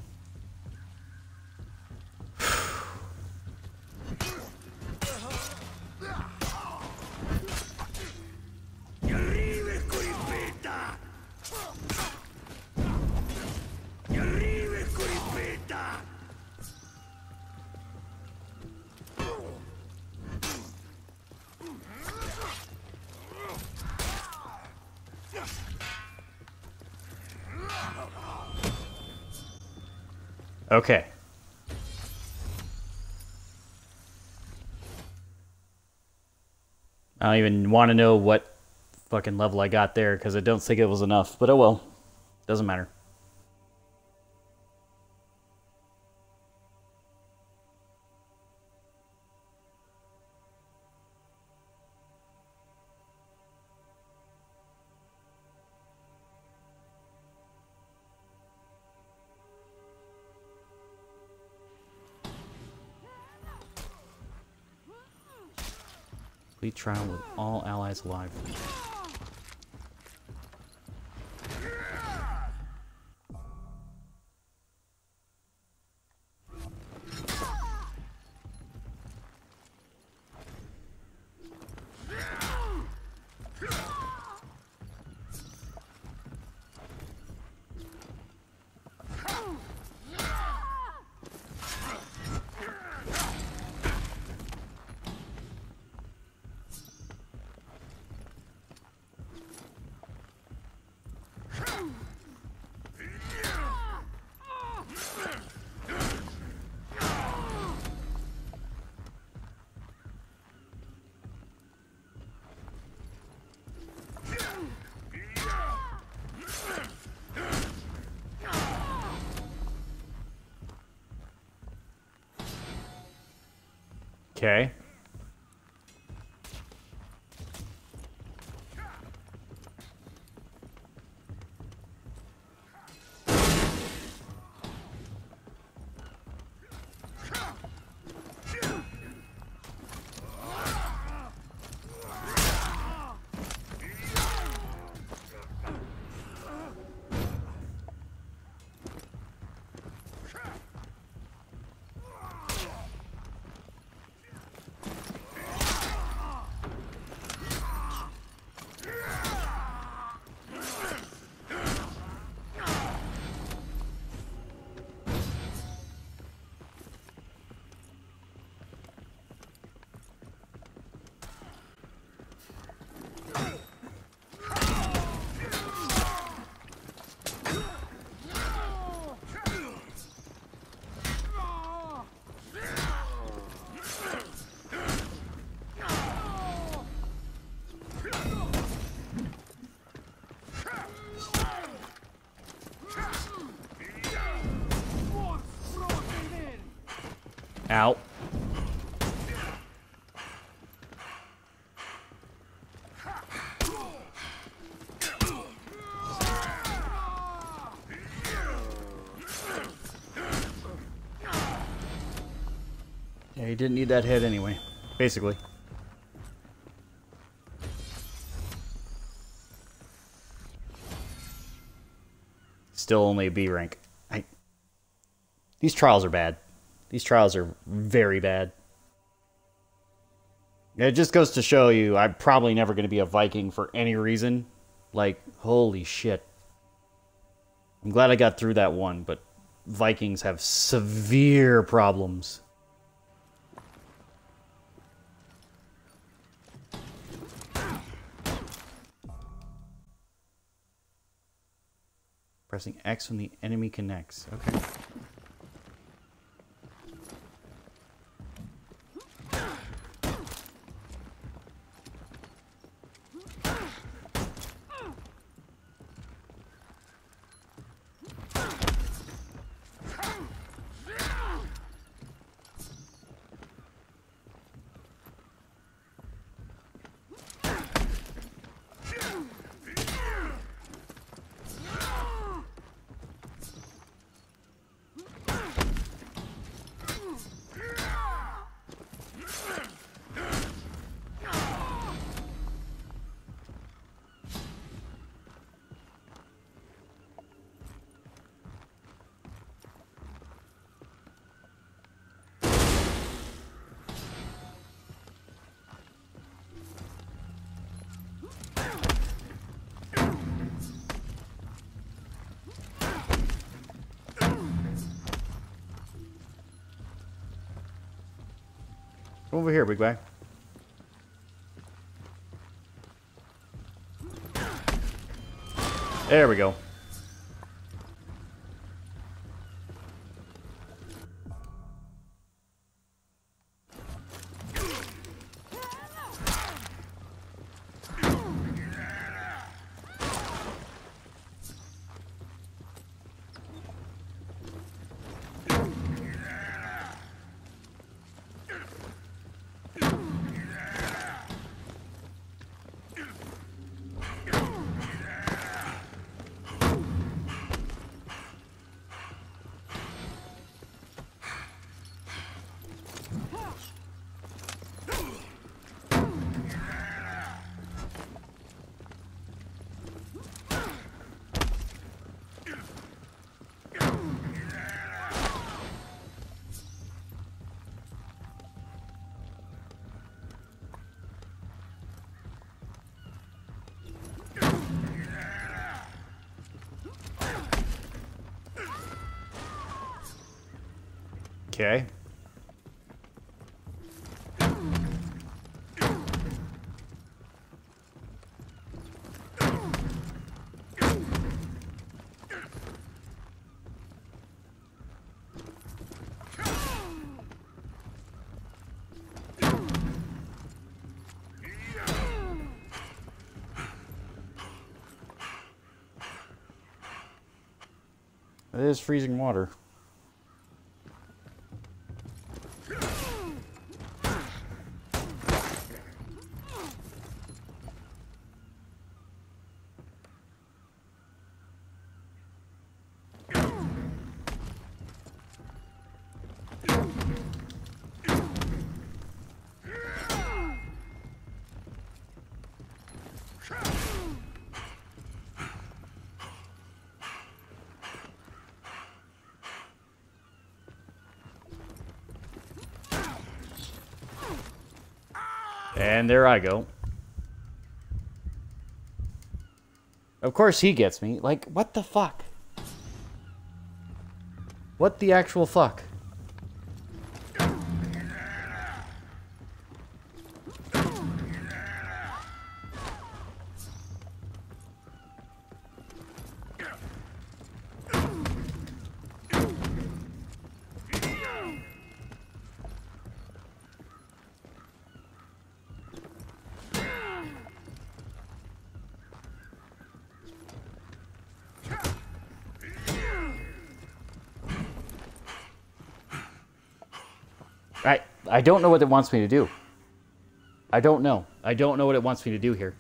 Okay. I don't even want to know what fucking level I got there because I don't think it was enough, but oh well. Doesn't matter. Complete trial with all allies alive. Okay. Ow. Yeah, he didn't need that hit anyway, basically. Still only a B rank. I... These trials are bad. These trials are very bad. It just goes to show you I'm probably never going to be a Viking for any reason. Like, holy shit. I'm glad I got through that one, but Vikings have severe problems. Pressing X when the enemy connects. Okay. Come over here, big guy. There we go. Okay. It is freezing water. And there I go. Of course he gets me. Like, what the fuck? What the actual fuck? I, I don't know what it wants me to do. I don't know. I don't know what it wants me to do here.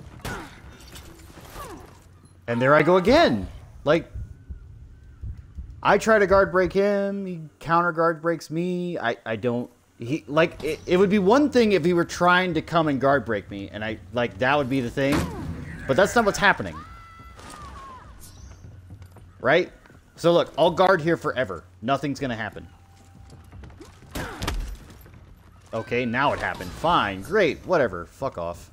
And there I go again. Like, I try to guard break him. He counter guard breaks me. I, I don't... He, like, it, it would be one thing if he were trying to come and guard break me. And I, like, that would be the thing. But that's not what's happening. Right? So look, I'll guard here forever. Nothing's gonna happen. Okay, now it happened. Fine, great, whatever. Fuck off.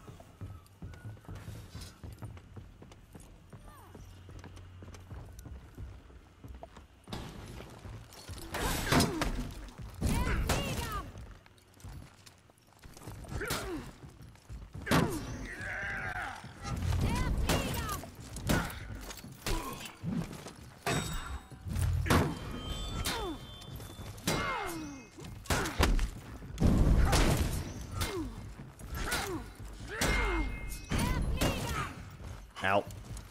Ow.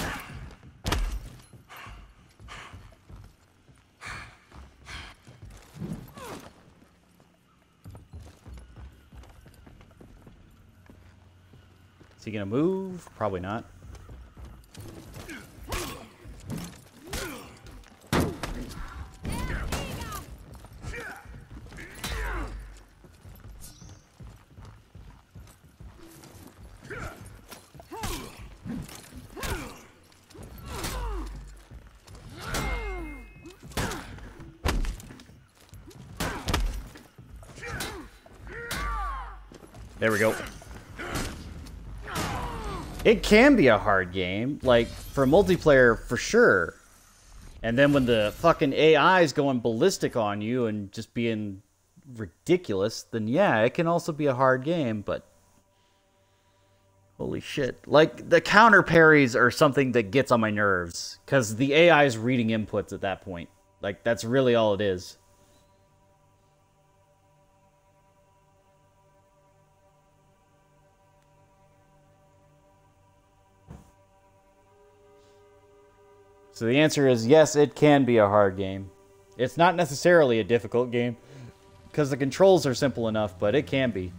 Is he gonna move? Probably not. There we go. It can be a hard game, like, for multiplayer, for sure. And then when the fucking A I is going ballistic on you and just being ridiculous, then yeah, it can also be a hard game, but... Holy shit. Like, the counter parries are something that gets on my nerves, because the A I is reading inputs at that point. Like, that's really all it is. So the answer is yes, it can be a hard game. It's not necessarily a difficult game, because the controls are simple enough, but it can be.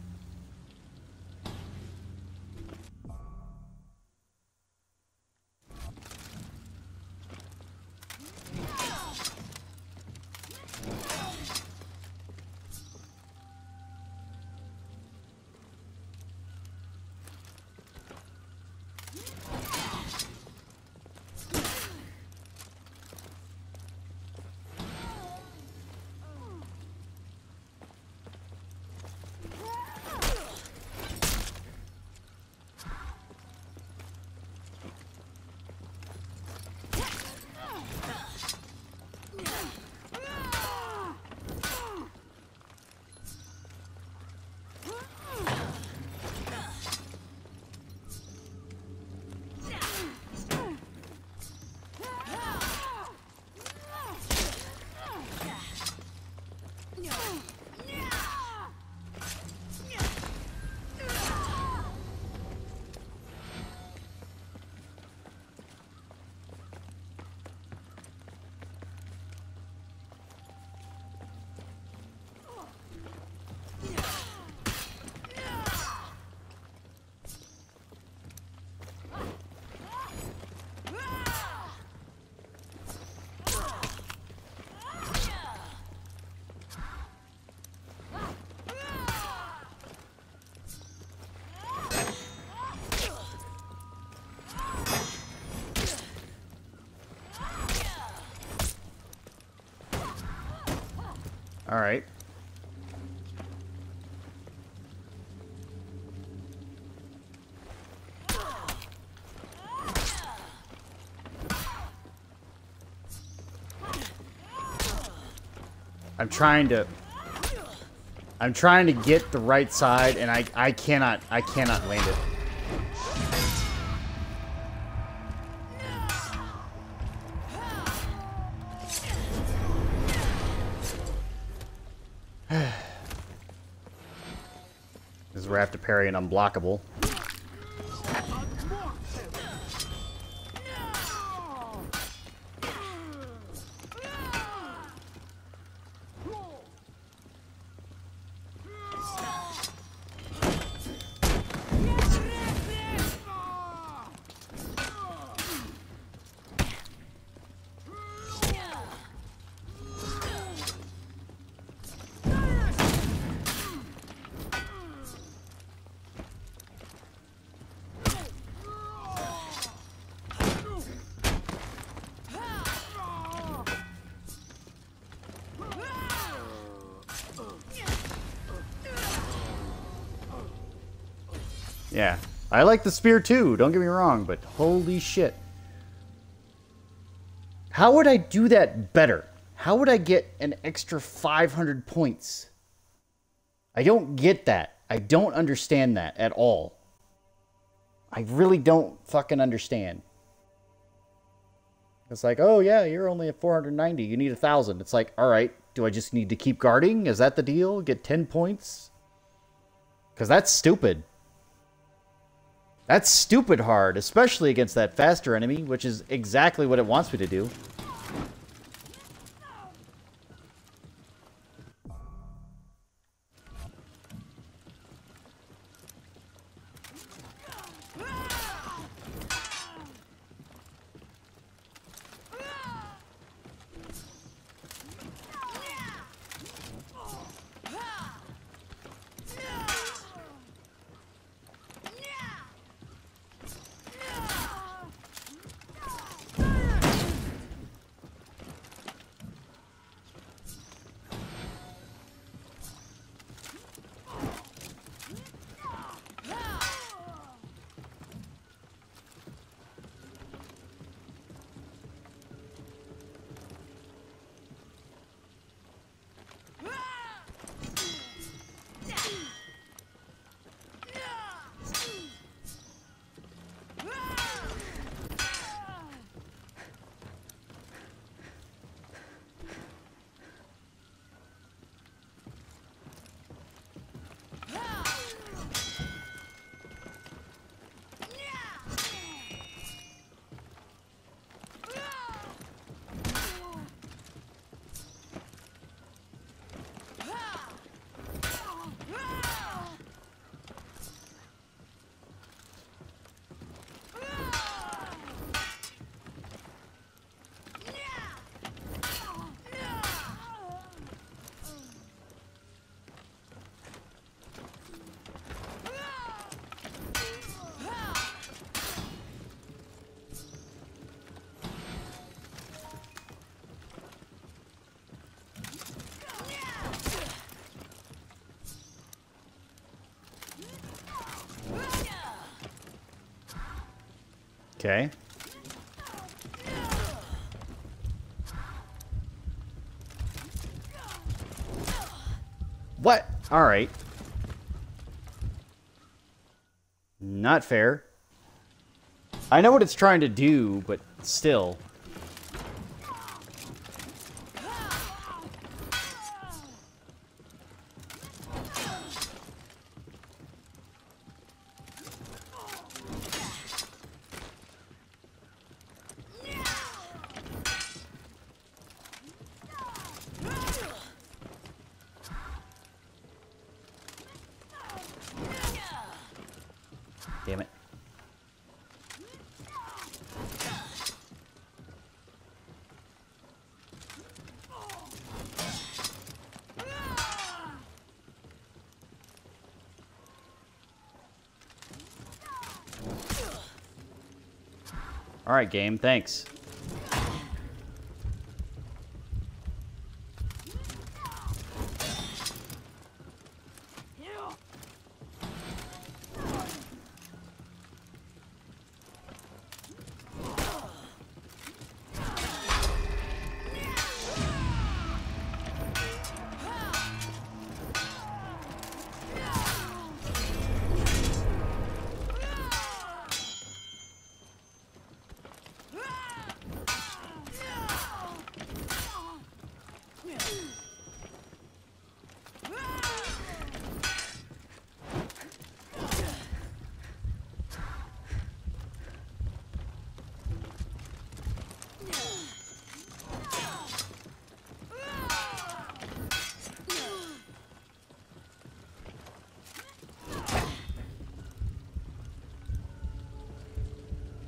All right. I'm trying to... I'm trying to get the right side, and I, I cannot, I cannot land it. This is where I have to parry an unblockable. Yeah, I like the spear too, don't get me wrong, but holy shit. How would I do that better? How would I get an extra five hundred points? I don't get that. I don't understand that at all. I really don't fucking understand. It's like, oh yeah, you're only at four hundred ninety, you need a thousand. It's like, alright, do I just need to keep guarding? Is that the deal? Get ten points? Because that's stupid. That's stupid hard, especially against that faster enemy, which is exactly what it wants me to do. Okay. What? All right. Not fair. I know what it's trying to do, but still. Damn it. All right, game, thanks.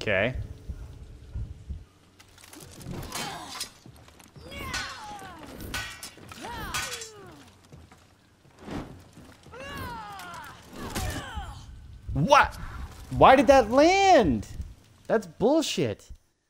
Okay. What? Why did that land? That's bullshit.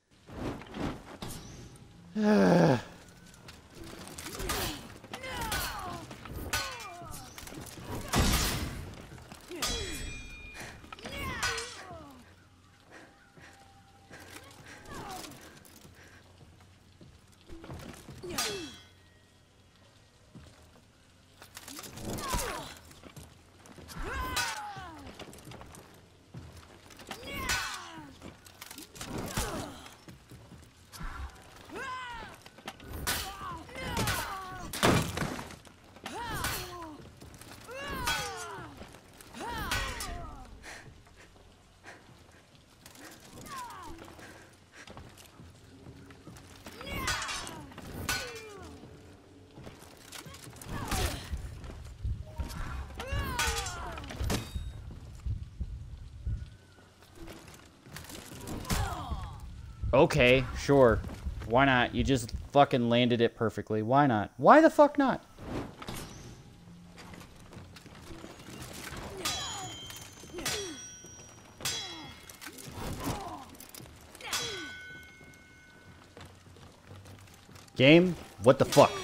Okay, sure. Why not? You just fucking landed it perfectly. Why not? Why the fuck not? Game? What the fuck?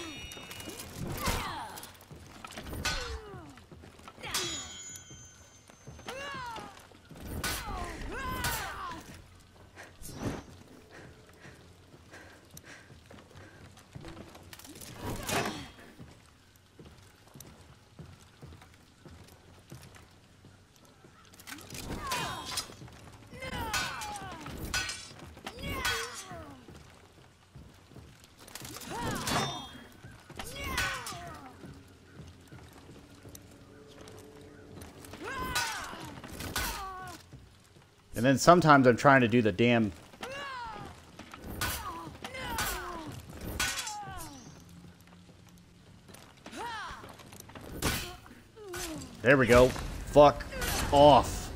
And then sometimes I'm trying to do the damn... There we go. Fuck off.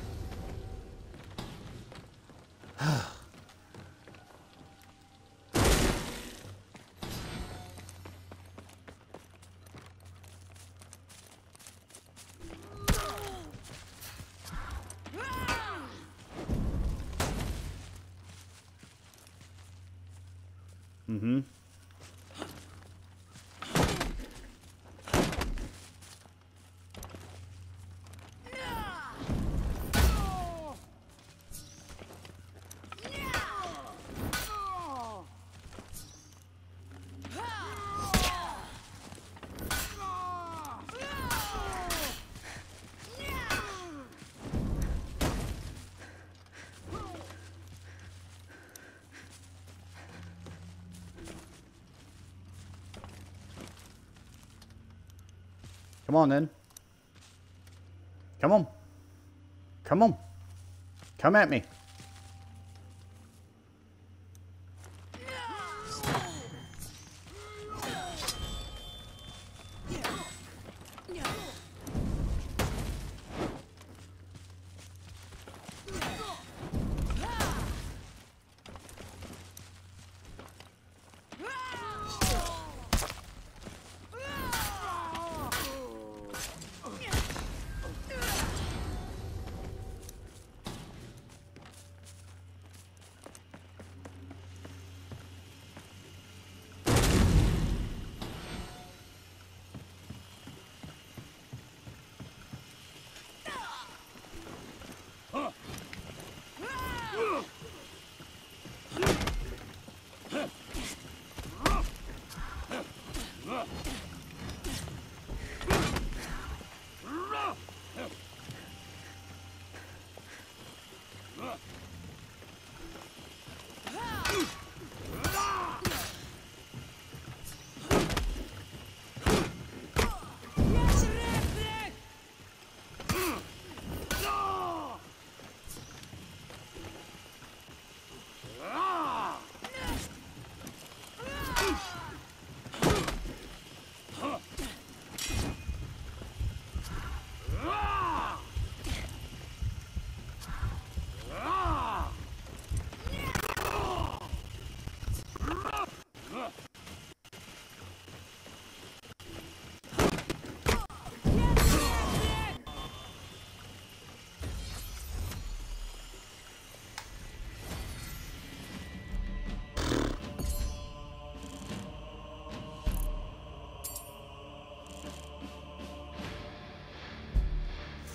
Mm-hmm. Come on, then. Come on. Come on. Come at me.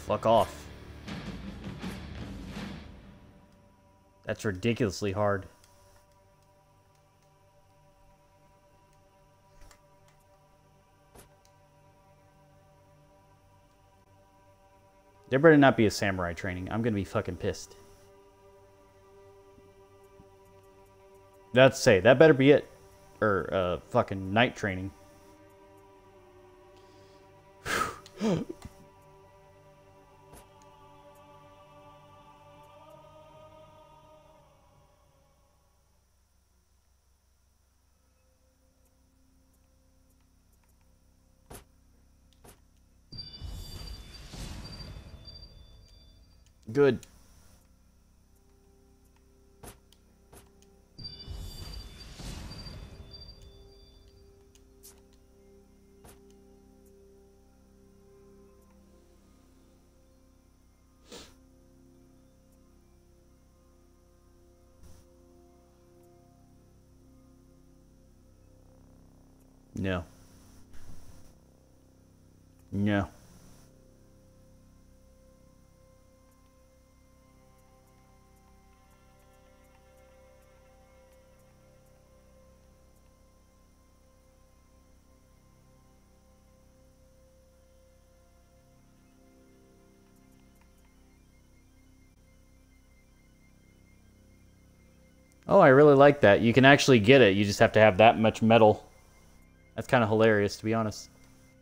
fuck off. That's ridiculously hard. There better not be a samurai training. I'm gonna be fucking pissed. That's say that better be it, or uh, fucking night training. Good. No. No. Oh, I really like that. You can actually get it. You just have to have that much metal. That's kind of hilarious, to be honest.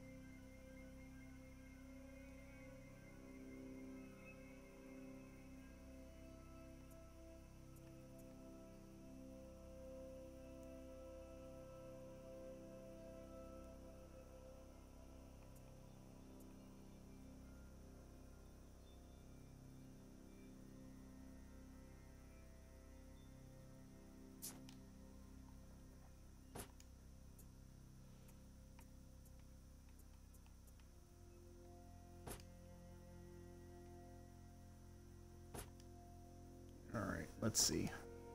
All right, let's see.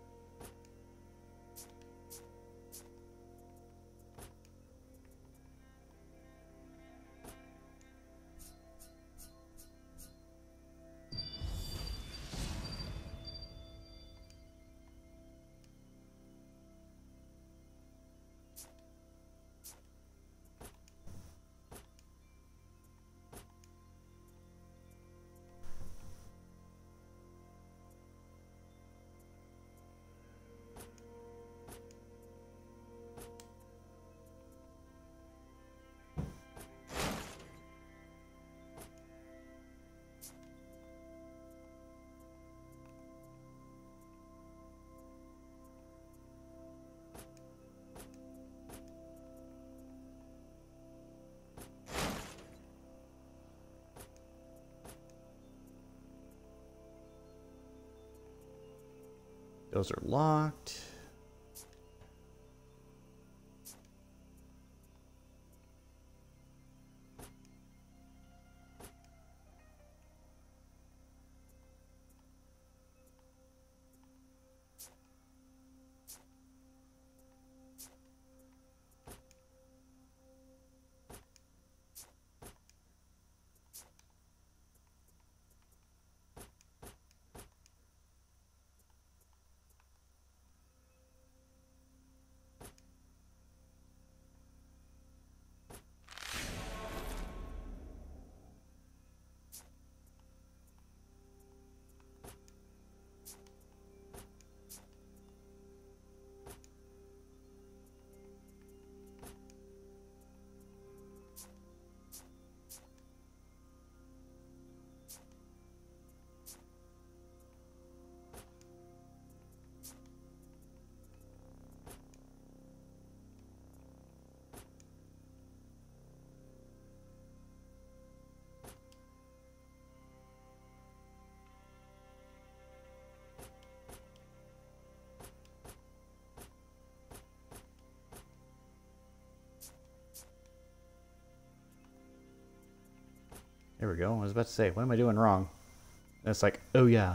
Those are locked. There we go. I was about to say, what am I doing wrong? And it's like, oh yeah.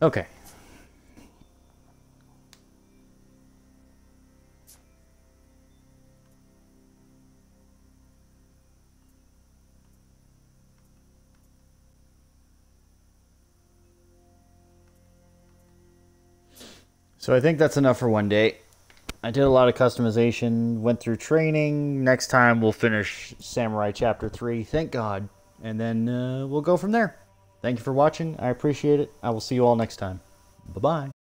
Okay. So I think that's enough for one day. I did a lot of customization, went through training. Next time we'll finish Samurai Chapter three, thank God. And then uh, we'll go from there. Thank you for watching. I appreciate it. I will see you all next time. Bye-bye.